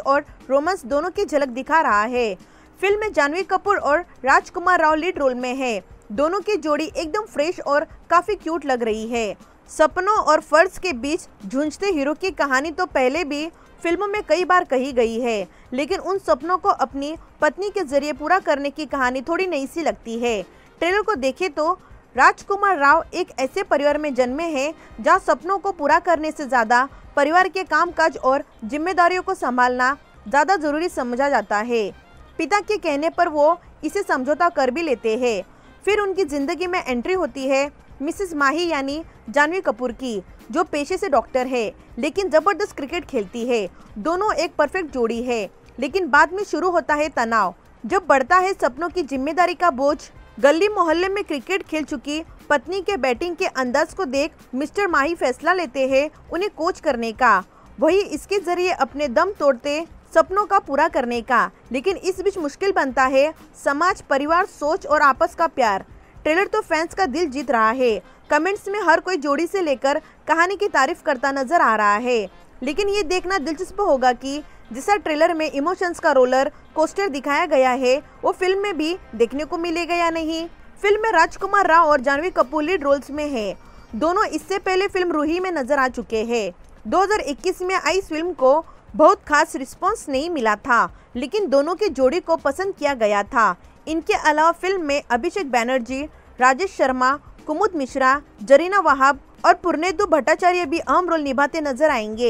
रोमांस दोनों की झलक दिखा रहा है। फिल्म में जानवी कपूर और राजकुमार राव लीड रोल में है। दोनों की जोड़ी एकदम फ्रेश और काफी क्यूट लग रही है। सपनों और फर्ज के बीच जूझते हीरो की कहानी तो पहले भी फिल्मों में कई बार कही गई है, लेकिन उन सपनों को अपनी पत्नी के जरिए पूरा करने की कहानी थोड़ी नई सी लगती है। ट्रेलर को देखें तो राजकुमार राव एक ऐसे परिवार में जन्मे हैं जहां सपनों को पूरा करने से ज्यादा परिवार के कामकाज और जिम्मेदारियों को संभालना ज्यादा जरूरी समझा जाता है। पिता के कहने पर वो इसे समझौता कर भी लेते हैं। फिर उनकी जिंदगी में एंट्री होती है मिसेस माही यानी जानवी कपूर की, जो पेशे से डॉक्टर है लेकिन जबरदस्त क्रिकेट खेलती है। दोनों एक परफेक्ट जोड़ी है, लेकिन बाद में शुरू होता है तनाव जब बढ़ता है सपनों की जिम्मेदारी का बोझ। गली मोहल्ले में क्रिकेट खेल चुकी पत्नी के बैटिंग के अंदाज को देख मिस्टर माही फैसला लेते हैं उन्हें कोच करने का, वही इसके जरिए अपने दम तोड़ते सपनों का पूरा करने का। लेकिन इस बीच मुश्किल बनता है समाज, परिवार, सोच और आपस का प्यार। ट्रेलर तो फैंस का दिल जीत रहा है। कमेंट्स में हर कोई जोड़ी से लेकर कहानी की तारीफ करता नजर आ रहा है, लेकिन ये देखना दिलचस्प होगा कि जैसा ट्रेलर में इमोशंस का रोलर कोस्टर दिखाया गया है वो फिल्म में भी देखने को मिलेगा या नहीं। फिल्म में राजकुमार राव और जानवी कपूर लीड रोल्स में है। दोनों इससे पहले फिल्म रूही में नजर आ चुके हैं। 2021 में आई इस फिल्म को बहुत खास रिस्पांस नहीं मिला था, लेकिन दोनों की जोड़ी को पसंद किया गया था। इनके अलावा फिल्म में अभिषेक बैनर्जी, राजेश शर्मा, कुमुद मिश्रा, जरीना वहाब और पूर्णेंदु भट्टाचार्य भी अहम रोल निभाते नजर आएंगे।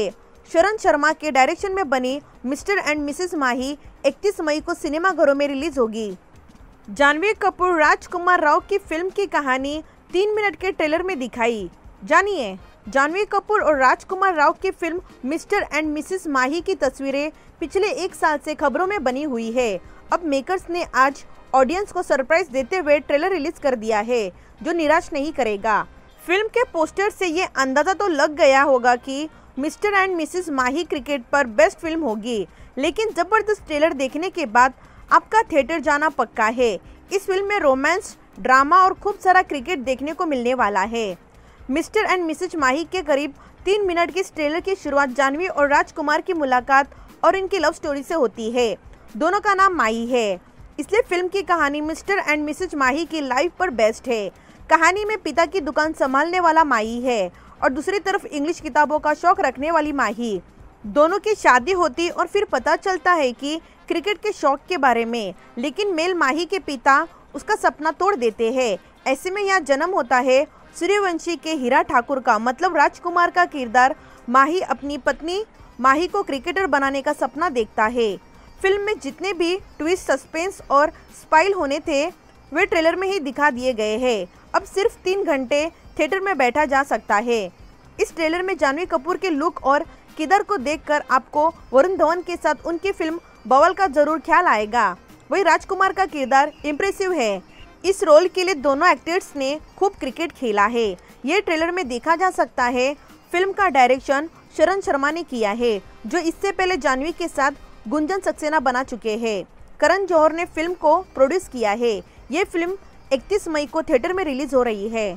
शरण शर्मा के डायरेक्शन में बनी मिस्टर एंड मिसेस माही 31 मई को सिनेमाघरों में रिलीज होगी। जानवी कपूर राजकुमार राव की फिल्म की कहानी 3 मिनट के ट्रेलर में दिखाई। जानिए, जानवी कपूर और राजकुमार राव की film Mr and Mrs Mahi की तस्वीरें पिछले 1 साल से खबरों में बनी हुई है। अब मेकर्स ने आज ऑडियंस को सरप्राइज देते हुए ट्रेलर रिलीज कर दिया है, जो निराश नहीं करेगा। फिल्म के पोस्टर से ये अंदाजा तो लग गया होगा कि Mr and Mrs Mahi cricket पर बेस्ट फिल्म होगी, लेकिन जबरदस्त ट्रेलर देखने के बाद आपका थिएटर जाना पक्का है। इस फिल्म में रोमांस, ड्रामा और खूब सारा क्रिकेट देखने को मिलने वाला है। मिस्टर एंड मिसेस माही के करीब 3 मिनट की इस ट्रेलर की शुरुआत जानवी और राजकुमार की मुलाकात और इनकी लव स्टोरी से होती है। दोनों का नाम माही है, इसलिए फिल्म की कहानी मिस्टर एंड मिसेस माही की लाइफ पर बेस्ड है। कहानी में पिता की दुकान संभालने वाला माही है और दूसरी तरफ इंग्लिश किताबों का शौक रखने वाली माही। दोनों की शादी होती और फिर पता चलता है कि क्रिकेट के शौक के बारे में, लेकिन मेल माही के पिता उसका सपना तोड़ देते हैं। ऐसे में यहाँ जन्म होता है सूर्यवंशी के हीरा ठाकुर का, मतलब राजकुमार का किरदार। माही अपनी पत्नी माही को क्रिकेटर बनाने का सपना देखता है। फिल्म में जितने भी ट्विस्ट, सस्पेंस और स्पाइल होने थे वे ट्रेलर में ही दिखा दिए गए हैं। अब सिर्फ 3 घंटे थिएटर में बैठा जा सकता है। इस ट्रेलर में जानवी कपूर के लुक और किधर को देखकर आपको वरुण धवन के साथ उनकी फिल्म बवाल का जरूर ख्याल आएगा। वही राजकुमार का किरदार इम्प्रेसिव है। इस रोल के लिए दोनों एक्टर्स ने खूब क्रिकेट खेला है, ये ट्रेलर में देखा जा सकता है। फिल्म का डायरेक्शन शरण शर्मा ने किया है, जो इससे पहले जानवी के साथ गुंजन सक्सेना बना चुके हैं। करण जौहर ने फिल्म को प्रोड्यूस किया है। ये फिल्म 31 मई को थिएटर में रिलीज हो रही है।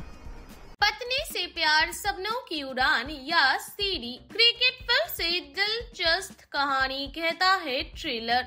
पत्नी से प्यार, सपनों की उड़ान या सीडी क्रिकेट फिल्म से दिलचस्प कहानी कहता है ट्रेलर।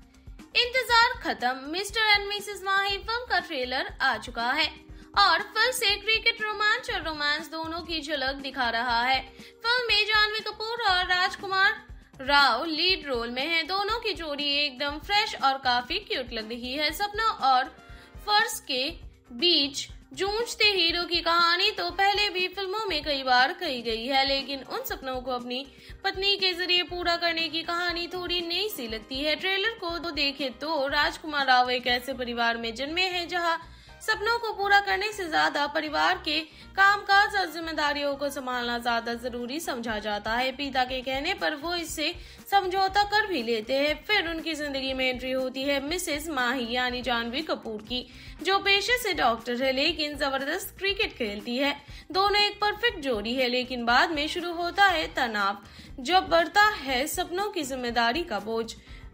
इंतजार खत्म, Mr and Mrs Mahi film का ट्रेलर आ चुका है और फिल्म से क्रिकेट, रोमांच और रोमांस दोनों की झलक दिखा रहा है। फिल्म में जानवी कपूर और राजकुमार राव लीड रोल में हैं। दोनों की जोड़ी एकदम फ्रेश और काफी क्यूट लग रही है। सपनों और फर्ज के बीच जूझते हीरो की कहानी तो पहले भी फिल्मों में कई बार कही गई है, लेकिन उन सपनों को अपनी पत्नी के जरिए पूरा करने की कहानी थोड़ी नई सी लगती है। ट्रेलर को देखें तो राजकुमार राव एक ऐसे परिवार में जन्मे हैं जहां सपनों को पूरा करने से ज्यादा परिवार के कामकाज और जिम्मेदारियों को संभालना ज्यादा जरूरी समझा जाता है। पिता के कहने पर वो इससे समझौता कर भी लेते हैं। फिर उनकी जिंदगी में एंट्री होती है मिसेस माही यानी जानवी कपूर की, जो पेशे से डॉक्टर है लेकिन जबरदस्त क्रिकेट खेलती है। दोनों एक परफेक्ट जोड़ी है, लेकिन बाद में शुरू होता है तनाव जब बढ़ता है सपनों की जिम्मेदारी का बोझ।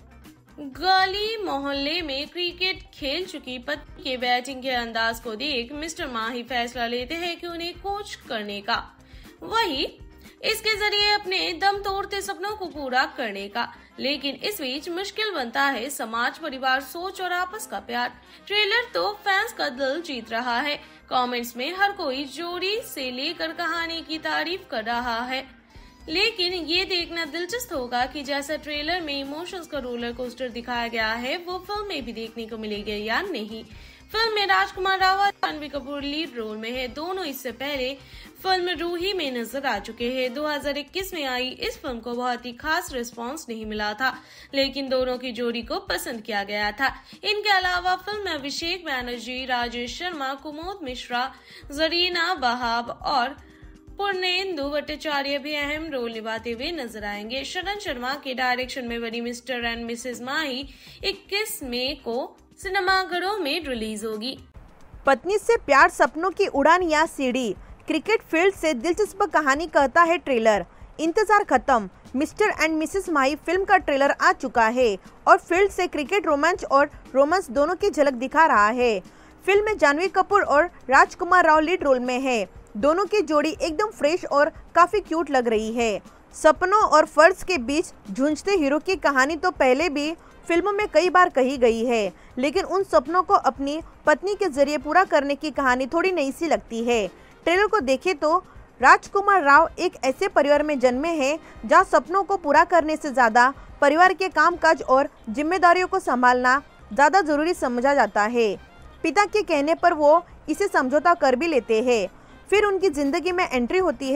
गली मोहल्ले में क्रिकेट खेल चुकी पत्नी के बैटिंग के अंदाज को देख मिस्टर माही फैसला लेते हैं कि उन्हें कोच करने का, वही इसके जरिए अपने दम तोड़ते सपनों को पूरा करने का। लेकिन इस बीच मुश्किल बनता है समाज, परिवार, सोच और आपस का प्यार। ट्रेलर तो फैंस का दिल जीत रहा है। कमेंट्स में हर कोई जोड़ी से लेकर कहानी की तारीफ कर रहा है, लेकिन ये देखना दिलचस्प होगा कि जैसा ट्रेलर में इमोशंस का रोलर कोस्टर दिखाया गया है वो फिल्म में भी देखने को मिलेगा या नहीं। फिल्म में राजकुमार राव और जानवी कपूर लीड रोल में है। दोनों इससे पहले फिल्म रूही में नजर आ चुके हैं। 2021 में आई इस फिल्म को बहुत ही खास रिस्पांस नहीं मिला था, लेकिन दोनों की जोड़ी को पसंद किया गया था। इनके अलावा फिल्म में अभिषेक बैनर्जी, राजेश शर्मा, कुमोद मिश्रा, जरीना बहाब और पूर्णेंदु भट्टाचार्य भी अहम रोल निभाते हुए नजर आएंगे। शरण शर्मा के डायरेक्शन में बनी मिस्टर एंड मिसेस माही 21 मई को सिनेमाघरों में रिलीज होगी। पत्नी से प्यार, सपनों की उड़ान या सीडी क्रिकेट फील्ड से दिलचस्प कहानी कहता है ट्रेलर। इंतजार खत्म, Mr and Mrs Mahi film का ट्रेलर आ चुका है और फील्ड से क्रिकेट, रोमांस दोनों की झलक दिखा रहा है। फिल्म में जानवी कपूर और राजकुमार राव लीड रोल में है। दोनों की जोड़ी एकदम फ्रेश और काफी क्यूट लग रही है। सपनों और फर्ज के बीच जूझते हीरो की कहानी तो पहले भी फिल्मों में कई बार कही गई है, लेकिन उन सपनों को अपनी पत्नी के जरिए पूरा करने की कहानी थोड़ी नई सी लगती है। ट्रेलर को देखें तो राजकुमार राव एक ऐसे परिवार में जन्मे हैं जहां सपनों को पूरा करने से ज्यादा परिवार के कामकाज और जिम्मेदारियों को संभालना ज्यादा जरूरी समझा जाता है। पिता के कहने पर वो इसे समझौता कर भी लेते हैं। फिर उनकी जिंदगी में एंट्री होती है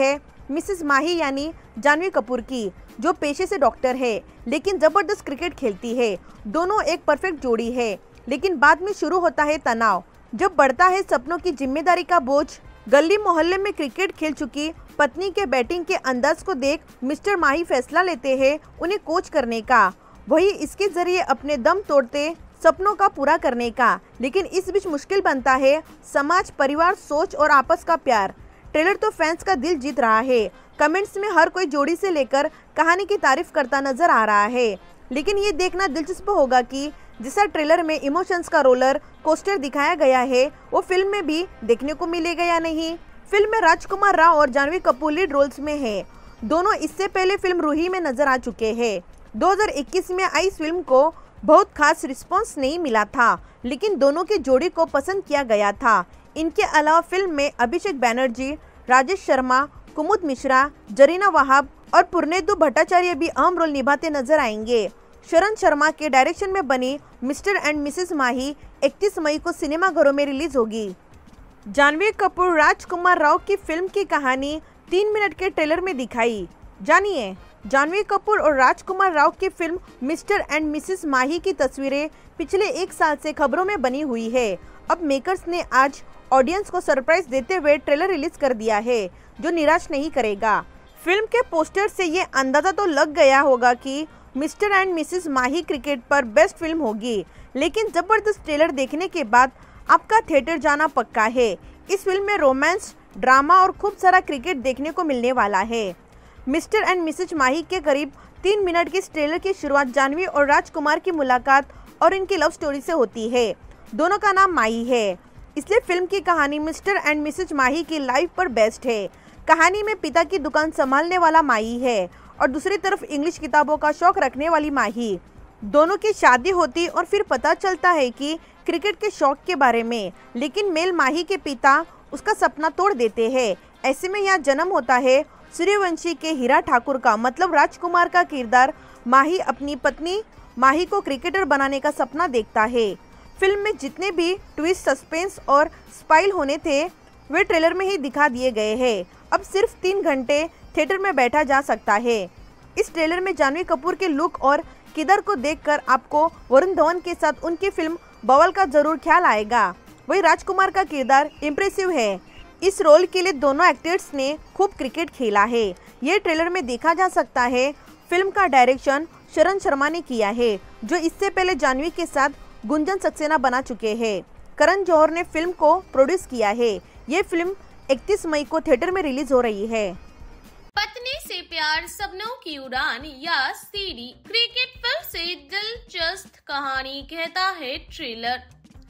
मिसेस माही यानी जानवी कपूर की, जो पेशे से डॉक्टर है लेकिन जबरदस्त क्रिकेट खेलती है। दोनों एक परफेक्ट जोड़ी है, लेकिन बाद में शुरू होता है तनाव जब बढ़ता है सपनों की जिम्मेदारी का बोझ। गली मोहल्ले में क्रिकेट खेल चुकी पत्नी के बैटिंग के अंदाज को देख मिस्टर माही फैसला लेते हैं उन्हें कोच करने का, वही इसके जरिए अपने दम तोड़ते सपनों का पूरा करने का। लेकिन इस बीच मुश्किल बनता है समाज, परिवार, सोच और आपस का प्यार। ट्रेलर तो फैंस का दिल जीत रहा है। कमेंट्स में हर कोई जोड़ी से लेकर कहानी की तारीफ करता नजर आ रहा है, लेकिन ये देखना दिलचस्प होगा कि जैसा ट्रेलर में इमोशंस का रोलर कोस्टर दिखाया गया है वो फिल्म में भी देखने को मिलेगा या नहीं। फिल्म में राजकुमार राव और जानवी कपूर लीड रोल्स में है। दोनों इससे पहले फिल्म रूही में नजर आ चुके हैं। 2021 में आई इस फिल्म को बहुत खास रिस्पांस नहीं मिला था, लेकिन दोनों की जोड़ी को पसंद किया गया था। इनके अलावा फिल्म में अभिषेक बैनर्जी, राजेश शर्मा, कुमुद मिश्रा, जरीना वहाब और पूर्णेंदु भट्टाचार्य भी अहम रोल निभाते नजर आएंगे। शरण शर्मा के डायरेक्शन में बनी मिस्टर एंड मिसेस माही 31 मई को सिनेमाघरों में रिलीज होगी। जानवी कपूर राजकुमार राव की फिल्म की कहानी 3 मिनट के ट्रेलर में दिखाई। जानिए, जानवी कपूर और राजकुमार राव की film Mr and Mrs Mahi की तस्वीरें पिछले 1 साल से खबरों में बनी हुई है। अब मेकर्स ने आज ऑडियंस को सरप्राइज देते हुए ट्रेलर रिलीज कर दिया है, जो निराश नहीं करेगा। फिल्म के पोस्टर से ये अंदाजा तो लग गया होगा कि Mr and Mrs Mahi cricket पर बेस्ट फिल्म होगी, लेकिन जबरदस्त ट्रेलर देखने के बाद आपका थिएटर जाना पक्का है। इस फिल्म में रोमांस, ड्रामा और खूब सारा क्रिकेट देखने को मिलने वाला है। मिस्टर एंड मिसेस माही के करीब 3 मिनट के इस ट्रेलर की शुरुआत जानवी और राजकुमार की मुलाकात और इनकी लव स्टोरी से होती है। दोनों का नाम माही है, इसलिए फिल्म की कहानी मिस्टर एंड मिसेस माही की लाइफ पर बेस्ड है। कहानी में पिता की दुकान संभालने वाला माही है और दूसरी तरफ इंग्लिश किताबों का शौक रखने वाली माही। दोनों की शादी होती और फिर पता चलता है कि क्रिकेट के शौक के बारे में, लेकिन मेल माही के पिता उसका सपना तोड़ देते हैं। ऐसे में यहाँ जन्म होता है सूर्यवंशी के हीरा ठाकुर का, मतलब राजकुमार का किरदार। माही अपनी पत्नी माही को क्रिकेटर बनाने का सपना देखता है। फिल्म में जितने भी ट्विस्ट, सस्पेंस और स्पाइल होने थे वे ट्रेलर में ही दिखा दिए गए हैं। अब सिर्फ 3 घंटे थिएटर में बैठा जा सकता है। इस ट्रेलर में जानवी कपूर के लुक और किरदार को देखकर आपको वरुण धवन के साथ उनकी फिल्म बवाल का जरूर ख्याल आएगा। वही राजकुमार का किरदार इम्प्रेसिव है। इस रोल के लिए दोनों एक्टर्स ने खूब क्रिकेट खेला है, ये ट्रेलर में देखा जा सकता है। फिल्म का डायरेक्शन शरण शर्मा ने किया है, जो इससे पहले जानवी के साथ गुंजन सक्सेना बना चुके हैं। करण जौहर ने फिल्म को प्रोड्यूस किया है। ये फिल्म 31 मई को थिएटर में रिलीज हो रही है। पत्नी से प्यार, सपनों की उड़ान या सीडी क्रिकेट फिल्म से दिलचस्प कहानी कहता है ट्रेलर।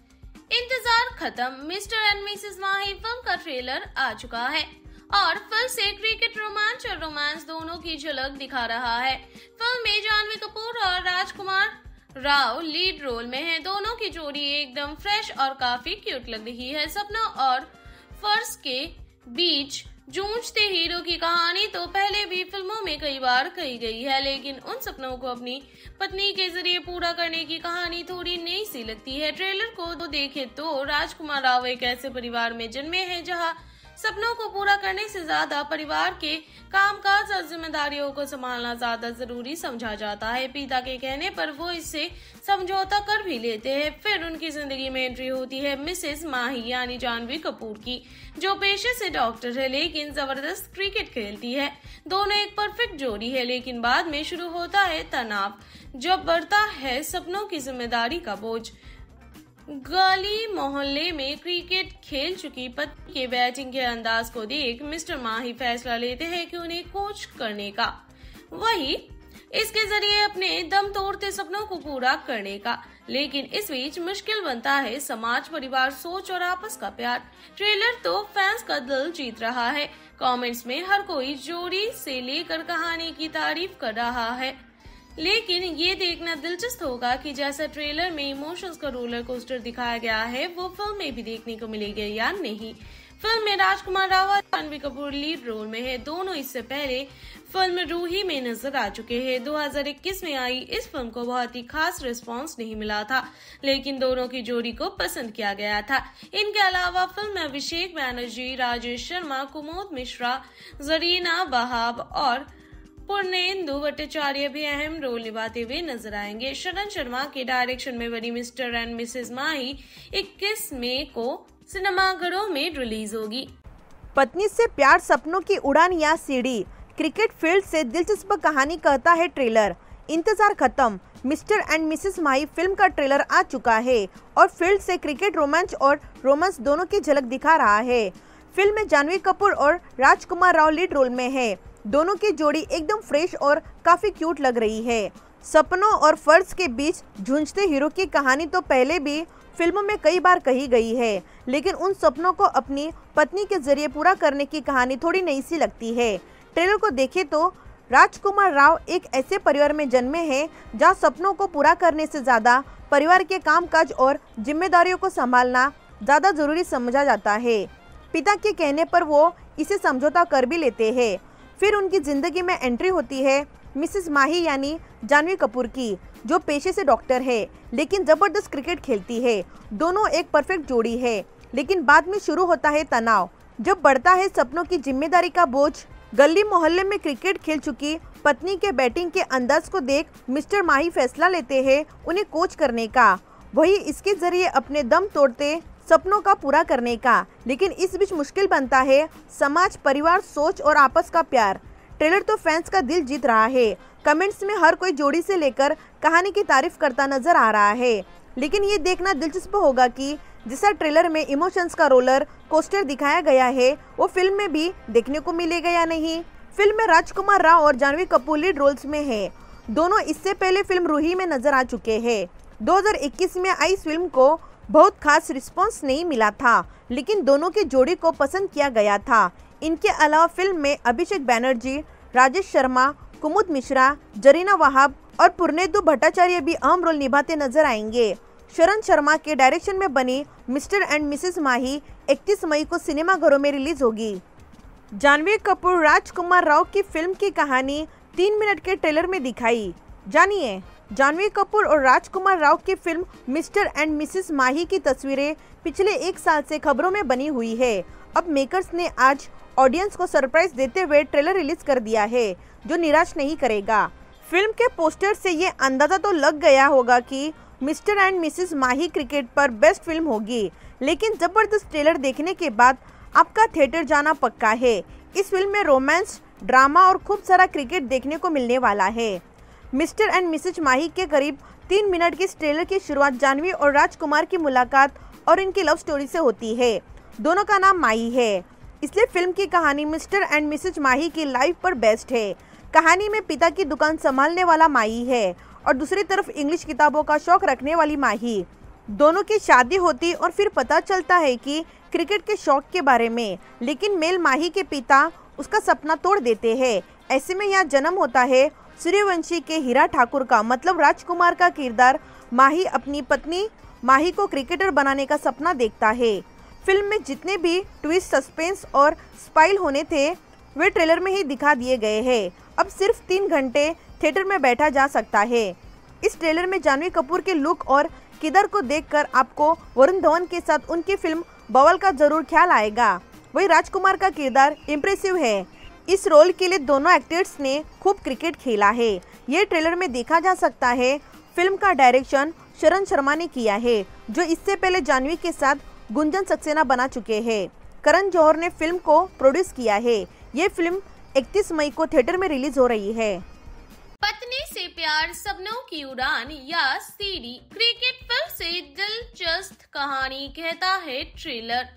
इंतजार खत्म, Mr and Mrs Mahi film का ट्रेलर आ चुका है और फिल्म से क्रिकेट, रोमांस दोनों की झलक दिखा रहा है। फिल्म में जानवी कपूर और राजकुमार राव लीड रोल में है। दोनों की जोड़ी एकदम फ्रेश और काफी क्यूट लग रही है। सपनों और फर्ज के बीच जूझते हीरो की कहानी तो पहले भी फिल्मों में कई बार कही गई है, लेकिन उन सपनों को अपनी पत्नी के जरिए पूरा करने की कहानी थोड़ी नई सी लगती है। ट्रेलर को देखे तो राजकुमार राव एक ऐसे परिवार में जन्मे हैं जहां सपनों को पूरा करने से ज्यादा परिवार के कामकाज और जिम्मेदारियों को संभालना ज्यादा जरूरी समझा जाता है। पिता के कहने पर वो इससे समझौता कर भी लेते हैं। फिर उनकी जिंदगी में एंट्री होती है मिसेस माही यानी जानवी कपूर की, जो पेशे से डॉक्टर है लेकिन जबरदस्त क्रिकेट खेलती है। दोनों एक परफेक्ट जोड़ी है, लेकिन बाद में शुरू होता है तनाव जब बढ़ता है सपनों की जिम्मेदारी का बोझ। गली मोहल्ले में क्रिकेट खेल चुकी पत्नी के बैटिंग के अंदाज को देख मिस्टर माही फैसला लेते हैं कि उन्हें कोच करने का, वही इसके जरिए अपने दम तोड़ते सपनों को पूरा करने का। लेकिन इस बीच मुश्किल बनता है समाज, परिवार, सोच और आपस का प्यार। ट्रेलर तो फैंस का दिल जीत रहा है। कमेंट्स में हर कोई जोड़ी से लेकर कहानी की तारीफ कर रहा है, लेकिन ये देखना दिलचस्प होगा कि जैसा ट्रेलर में इमोशंस का रोलर कोस्टर दिखाया गया है वो फिल्म में भी देखने को मिलेगा या नहीं। फिल्म में राजकुमार राव और रणबीर कपूर लीड रोल में है। दोनों इससे पहले फिल्म रूही में नजर आ चुके हैं। 2021 में आई इस फिल्म को बहुत ही खास रिस्पांस नहीं मिला था, लेकिन दोनों की जोड़ी को पसंद किया गया था। इनके अलावा फिल्म में अभिषेक बैनर्जी, राजेश शर्मा, कुमुद मिश्रा, जरीना बहाब और पूर्णेंदु भट्टाचार्य भी अहम रोल निभाते हुए नजर आएंगे। शरण शर्मा के डायरेक्शन में बनी मिस्टर एंड मिसेस माही 21 मई को सिनेमाघरों में रिलीज होगी। पत्नी से प्यार, सपनों की उड़ान या सीढ़ी, क्रिकेट फील्ड से दिलचस्प कहानी कहता है ट्रेलर। इंतजार खत्म, Mr and Mrs Mahi film का ट्रेलर आ चुका है और फील्ड से क्रिकेट, रोमांस दोनों की झलक दिखा रहा है। फिल्म में जानवी कपूर और राजकुमार राव लीड रोल में है। दोनों की जोड़ी एकदम फ्रेश और काफी क्यूट लग रही है। सपनों और फर्ज के बीच झूंझते हीरो की कहानी तो पहले भी फिल्मों में कई बार कही गई है, लेकिन उन सपनों को अपनी पत्नी के जरिए पूरा करने की कहानी थोड़ी नई सी लगती है। ट्रेलर को देखें तो राजकुमार राव एक ऐसे परिवार में जन्मे हैं जहां सपनों को पूरा करने से ज्यादा परिवार के कामकाज और जिम्मेदारियों को संभालना ज्यादा जरूरी समझा जाता है। पिता के कहने पर वो इसे समझौता कर भी लेते हैं। फिर उनकी जिंदगी में एंट्री होती है मिसेस माही यानी जानवी कपूर की, जो पेशे से डॉक्टर है लेकिन जबरदस्त क्रिकेट खेलती है। दोनों एक परफेक्ट जोड़ी है, लेकिन बाद में शुरू होता है तनाव जब बढ़ता है सपनों की जिम्मेदारी का बोझ। गली मोहल्ले में क्रिकेट खेल चुकी पत्नी के बैटिंग के अंदाज को देख मिस्टर माही फैसला लेते हैं उन्हें कोच करने का, वही इसके जरिए अपने दम तोड़ते सपनों का पूरा करने का। लेकिन इस बीच मुश्किल बनता है समाज, परिवार, सोच और आपस का प्यार। ट्रेलर तो फैंस का दिल जीत रहा है। कमेंट्स में हर कोई जोड़ी से लेकर कहानी की तारीफ करता नजर आ रहा है, लेकिन ये देखना दिलचस्प होगा कि जिस ट्रेलर में इमोशंस का रोलर कोस्टर दिखाया गया है वो फिल्म में भी देखने को मिलेगा या नहीं। फिल्म में राजकुमार राव और जानवी कपूर लीड रोल्स में है। दोनों इससे पहले फिल्म रूही में नजर आ चुके हैं। 2021 में आई इस फिल्म को बहुत खास रिस्पांस नहीं मिला था, लेकिन दोनों की जोड़ी को पसंद किया गया था। इनके अलावा फिल्म में अभिषेक बैनर्जी, राजेश शर्मा, कुमुद मिश्रा, जरीना वहाब और पूर्णेंदु भट्टाचार्य भी अहम रोल निभाते नजर आएंगे। शरण शर्मा के डायरेक्शन में बनी मिस्टर एंड मिसेस माही 31 मई को सिनेमाघरों में रिलीज होगी। जानवी कपूर राजकुमार राव की फिल्म की कहानी 3 मिनट के ट्रेलर में दिखाई। जानिए, जानवी कपूर और राजकुमार राव की film Mr and Mrs Mahi की तस्वीरें पिछले 1 साल से खबरों में बनी हुई है। अब मेकर्स ने आज ऑडियंस को सरप्राइज देते हुए ट्रेलर रिलीज कर दिया है, जो निराश नहीं करेगा। फिल्म के पोस्टर से ये अंदाजा तो लग गया होगा कि Mr and Mrs Mahi cricket पर बेस्ट फिल्म होगी, लेकिन जबरदस्त ट्रेलर देखने के बाद आपका थिएटर जाना पक्का है। इस फिल्म में रोमांस, ड्रामा और खूब सारा क्रिकेट देखने को मिलने वाला है। मिस्टर एंड मिसेस माही के करीब 3 मिनट के इस ट्रेलर की शुरुआत जानवी और राजकुमार की मुलाकात और इनकी लव स्टोरी से होती है। दोनों का नाम माही है, इसलिए फिल्म की कहानी मिस्टर एंड मिसेस माही की लाइफ पर बेस्ड है। कहानी में पिता की दुकान संभालने वाला माही है और दूसरी तरफ इंग्लिश किताबों का शौक रखने वाली माही। दोनों की शादी होती और फिर पता चलता है कि क्रिकेट के शौक के बारे में, लेकिन मेल माही के पिता उसका सपना तोड़ देते हैं। ऐसे में यहाँ जन्म होता है सूर्यवंशी के हीरा ठाकुर का, मतलब राजकुमार का किरदार। माही अपनी पत्नी माही को क्रिकेटर बनाने का सपना देखता है। फिल्म में जितने भी ट्विस्ट, सस्पेंस और स्पाइल होने थे वे ट्रेलर में ही दिखा दिए गए हैं। अब सिर्फ 3 घंटे थिएटर में बैठा जा सकता है। इस ट्रेलर में जानवी कपूर के लुक और किरदार को देखकर आपको वरुण धवन के साथ उनकी फिल्म बवाल का जरूर ख्याल आएगा। वही राजकुमार का किरदार इम्प्रेसिव है। इस रोल के लिए दोनों एक्टर्स ने खूब क्रिकेट खेला है। ये ट्रेलर में देखा जा सकता है। फिल्म का डायरेक्शन शरण शर्मा ने किया है, जो इससे पहले जानवी के साथ गुंजन सक्सेना बना चुके हैं। करण जौहर ने फिल्म को प्रोड्यूस किया है। ये फिल्म 31 मई को थिएटर में रिलीज हो रही है। पत्नी से प्यार, सपनों की उड़ान या सीडी, क्रिकेट फिल्म से दिलचस्प कहानी कहता है ट्रेलर।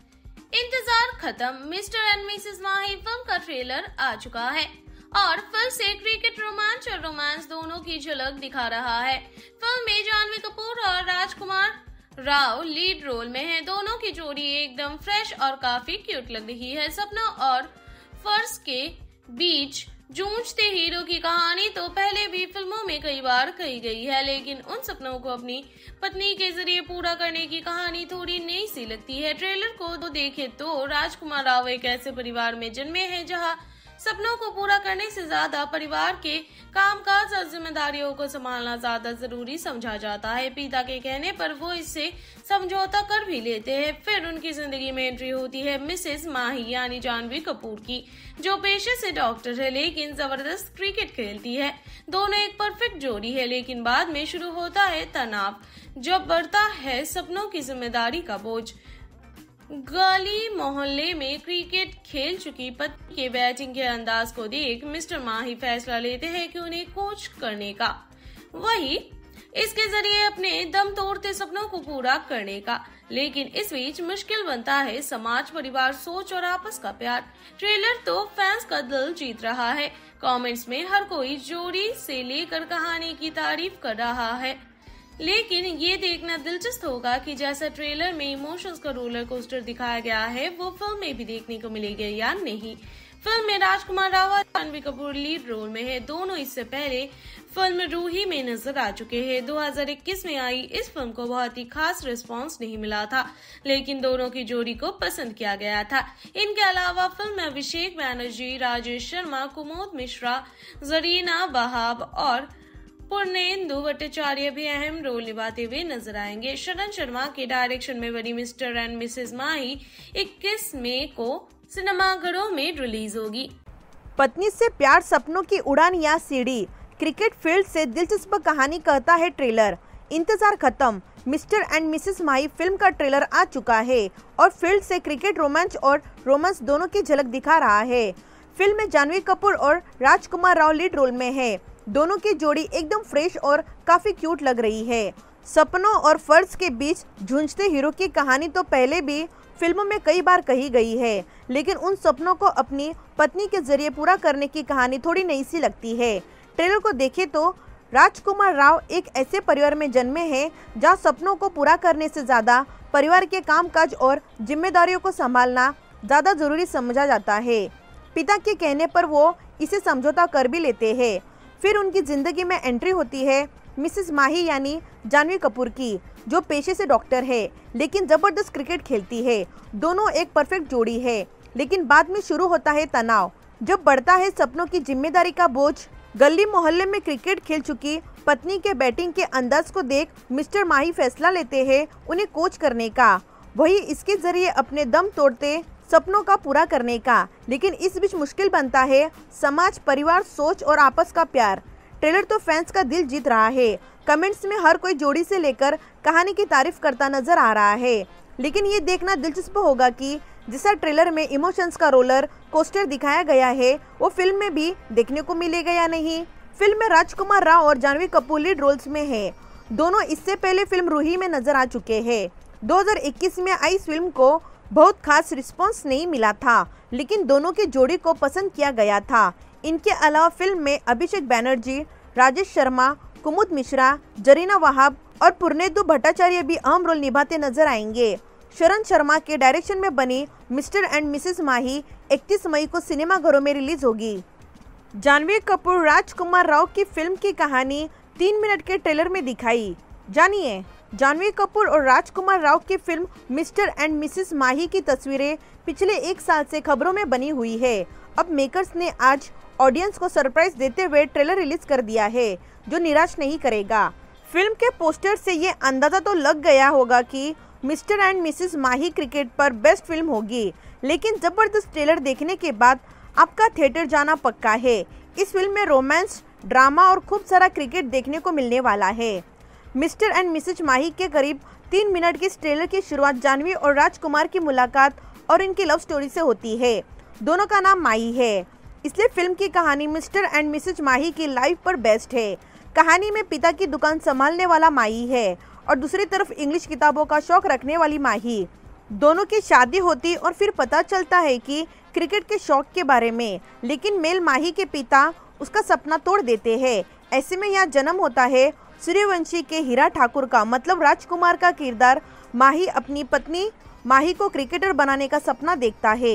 इंतजार खत्म, Mr and Mrs Mahi film का ट्रेलर आ चुका है और फिल्म से क्रिकेट, रोमांस दोनों की झलक दिखा रहा है। फिल्म में जानवी कपूर और राजकुमार राव लीड रोल में है। दोनों की जोड़ी एकदम फ्रेश और काफी क्यूट लग रही है। सपनों और फर्ज के बीच जूझते हीरो की कहानी तो पहले भी फिल्मों में कई बार कही गई है, लेकिन उन सपनों को अपनी पत्नी के जरिए पूरा करने की कहानी थोड़ी नई सी लगती है। ट्रेलर को देखें तो राजकुमार राव एक ऐसे परिवार में जन्मे हैं जहां सपनों को पूरा करने से ज्यादा परिवार के कामकाज और जिम्मेदारियों को संभालना ज्यादा जरूरी समझा जाता है। पिता के कहने पर वो इससे समझौता कर भी लेते हैं। फिर उनकी जिंदगी में एंट्री होती है मिसेस माही यानी जानवी कपूर की, जो पेशे से डॉक्टर है लेकिन जबरदस्त क्रिकेट खेलती है। दोनों एक परफेक्ट जोड़ी है, लेकिन बाद में शुरू होता है तनाव जब बढ़ता है सपनों की जिम्मेदारी का बोझ। गली मोहल्ले में क्रिकेट खेल चुकी पत्नी के बैटिंग के अंदाज को देख मिस्टर माही फैसला लेते हैं कि उन्हें कोच करने का, वही इसके जरिए अपने दम तोड़ते सपनों को पूरा करने का। लेकिन इस बीच मुश्किल बनता है समाज, परिवार, सोच और आपस का प्यार। ट्रेलर तो फैंस का दिल जीत रहा है। कमेंट्स में हर कोई जोड़ी से लेकर कहानी की तारीफ कर रहा है, लेकिन ये देखना दिलचस्प होगा कि जैसा ट्रेलर में इमोशंस का रोलर कोस्टर दिखाया गया है वो फिल्म में भी देखने को मिलेगा या नहीं। फिल्म में राजकुमार राव और जानवी कपूर लीड रोल में है। दोनों इससे पहले फिल्म रूही में नजर आ चुके हैं। 2021 में आई इस फिल्म को बहुत ही खास रिस्पांस नहीं मिला था, लेकिन दोनों की जोड़ी को पसंद किया गया था। इनके अलावा फिल्म में अभिषेक बैनर्जी, राजेश शर्मा, कुमोद मिश्रा, जरीना बहाब और पूर्णेंदु भट्टाचार्य भी अहम रोल निभाते हुए नजर आएंगे। शरण शर्मा के डायरेक्शन में बनी मिस्टर एंड मिसेस माही 21 मई को सिनेमाघरों में रिलीज होगी। पत्नी से प्यार, सपनों की उड़ान या सीढ़ी, क्रिकेट फील्ड से दिलचस्प कहानी कहता है ट्रेलर। इंतजार खत्म, Mr and Mrs Mahi film का ट्रेलर आ चुका है और फील्ड से क्रिकेट, रोमांस दोनों की झलक दिखा रहा है। फिल्म में जानवी कपूर और राजकुमार राव लीड रोल में है। दोनों की जोड़ी एकदम फ्रेश और काफी क्यूट लग रही है। सपनों और फर्ज के बीच जूझते हीरो की कहानी तो पहले भी फिल्मों में कई बार कही गई है, लेकिन उन सपनों को अपनी पत्नी के जरिए पूरा करने की कहानी थोड़ी नई सी लगती है। ट्रेलर को देखें तो राजकुमार राव एक ऐसे परिवार में जन्मे हैं जहां सपनों को पूरा करने से ज्यादा परिवार के कामकाज और जिम्मेदारियों को संभालना ज्यादा जरूरी समझा जाता है। पिता के कहने पर वो इसे समझौता कर भी लेते हैं। फिर उनकी जिंदगी में एंट्री होती है मिसेस माही यानी जानवी कपूर की, जो पेशे से डॉक्टर है लेकिन जबरदस्त क्रिकेट खेलती है। दोनों एक परफेक्ट जोड़ी है, लेकिन बाद में शुरू होता है तनाव जब बढ़ता है सपनों की जिम्मेदारी का बोझ। गली मोहल्ले में क्रिकेट खेल चुकी पत्नी के बैटिंग के अंदाज को देख मिस्टर माही फैसला लेते हैं उन्हें कोच करने का, वही इसके जरिए अपने दम तोड़ते सपनों का पूरा करने का। लेकिन इस बीच मुश्किल बनता है समाज, परिवार, सोच और आपस का प्यार। ट्रेलर तो फैंस का दिल जीत रहा है। कमेंट्स में हर कोई जोड़ी से लेकर कहानी की तारीफ करता नजर आ रहा है, लेकिन ये देखना दिलचस्प होगा कि जैसा ट्रेलर में इमोशंस का रोलर कोस्टर दिखाया गया है वो फिल्म में भी देखने को मिलेगा या नहीं। फिल्म में राजकुमार राव और जानवी कपूर लीड रोल्स में है। दोनों इससे पहले फिल्म रूही में नजर आ चुके हैं। 2021 में आई इस फिल्म को बहुत खास रिस्पांस नहीं मिला था, लेकिन दोनों की जोड़ी को पसंद किया गया था। इनके अलावा फिल्म में अभिषेक बैनर्जी, राजेश शर्मा, कुमुद मिश्रा, जरीना वहाब और पूर्णेंदु भट्टाचार्य भी अहम रोल निभाते नजर आएंगे। शरण शर्मा के डायरेक्शन में बनी मिस्टर एंड मिसेस माही 31 मई को सिनेमाघरों में रिलीज होगी। जानवी कपूर राजकुमार राव की फिल्म की कहानी 3 मिनट के ट्रेलर में दिखाई। जानिए, जानवी कपूर और राजकुमार राव की film Mr and Mrs Mahi की तस्वीरें पिछले 1 साल से खबरों में बनी हुई है। अब मेकर्स ने आज ऑडियंस को सरप्राइज देते हुए ट्रेलर रिलीज कर दिया है, जो निराश नहीं करेगा। फिल्म के पोस्टर से ये अंदाजा तो लग गया होगा कि Mr and Mrs Mahi cricket पर बेस्ट फिल्म होगी, लेकिन जबरदस्त ट्रेलर देखने के बाद आपका थिएटर जाना पक्का है। इस फिल्म में रोमांस, ड्रामा और खूब सारा क्रिकेट देखने को मिलने वाला है। मिस्टर एंड मिसेस माही के करीब 3 मिनट के इस ट्रेलर की शुरुआत जानवी और राजकुमार की मुलाकात और इनकी लव स्टोरी से होती है। दोनों का नाम माही है, इसलिए फिल्म की कहानी मिस्टर एंड मिसेस माही की लाइफ पर बेस्ड है। कहानी में पिता की दुकान संभालने वाला माही है और दूसरी तरफ इंग्लिश किताबों का शौक रखने वाली माही। दोनों की शादी होती और फिर पता चलता है कि क्रिकेट के शौक के बारे में, लेकिन मेल माही के पिता उसका सपना तोड़ देते हैं। ऐसे में यहाँ जन्म होता है सूर्यवंशी के हीरा ठाकुर का, मतलब राजकुमार का किरदार। माही अपनी पत्नी माही को क्रिकेटर बनाने का सपना देखता है।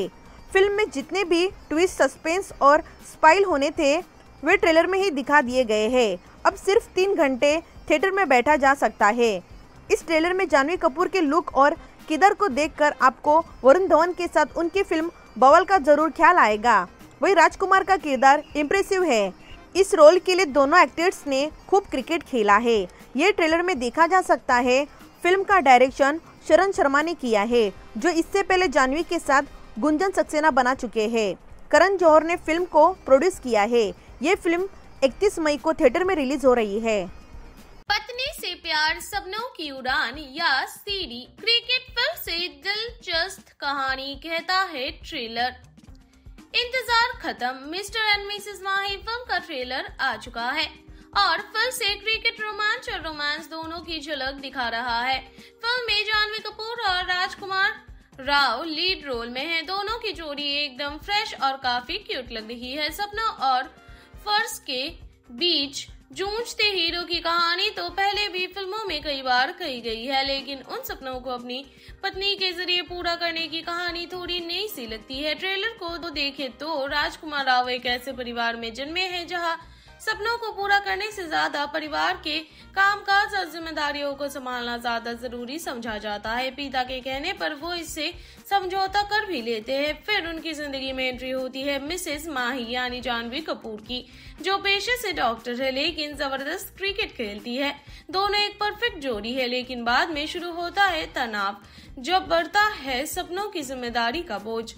फिल्म में जितने भी ट्विस्ट, सस्पेंस और स्पाइल होने थे वे ट्रेलर में ही दिखा दिए गए हैं। अब सिर्फ 3 घंटे थिएटर में बैठा जा सकता है। इस ट्रेलर में जानवी कपूर के लुक और किरदार को देखकर आपको वरुण धवन के साथ उनकी फिल्म बवाल का जरूर ख्याल आएगा। वही राजकुमार का किरदार इम्प्रेसिव है। इस रोल के लिए दोनों एक्टर्स ने खूब क्रिकेट खेला है, ये ट्रेलर में देखा जा सकता है। फिल्म का डायरेक्शन शरण शर्मा ने किया है, जो इससे पहले जानवी के साथ गुंजन सक्सेना बना चुके हैं। करण जौहर ने फिल्म को प्रोड्यूस किया है। ये फिल्म 31 मई को थिएटर में रिलीज हो रही है। पत्नी से प्यार, सपनों की उड़ान या सीडी क्रिकेट फिल्म से दिलचस्प कहानी कहता है ट्रेलर। इंतजार खत्म, Mr and Mrs Mahi film का ट्रेलर आ चुका है और फिल्म से क्रिकेट, रोमांच और रोमांस दोनों की झलक दिखा रहा है। फिल्म में जानवी कपूर और राजकुमार राव लीड रोल में है। दोनों की जोड़ी एकदम फ्रेश और काफी क्यूट लग रही है। सपनों और फर्ज के बीच जूझते हीरो की कहानी तो पहले भी फिल्मों में कई बार कही गई है, लेकिन उन सपनों को अपनी पत्नी के जरिए पूरा करने की कहानी थोड़ी नई सी लगती है। ट्रेलर को देखें तो राजकुमार राव एक ऐसे परिवार में जन्मे हैं जहां सपनों को पूरा करने से ज्यादा परिवार के कामकाज और जिम्मेदारियों को संभालना ज्यादा जरूरी समझा जाता है। पिता के कहने पर वो इससे समझौता कर भी लेते हैं। फिर उनकी जिंदगी में एंट्री होती है मिसेस माही यानी जानवी कपूर की, जो पेशे से डॉक्टर है लेकिन जबरदस्त क्रिकेट खेलती है। दोनों एक परफेक्ट जोड़ी है, लेकिन बाद में शुरू होता है तनाव जब बढ़ता है सपनों की जिम्मेदारी का बोझ।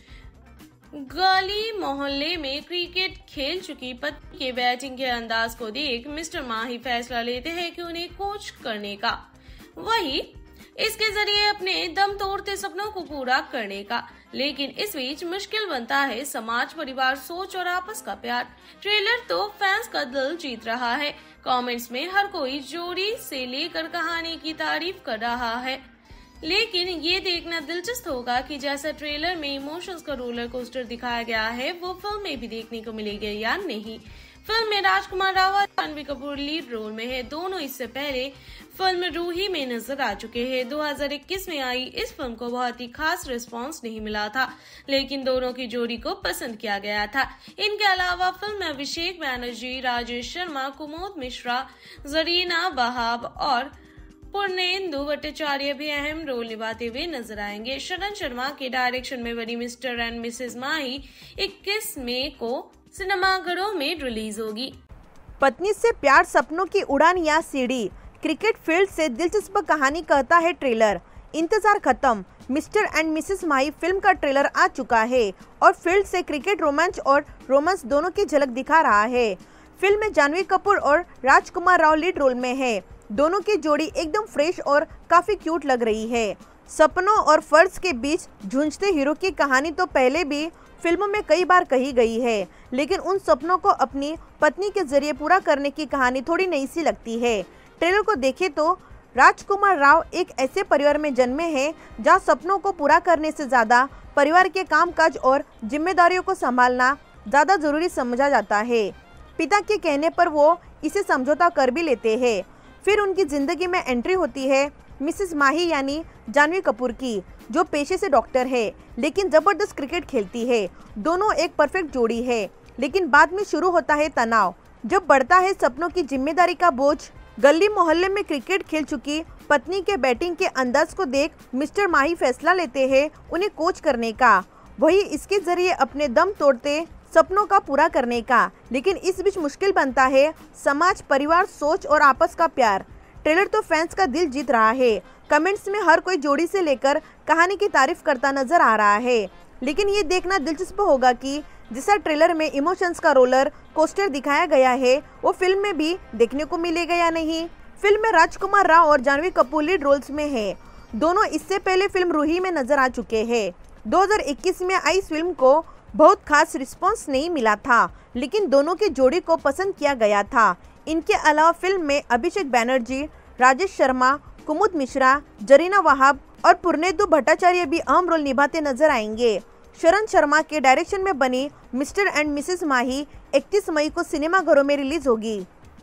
गली मोहल्ले में क्रिकेट खेल चुकी पत्नी के बैटिंग के अंदाज को देख मिस्टर माही फैसला लेते हैं कि उन्हें कोच करने का, वही इसके जरिए अपने दम तोड़ते सपनों को पूरा करने का। लेकिन इस बीच मुश्किल बनता है समाज, परिवार, सोच और आपस का प्यार। ट्रेलर तो फैंस का दिल जीत रहा है। कमेंट्स में हर कोई जोड़ी से लेकर कहानी की तारीफ कर रहा है, लेकिन ये देखना दिलचस्प होगा कि जैसा ट्रेलर में इमोशंस का रोलर कोस्टर दिखाया गया है वो फिल्म में भी देखने को मिलेगा या नहीं। फिल्म में राजकुमार राव और जानवी कपूर लीड रोल में है। दोनों इससे पहले फिल्म रूही में नजर आ चुके हैं। 2021 में आई इस फिल्म को बहुत ही खास रिस्पांस नहीं मिला था, लेकिन दोनों की जोड़ी को पसंद किया गया था। इनके अलावा फिल्म में अभिषेक बैनर्जी, राजेश शर्मा, कुमोद मिश्रा, जरीना बहाब और पूर्णेंदु भट्टाचार्य भी अहम रोल निभाते हुए नजर आएंगे। शरण शर्मा के डायरेक्शन में बनी मिस्टर एंड मिसेस माही 21 मई को सिनेमाघरों में रिलीज होगी। पत्नी से प्यार, सपनों की उड़ान या सीडी क्रिकेट फील्ड से दिलचस्प कहानी कहता है ट्रेलर। इंतजार खत्म, Mr and Mrs Mahi film का ट्रेलर आ चुका है और फील्ड से क्रिकेट, रोमांच और रोमांस दोनों की झलक दिखा रहा है। फिल्म में जानवी कपूर और राजकुमार राव लीड रोल में है। दोनों की जोड़ी एकदम फ्रेश और काफी क्यूट लग रही है। सपनों और फर्ज के बीच जूझते हीरो की कहानी तो पहले भी फिल्मों में कई बार कही गई है, लेकिन उन सपनों को अपनी पत्नी के जरिए पूरा करने की कहानी थोड़ी नई सी लगती है। ट्रेलर को देखें तो राजकुमार राव एक ऐसे परिवार में जन्मे हैं जहां सपनों को पूरा करने से ज्यादा परिवार के कामकाज और जिम्मेदारियों को संभालना ज्यादा जरूरी समझा जाता है। पिता के कहने पर वो इसे समझौता कर भी लेते हैं। फिर उनकी जिंदगी में एंट्री होती है मिसेस माही यानी जानवी कपूर की, जो पेशे से डॉक्टर है लेकिन जबरदस्त क्रिकेट खेलती है। दोनों एक परफेक्ट जोड़ी है, लेकिन बाद में शुरू होता है तनाव जब बढ़ता है सपनों की जिम्मेदारी का बोझ। गली मोहल्ले में क्रिकेट खेल चुकी पत्नी के बैटिंग के अंदाज को देख मिस्टर माही फैसला लेते हैं उन्हें कोच करने का, वही इसके जरिए अपने दम तोड़ते सपनों का पूरा करने का। लेकिन इस बीच मुश्किल बनता है समाज, परिवार, सोच और आपस का प्यार। ट्रेलर तो फैंस का दिल जीत रहा है। कमेंट्स में हर कोई जोड़ी से लेकर कहानी की तारीफ करता नजर आ रहा है, लेकिन ये देखना दिलचस्प होगा कि जैसा ट्रेलर में इमोशंस का रोलर कोस्टर दिखाया गया है वो फिल्म में भी देखने को मिलेगा या नहीं। फिल्म में राजकुमार राव और जानवी कपूर लीड रोल्स में है। दोनों इससे पहले फिल्म रूही में नजर आ चुके हैं। 2021 में आई इस फिल्म को बहुत खास रिस्पांस नहीं मिला था, लेकिन दोनों की जोड़ी को पसंद किया गया था। इनके अलावा फिल्म में अभिषेक बैनर्जी, राजेश शर्मा, कुमुद मिश्रा, जरीना वहाब और पूर्णेंदु भट्टाचार्य भी अहम रोल निभाते नजर आएंगे। शरण शर्मा के डायरेक्शन में बनी मिस्टर एंड मिसेस माही 31 मई को सिनेमाघरों में रिलीज होगी।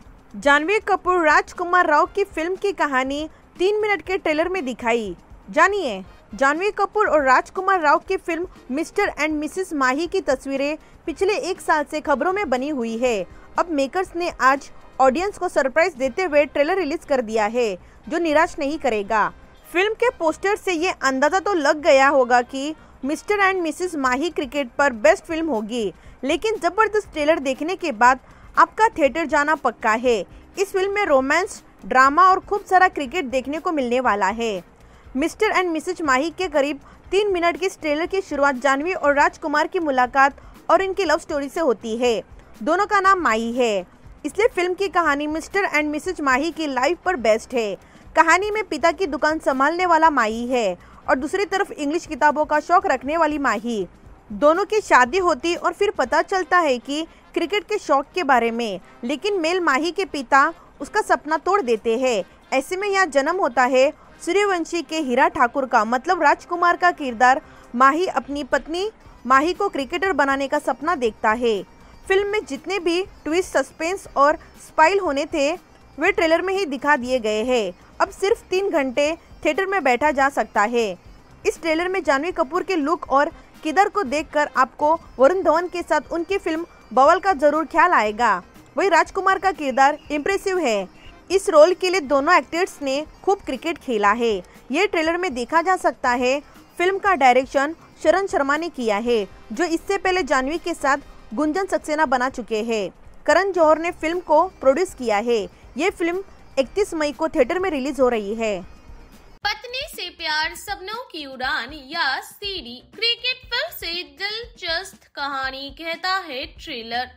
जानवी कपूर राजकुमार राव की फिल्म की कहानी 3 मिनट के ट्रेलर में दिखाई, जानिए। जानवी कपूर और राजकुमार राव की film Mr and Mrs Mahi की तस्वीरें पिछले 1 साल से खबरों में बनी हुई है। अब मेकर्स ने आज ऑडियंस को सरप्राइज देते हुए ट्रेलर रिलीज कर दिया है, जो निराश नहीं करेगा। फिल्म के पोस्टर से ये अंदाजा तो लग गया होगा कि Mr and Mrs Mahi cricket पर बेस्ट फिल्म होगी, लेकिन जबरदस्त ट्रेलर देखने के बाद आपका थिएटर जाना पक्का है। इस फिल्म में रोमांस, ड्रामा और खूब सारा क्रिकेट देखने को मिलने वाला है। मिस्टर एंड मिसेस माही के करीब 3 मिनट के इस ट्रेलर की शुरुआत जानवी और राजकुमार की मुलाकात और इनकी लव स्टोरी से होती है। दोनों का नाम माही है, इसलिए फिल्म की कहानी मिस्टर एंड मिसेस माही की लाइफ पर बेस्ड है। कहानी में पिता की दुकान संभालने वाला माही है और दूसरी तरफ इंग्लिश किताबों का शौक रखने वाली माही। दोनों की शादी होती और फिर पता चलता है कि क्रिकेट के शौक के बारे में, लेकिन मेल माही के पिता उसका सपना तोड़ देते हैं। ऐसे में यहाँ जन्म होता है सूर्यवंशी के हीरा ठाकुर का, मतलब राजकुमार का किरदार। माही अपनी पत्नी माही को क्रिकेटर बनाने का सपना देखता है। फिल्म में जितने भी ट्विस्ट, सस्पेंस और स्पाइल होने थे वे ट्रेलर में ही दिखा दिए गए हैं। अब सिर्फ 3 घंटे थिएटर में बैठा जा सकता है। इस ट्रेलर में जानवी कपूर के लुक और किरदार को देखकर आपको वरुण धवन के साथ उनकी फिल्म बवाल का जरूर ख्याल आएगा। वही राजकुमार का किरदार इम्प्रेसिव है। इस रोल के लिए दोनों एक्टर्स ने खूब क्रिकेट खेला है। ये ट्रेलर में देखा जा सकता है। फिल्म का डायरेक्शन शरण शर्मा ने किया है, जो इससे पहले जानवी के साथ गुंजन सक्सेना बना चुके हैं। करण जौहर ने फिल्म को प्रोड्यूस किया है। ये फिल्म 31 मई को थिएटर में रिलीज हो रही है। पत्नी से प्यार, सपनों की उड़ान या सीडी क्रिकेट फिल्म से दिलचस्प कहानी कहता है ट्रेलर।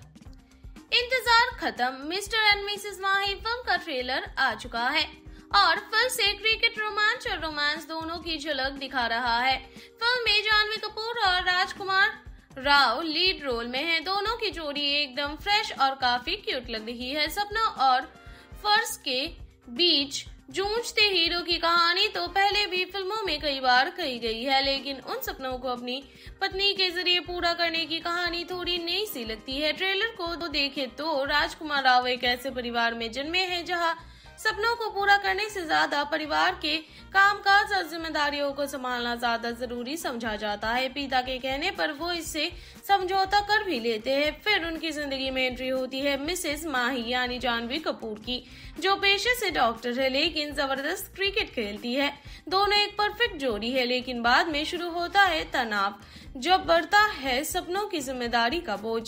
इंतजार खत्म, Mr and Mrs Mahi film का ट्रेलर आ चुका है और फिल्म से क्रिकेट, रोमांस दोनों की झलक दिखा रहा है। फिल्म में जानवी कपूर और राजकुमार राव लीड रोल में है। दोनों की जोड़ी एकदम फ्रेश और काफी क्यूट लग रही है। सपनों और फर्ज के बीच जूझते हीरो की कहानी तो पहले भी फिल्मों में कई बार कही गई है, लेकिन उन सपनों को अपनी पत्नी के जरिए पूरा करने की कहानी थोड़ी नई सी लगती है। ट्रेलर को देखे तो राजकुमार राव एक ऐसे परिवार में जन्मे हैं जहां सपनों को पूरा करने से ज्यादा परिवार के कामकाज और जिम्मेदारियों को संभालना ज्यादा जरूरी समझा जाता है। पिता के कहने पर वो इससे समझौता कर भी लेते हैं। फिर उनकी जिंदगी में एंट्री होती है मिसेस माही यानी जानवी कपूर की, जो पेशे से डॉक्टर है लेकिन जबरदस्त क्रिकेट खेलती है। दोनों एक परफेक्ट जोड़ी है, लेकिन बाद में शुरू होता है तनाव जब बढ़ता है सपनों की जिम्मेदारी का बोझ।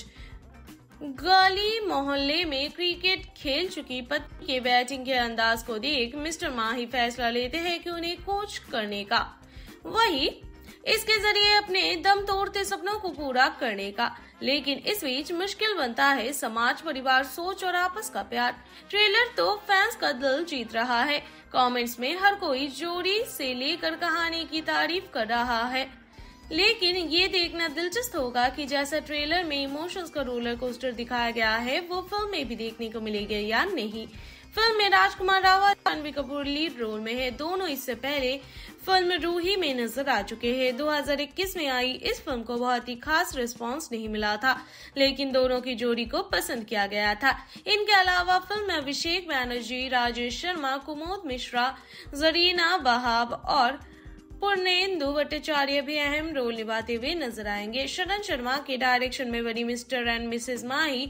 गली मोहल्ले में क्रिकेट खेल चुकी पत्नी के बैटिंग के अंदाज को देख मिस्टर माही फैसला लेते हैं कि उन्हें कोच करने का, वही इसके जरिए अपने दम तोड़ते सपनों को पूरा करने का। लेकिन इस बीच मुश्किल बनता है समाज, परिवार, सोच और आपस का प्यार। ट्रेलर तो फैंस का दिल जीत रहा है। कमेंट्स में हर कोई जोड़ी से लेकर कहानी की तारीफ कर रहा है, लेकिन ये देखना दिलचस्प होगा कि जैसा ट्रेलर में इमोशंस का रोलर कोस्टर दिखाया गया है वो फिल्म में भी देखने को मिलेगा या नहीं। फिल्म में राजकुमार राव और जानवी कपूर लीड रोल में है। दोनों इससे पहले फिल्म रूही में नजर आ चुके हैं। 2021 में आई इस फिल्म को बहुत ही खास रिस्पांस नहीं मिला था, लेकिन दोनों की जोड़ी को पसंद किया गया था। इनके अलावा फिल्म में अभिषेक बैनर्जी, राजेश शर्मा, कुमोद मिश्रा, जरीना बहाब और पूर्णेंदु भट्टाचार्य भी अहम रोल निभाते हुए नजर आएंगे। शरण शर्मा के डायरेक्शन में बनी मिस्टर एंड मिसेस माही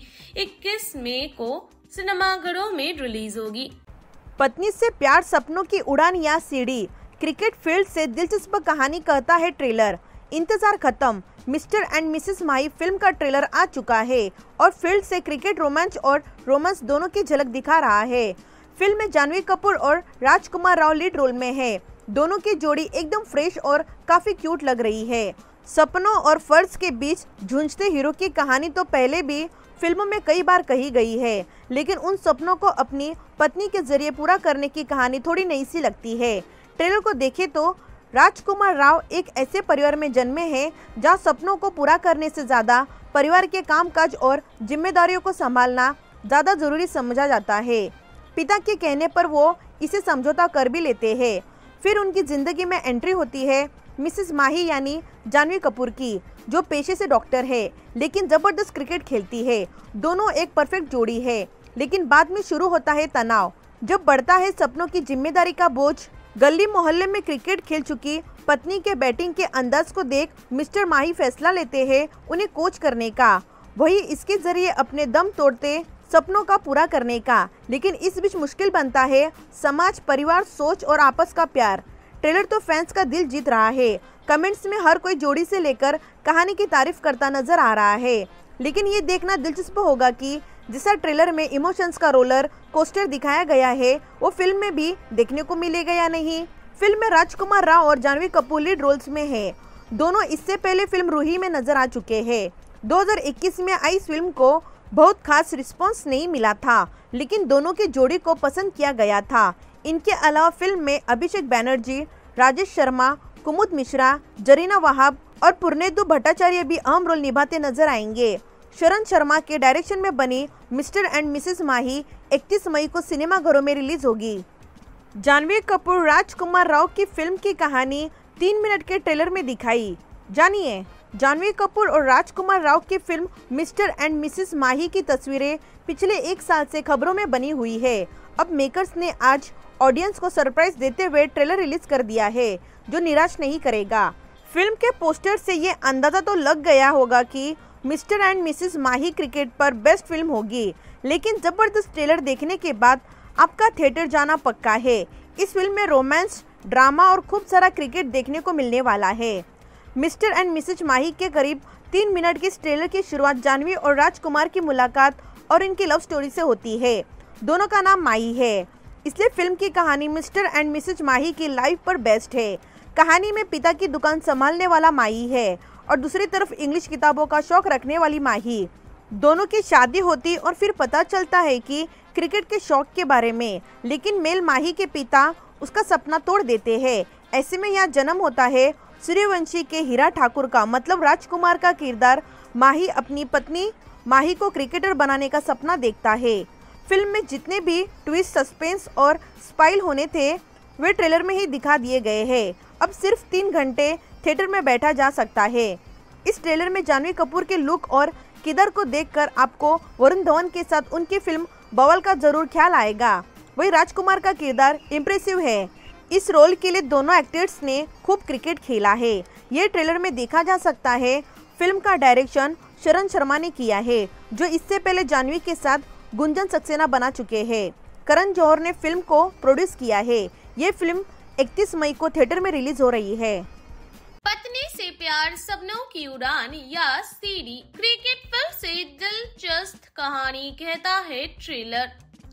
21 मई को सिनेमाघरों में रिलीज होगी। पत्नी से प्यार, सपनों की उड़ान या सीडी क्रिकेट फील्ड से दिलचस्प कहानी कहता है ट्रेलर। इंतजार खत्म, Mr and Mrs Mahi film का ट्रेलर आ चुका है और फील्ड से क्रिकेट, रोमांस दोनों की झलक दिखा रहा है। फिल्म में जानवी कपूर और राजकुमार राव लीड रोल में है। दोनों की जोड़ी एकदम फ्रेश और काफी क्यूट लग रही है। सपनों और फर्ज के बीच जूझते हीरो की कहानी तो पहले भी फिल्मों में कई बार कही गई है, लेकिन उन सपनों को अपनी पत्नी के जरिए पूरा करने की कहानी थोड़ी नई सी लगती है। ट्रेलर को देखें तो राजकुमार राव एक ऐसे परिवार में जन्मे हैं जहां सपनों को पूरा करने से ज्यादा परिवार के कामकाज और जिम्मेदारियों को संभालना ज्यादा जरूरी समझा जाता है। पिता के कहने पर वो इसे समझौता कर भी लेते हैं। फिर उनकी जिंदगी में एंट्री होती है मिसेस माही यानी जानवी कपूर की, जो पेशे से डॉक्टर है लेकिन जबरदस्त क्रिकेट खेलती है। दोनों एक परफेक्ट जोड़ी है, लेकिन बाद में शुरू होता है तनाव जब बढ़ता है सपनों की जिम्मेदारी का बोझ। गली मोहल्ले में क्रिकेट खेल चुकी पत्नी के बैटिंग के अंदाज को देख मिस्टर माही फैसला लेते हैं उन्हें कोच करने का, वही इसके जरिए अपने दम तोड़ते सपनों का पूरा करने का। लेकिन इस बीच मुश्किल बनता है समाज, परिवार, सोच और आपस का प्यार। ट्रेलर तो फैंस का दिल जीत रहा है। कमेंट्स में हर कोई जोड़ी से लेकर कहानी की तारीफ करता नजर आ रहा है। लेकिन ये देखना दिलचस्प होगा कि जैसा ट्रेलर में इमोशंस का रोलर कोस्टर दिखाया गया है वो फिल्म में भी देखने को मिलेगा या नहीं। फिल्म में राजकुमार राव और जानवी कपूर लीड रोल्स में है। दोनों इससे पहले फिल्म रूही में नजर आ चुके हैं। 2021 में आई इस फिल्म को बहुत खास रिस्पांस नहीं मिला था, लेकिन दोनों की जोड़ी को पसंद किया गया था। इनके अलावा फिल्म में अभिषेक बैनर्जी, राजेश शर्मा, कुमुद मिश्रा, जरीना वहाब और पूर्णेंदु भट्टाचार्य भी अहम रोल निभाते नजर आएंगे। शरण शर्मा के डायरेक्शन में बनी मिस्टर एंड मिसेस माही 31 मई को सिनेमाघरों में रिलीज होगी। जानवी कपूर राजकुमार राव की फिल्म की कहानी 3 मिनट के ट्रेलर में दिखाई। जानिए, जानवी कपूर और राजकुमार राव की film Mr and Mrs Mahi की तस्वीरें पिछले 1 साल से खबरों में बनी हुई है। अब मेकर्स ने आज ऑडियंस को सरप्राइज देते हुए ट्रेलर रिलीज कर दिया है, जो निराश नहीं करेगा। फिल्म के पोस्टर से ये अंदाजा तो लग गया होगा कि Mr and Mrs Mahi cricket पर बेस्ट फिल्म होगी, लेकिन जबरदस्त ट्रेलर देखने के बाद आपका थिएटर जाना पक्का है। इस फिल्म में रोमांस, ड्रामा और खूब सारा क्रिकेट देखने को मिलने वाला है। मिस्टर एंड मिसेस माही के करीब 3 मिनट की इस ट्रेलर की शुरुआत जानवी और राजकुमार की मुलाकात और इनकी लव स्टोरी से होती है। दोनों का नाम माही है, इसलिए फिल्म की कहानी मिस्टर एंड मिसेस माही की लाइफ पर बेस्ड है। कहानी में पिता की दुकान संभालने वाला माही है और दूसरी तरफ इंग्लिश किताबों का शौक रखने वाली माही। दोनों की शादी होती और फिर पता चलता है कि क्रिकेट के शौक के बारे में, लेकिन मेल माही के पिता उसका सपना तोड़ देते हैं। ऐसे में यहाँ जन्म होता है सूर्यवंशी के हीरा ठाकुर का, मतलब राजकुमार का किरदार। माही अपनी पत्नी माही को क्रिकेटर बनाने का सपना देखता है। फिल्म में जितने भी ट्विस्ट, सस्पेंस और स्पाइल होने थे वे ट्रेलर में ही दिखा दिए गए हैं। अब सिर्फ 3 घंटे थिएटर में बैठा जा सकता है। इस ट्रेलर में जानवी कपूर के लुक और किरदार को देखकर आपको वरुण धवन के साथ उनकी फिल्म बवाल का जरूर ख्याल आएगा। वही राजकुमार का किरदार इम्प्रेसिव है। इस रोल के लिए दोनों एक्टर्स ने खूब क्रिकेट खेला है, ये ट्रेलर में देखा जा सकता है। फिल्म का डायरेक्शन शरण शर्मा ने किया है, जो इससे पहले जानवी के साथ गुंजन सक्सेना बना चुके हैं। करण जौहर ने फिल्म को प्रोड्यूस किया है। ये फिल्म 31 मई को थिएटर में रिलीज हो रही है। पत्नी से प्यार, सपनों की उड़ान या सीडी क्रिकेट फिल्म से दिलचस्प कहानी कहता है ट्रेलर।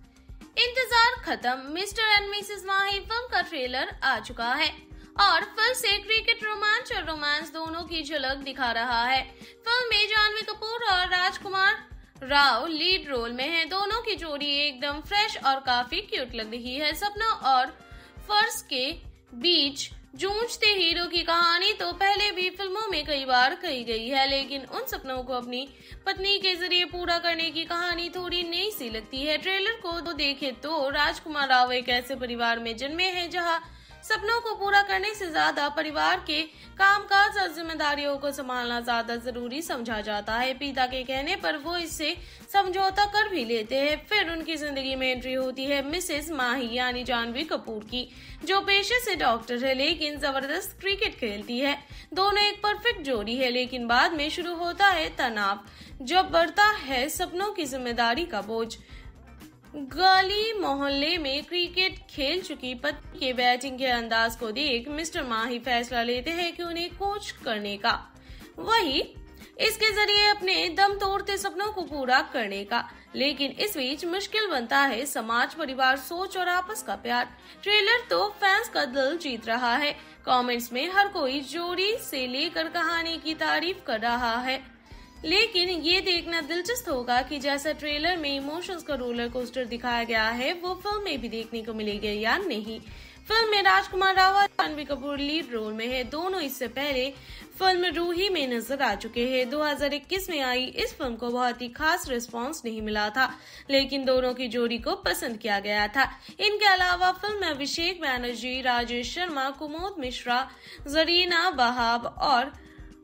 इंतजार खत्म, Mr and Mrs Mahi film का ट्रेलर आ चुका है और फिल्म से क्रिकेट, रोमांस दोनों की झलक दिखा रहा है। फिल्म में जानवी कपूर और राजकुमार राव लीड रोल में हैं। दोनों की जोड़ी एकदम फ्रेश और काफी क्यूट लग रही है। सपनों और फर्ज के बीच जूझते हीरो की कहानी तो पहले भी फिल्मों में कई बार कही गई है, लेकिन उन सपनों को अपनी पत्नी के जरिए पूरा करने की कहानी थोड़ी नई सी लगती है। ट्रेलर को तो देखें तो राजकुमार राव एक ऐसे परिवार में जन्मे हैं जहां सपनों को पूरा करने से ज्यादा परिवार के कामकाज और जिम्मेदारियों को संभालना ज्यादा जरूरी समझा जाता है। पिता के कहने पर वो इससे समझौता कर भी लेते हैं। फिर उनकी जिंदगी में एंट्री होती है मिसेस माही यानी जानवी कपूर की, जो पेशे से डॉक्टर है लेकिन जबरदस्त क्रिकेट खेलती है। दोनों एक परफेक्ट जोड़ी है, लेकिन बाद में शुरू होता है तनाव जब बढ़ता है सपनों की जिम्मेदारी का बोझ। गली मोहल्ले में क्रिकेट खेल चुकी पत्नी के बैटिंग के अंदाज को देख मिस्टर माही फैसला लेते हैं कि उन्हें कोच करने का, वही इसके जरिए अपने दम तोड़ते सपनों को पूरा करने का। लेकिन इस बीच मुश्किल बनता है समाज, परिवार, सोच और आपस का प्यार। ट्रेलर तो फैंस का दिल जीत रहा है। कमेंट्स में हर कोई जोड़ी से लेकर कहानी की तारीफ कर रहा है, लेकिन ये देखना दिलचस्प होगा कि जैसा ट्रेलर में इमोशंस का रोलर कोस्टर दिखाया गया है वो फिल्म में भी देखने को मिलेगा या नहीं। फिल्म में राजकुमार राव और जानवी कपूर लीड रोल में है। दोनों इससे पहले फिल्म रूही में नजर आ चुके हैं। 2021 में आई इस फिल्म को बहुत ही खास रिस्पांस नहीं मिला था, लेकिन दोनों की जोड़ी को पसंद किया गया था। इनके अलावा फिल्म में अभिषेक बैनर्जी, राजेश शर्मा, कुमुद मिश्रा, जरीना वहाब और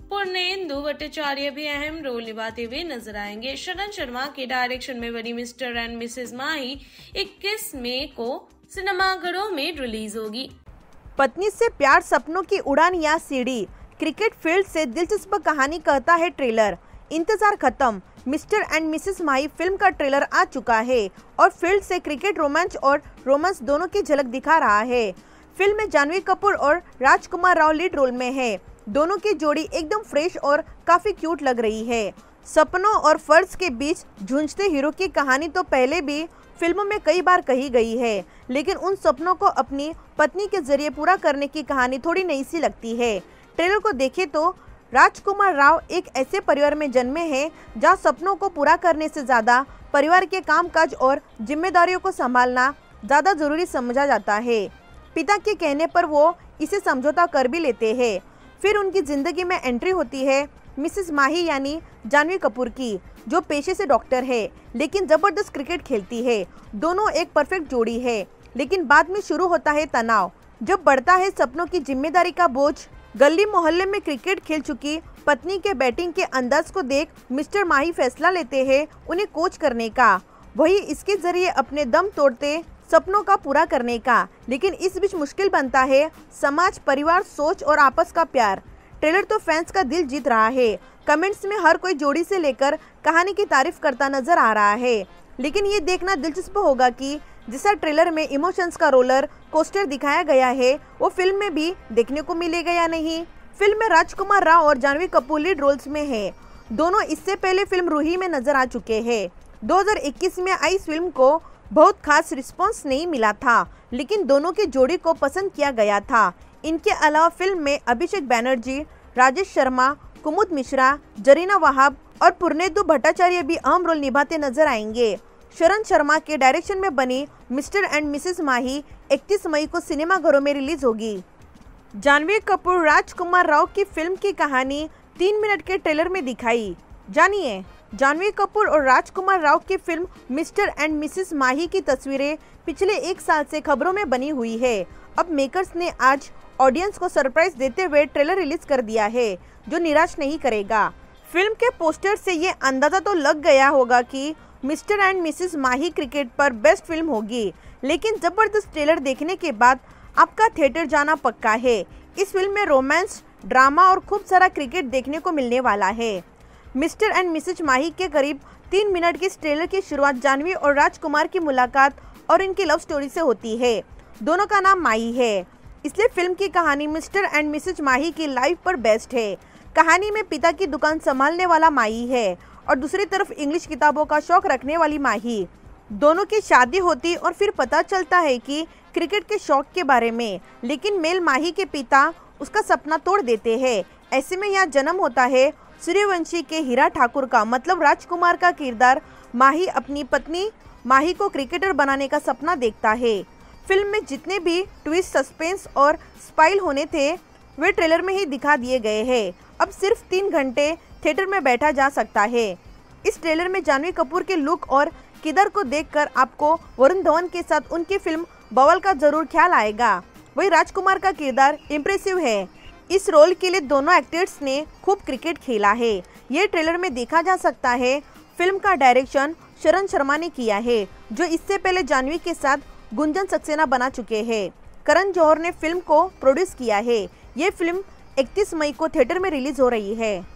पूर्णेंदु भट्टाचार्य भी अहम रोल निभाते हुए नजर आएंगे। शरण शर्मा के डायरेक्शन में बनी मिस्टर एंड मिसेस माही 21 मई को सिनेमाघरों में रिलीज होगी। पत्नी से प्यार, सपनों की उड़ान या सीढ़ी, क्रिकेट फील्ड से दिलचस्प कहानी कहता है ट्रेलर। इंतजार खत्म, Mr and Mrs Mahi film का ट्रेलर आ चुका है और फील्ड से क्रिकेट, रोमांस दोनों की झलक दिखा रहा है। फिल्म में जानवी कपूर और राजकुमार राव लीड रोल में है। दोनों की जोड़ी एकदम फ्रेश और काफी क्यूट लग रही है। सपनों और फर्ज के बीच झूंझते हीरो की कहानी तो पहले भी फिल्मों में कई बार कही गई है, लेकिन उन सपनों को अपनी पत्नी के जरिए पूरा करने की कहानी थोड़ी नई सी लगती है। ट्रेलर को देखें तो राजकुमार राव एक ऐसे परिवार में जन्मे हैं जहां सपनों को पूरा करने से ज्यादा परिवार के कामकाज और जिम्मेदारियों को संभालना ज्यादा जरूरी समझा जाता है। पिता के कहने पर वो इसे समझौता कर भी लेते हैं। फिर उनकी जिंदगी में एंट्री होती है मिसेस माही यानी जानवी कपूर की, जो पेशे से डॉक्टर है लेकिन जबरदस्त क्रिकेट खेलती है। दोनों एक परफेक्ट जोड़ी है, लेकिन बाद में शुरू होता है तनाव जब बढ़ता है सपनों की जिम्मेदारी का बोझ। गली मोहल्ले में क्रिकेट खेल चुकी पत्नी के बैटिंग के अंदाज को देख मिस्टर माही फैसला लेते हैं उन्हें कोच करने का, वही इसके जरिए अपने दम तोड़ते सपनों का पूरा करने का। लेकिन इस बीच मुश्किल बनता है समाज, परिवार, सोच और आपस का प्यार। ट्रेलर तो फैंस का दिल जीत रहा है। कमेंट्स में हर कोई जोड़ी से लेकर कहानी की तारीफ करता नजर आ रहा है, लेकिन ये देखना दिलचस्प होगा कि जैसा ट्रेलर में इमोशंस का रोलर कोस्टर दिखाया गया है वो फिल्म में भी देखने को मिलेगा या नहीं। फिल्म में राजकुमार राव और जानवी कपूर लीड रोल्स में है। दोनों इससे पहले फिल्म रूही में नजर आ चुके हैं। 2021 में आई इस फिल्म को बहुत खास रिस्पांस नहीं मिला था, लेकिन दोनों की जोड़ी को पसंद किया गया था। इनके अलावा फिल्म में अभिषेक बैनर्जी, राजेश शर्मा, कुमुद मिश्रा, जरीना वहाब और पूर्णेंदु भट्टाचार्य भी अहम रोल निभाते नजर आएंगे। शरण शर्मा के डायरेक्शन में बनी मिस्टर एंड मिसेस माही 31 मई को सिनेमाघरों में रिलीज होगी। जानवी कपूर, राजकुमार राव की फिल्म की कहानी 3 मिनट के ट्रेलर में दिखाई। जानिए, जानवी कपूर और राजकुमार राव की film Mr and Mrs Mahi की तस्वीरें पिछले 1 साल से खबरों में बनी हुई है। अब मेकर्स ने आज ऑडियंस को सरप्राइज देते हुए ट्रेलर रिलीज कर दिया है, जो निराश नहीं करेगा। फिल्म के पोस्टर से ये अंदाजा तो लग गया होगा कि Mr and Mrs Mahi cricket पर बेस्ट फिल्म होगी, लेकिन जबरदस्त ट्रेलर देखने के बाद आपका थिएटर जाना पक्का है। इस फिल्म में रोमांस, ड्रामा और खूब सारा क्रिकेट देखने को मिलने वाला है। मिस्टर एंड मिसेस माही के करीब 3 मिनट के इस ट्रेलर की शुरुआत जानवी और राजकुमार की मुलाकात और इनकी लव स्टोरी से होती है। दोनों का नाम माही है, इसलिए फिल्म की कहानी मिस्टर एंड मिसेस माही की लाइफ पर बेस्ड है। कहानी में पिता की दुकान संभालने वाला माही है और दूसरी तरफ इंग्लिश किताबों का शौक रखने वाली माही। दोनों की शादी होती और फिर पता चलता है कि क्रिकेट के शौक के बारे में, लेकिन मेल माही के पिता उसका सपना तोड़ देते हैं। ऐसे में यहाँ जन्म होता है सूर्यवंशी के हीरा ठाकुर का, मतलब राजकुमार का किरदार। माही अपनी पत्नी माही को क्रिकेटर बनाने का सपना देखता है। फिल्म में जितने भी ट्विस्ट, सस्पेंस और स्पाइल होने थे वे ट्रेलर में ही दिखा दिए गए हैं। अब सिर्फ 3 घंटे थिएटर में बैठा जा सकता है। इस ट्रेलर में जानवी कपूर के लुक और किरदार को देखकर आपको वरुण धवन के साथ उनकी फिल्म बवाल का जरूर ख्याल आएगा। वही राजकुमार का किरदार इम्प्रेसिव है। इस रोल के लिए दोनों एक्टर्स ने खूब क्रिकेट खेला है, ये ट्रेलर में देखा जा सकता है। फिल्म का डायरेक्शन शरण शर्मा ने किया है, जो इससे पहले जानवी के साथ गुंजन सक्सेना बना चुके हैं। करण जौहर ने फिल्म को प्रोड्यूस किया है। ये फिल्म 31 मई को थिएटर में रिलीज हो रही है।